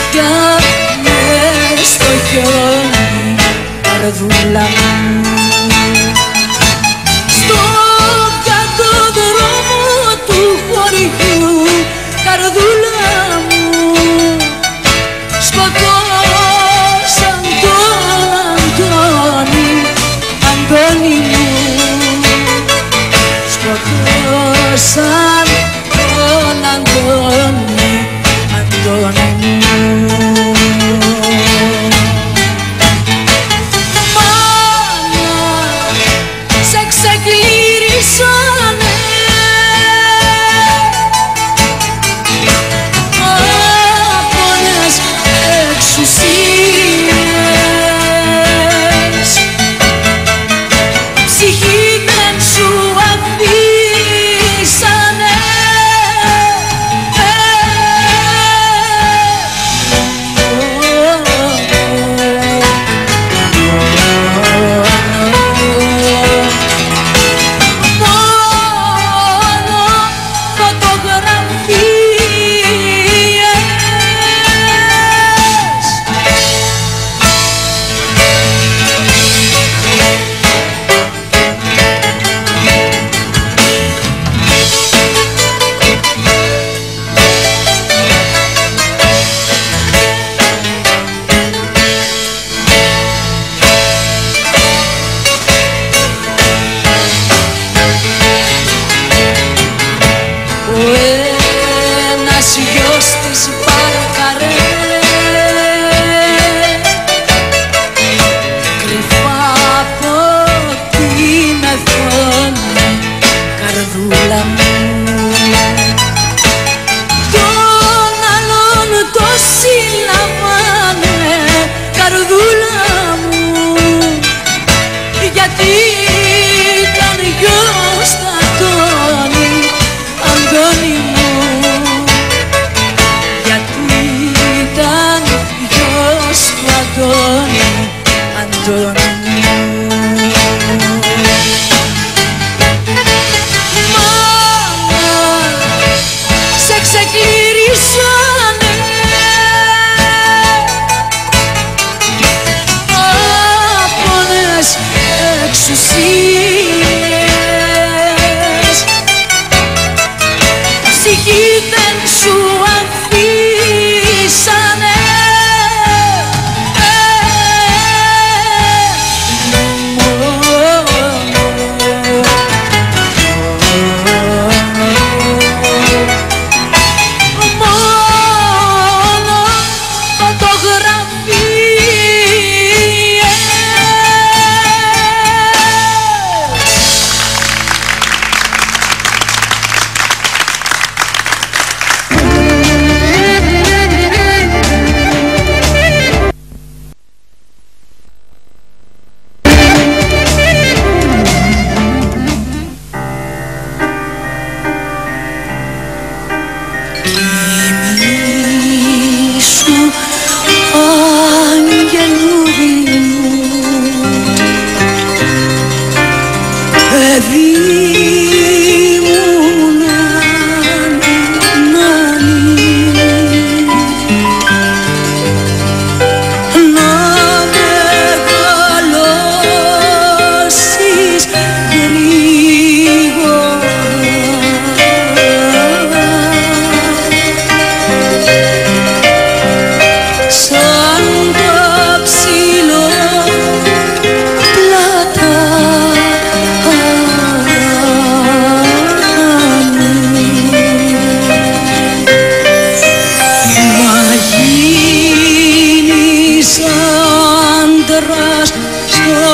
άντρας στο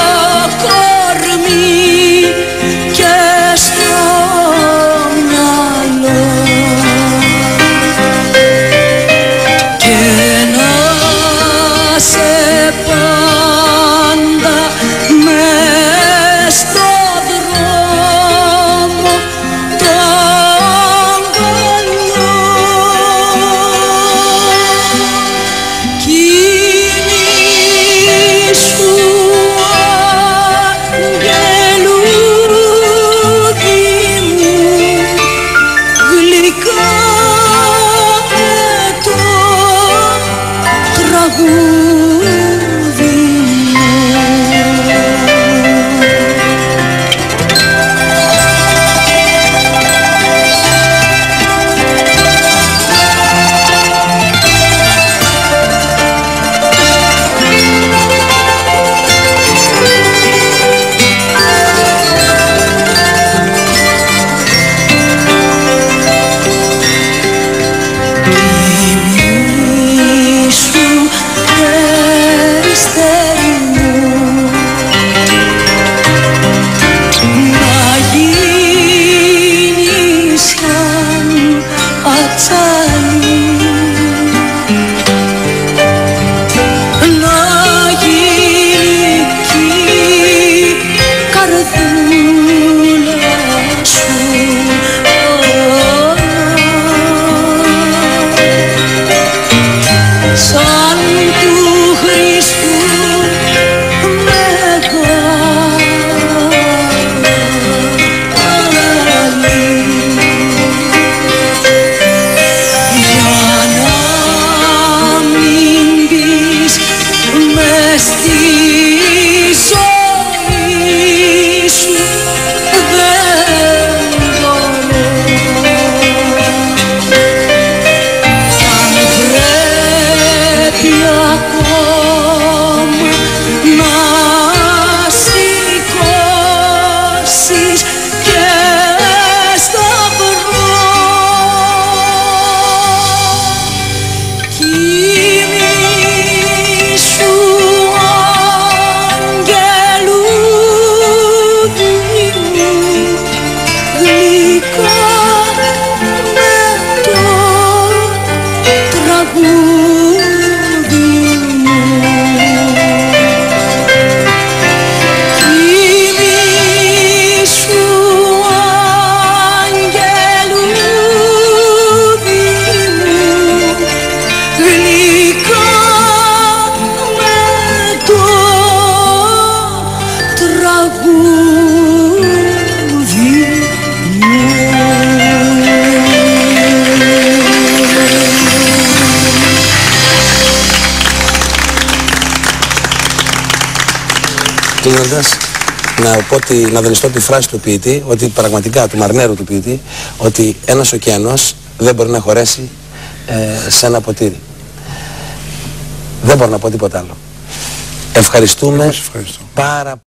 κορμί και στο μυαλό και να σε πάντα μες στο δρόμο τον καλό κοιμήσου αγγελούδι μου γλυκά με το τραγούδι μου. Κοιμήσου περιστέρι μου να γίνεις σαν ατσάλι να γίνει κι η καρδούλα σου σαν του Χριστού μεγάλη για να μην μπεις μες στη ζωή σου δεν μπορώ. Αν πρέπει ακόμα να σηκώσεις και σταυρό κοιμήσου αγγελούδι μου γλυκά με το τραγούδι μου. Κοιμήσου αγγελούδι μου γλυκά με το τραγούδι μου. Κλείνοντας, να, πω ότι, να δανειστώ τη φράση του ποιητή, ότι πραγματικά, του Μαρνέρου του ποιητή, ότι ένας ωκεανός δεν μπορεί να χωρέσει ε, σε ένα ποτήρι. Δεν μπορώ να πω τίποτα άλλο. Ευχαριστούμε πάρα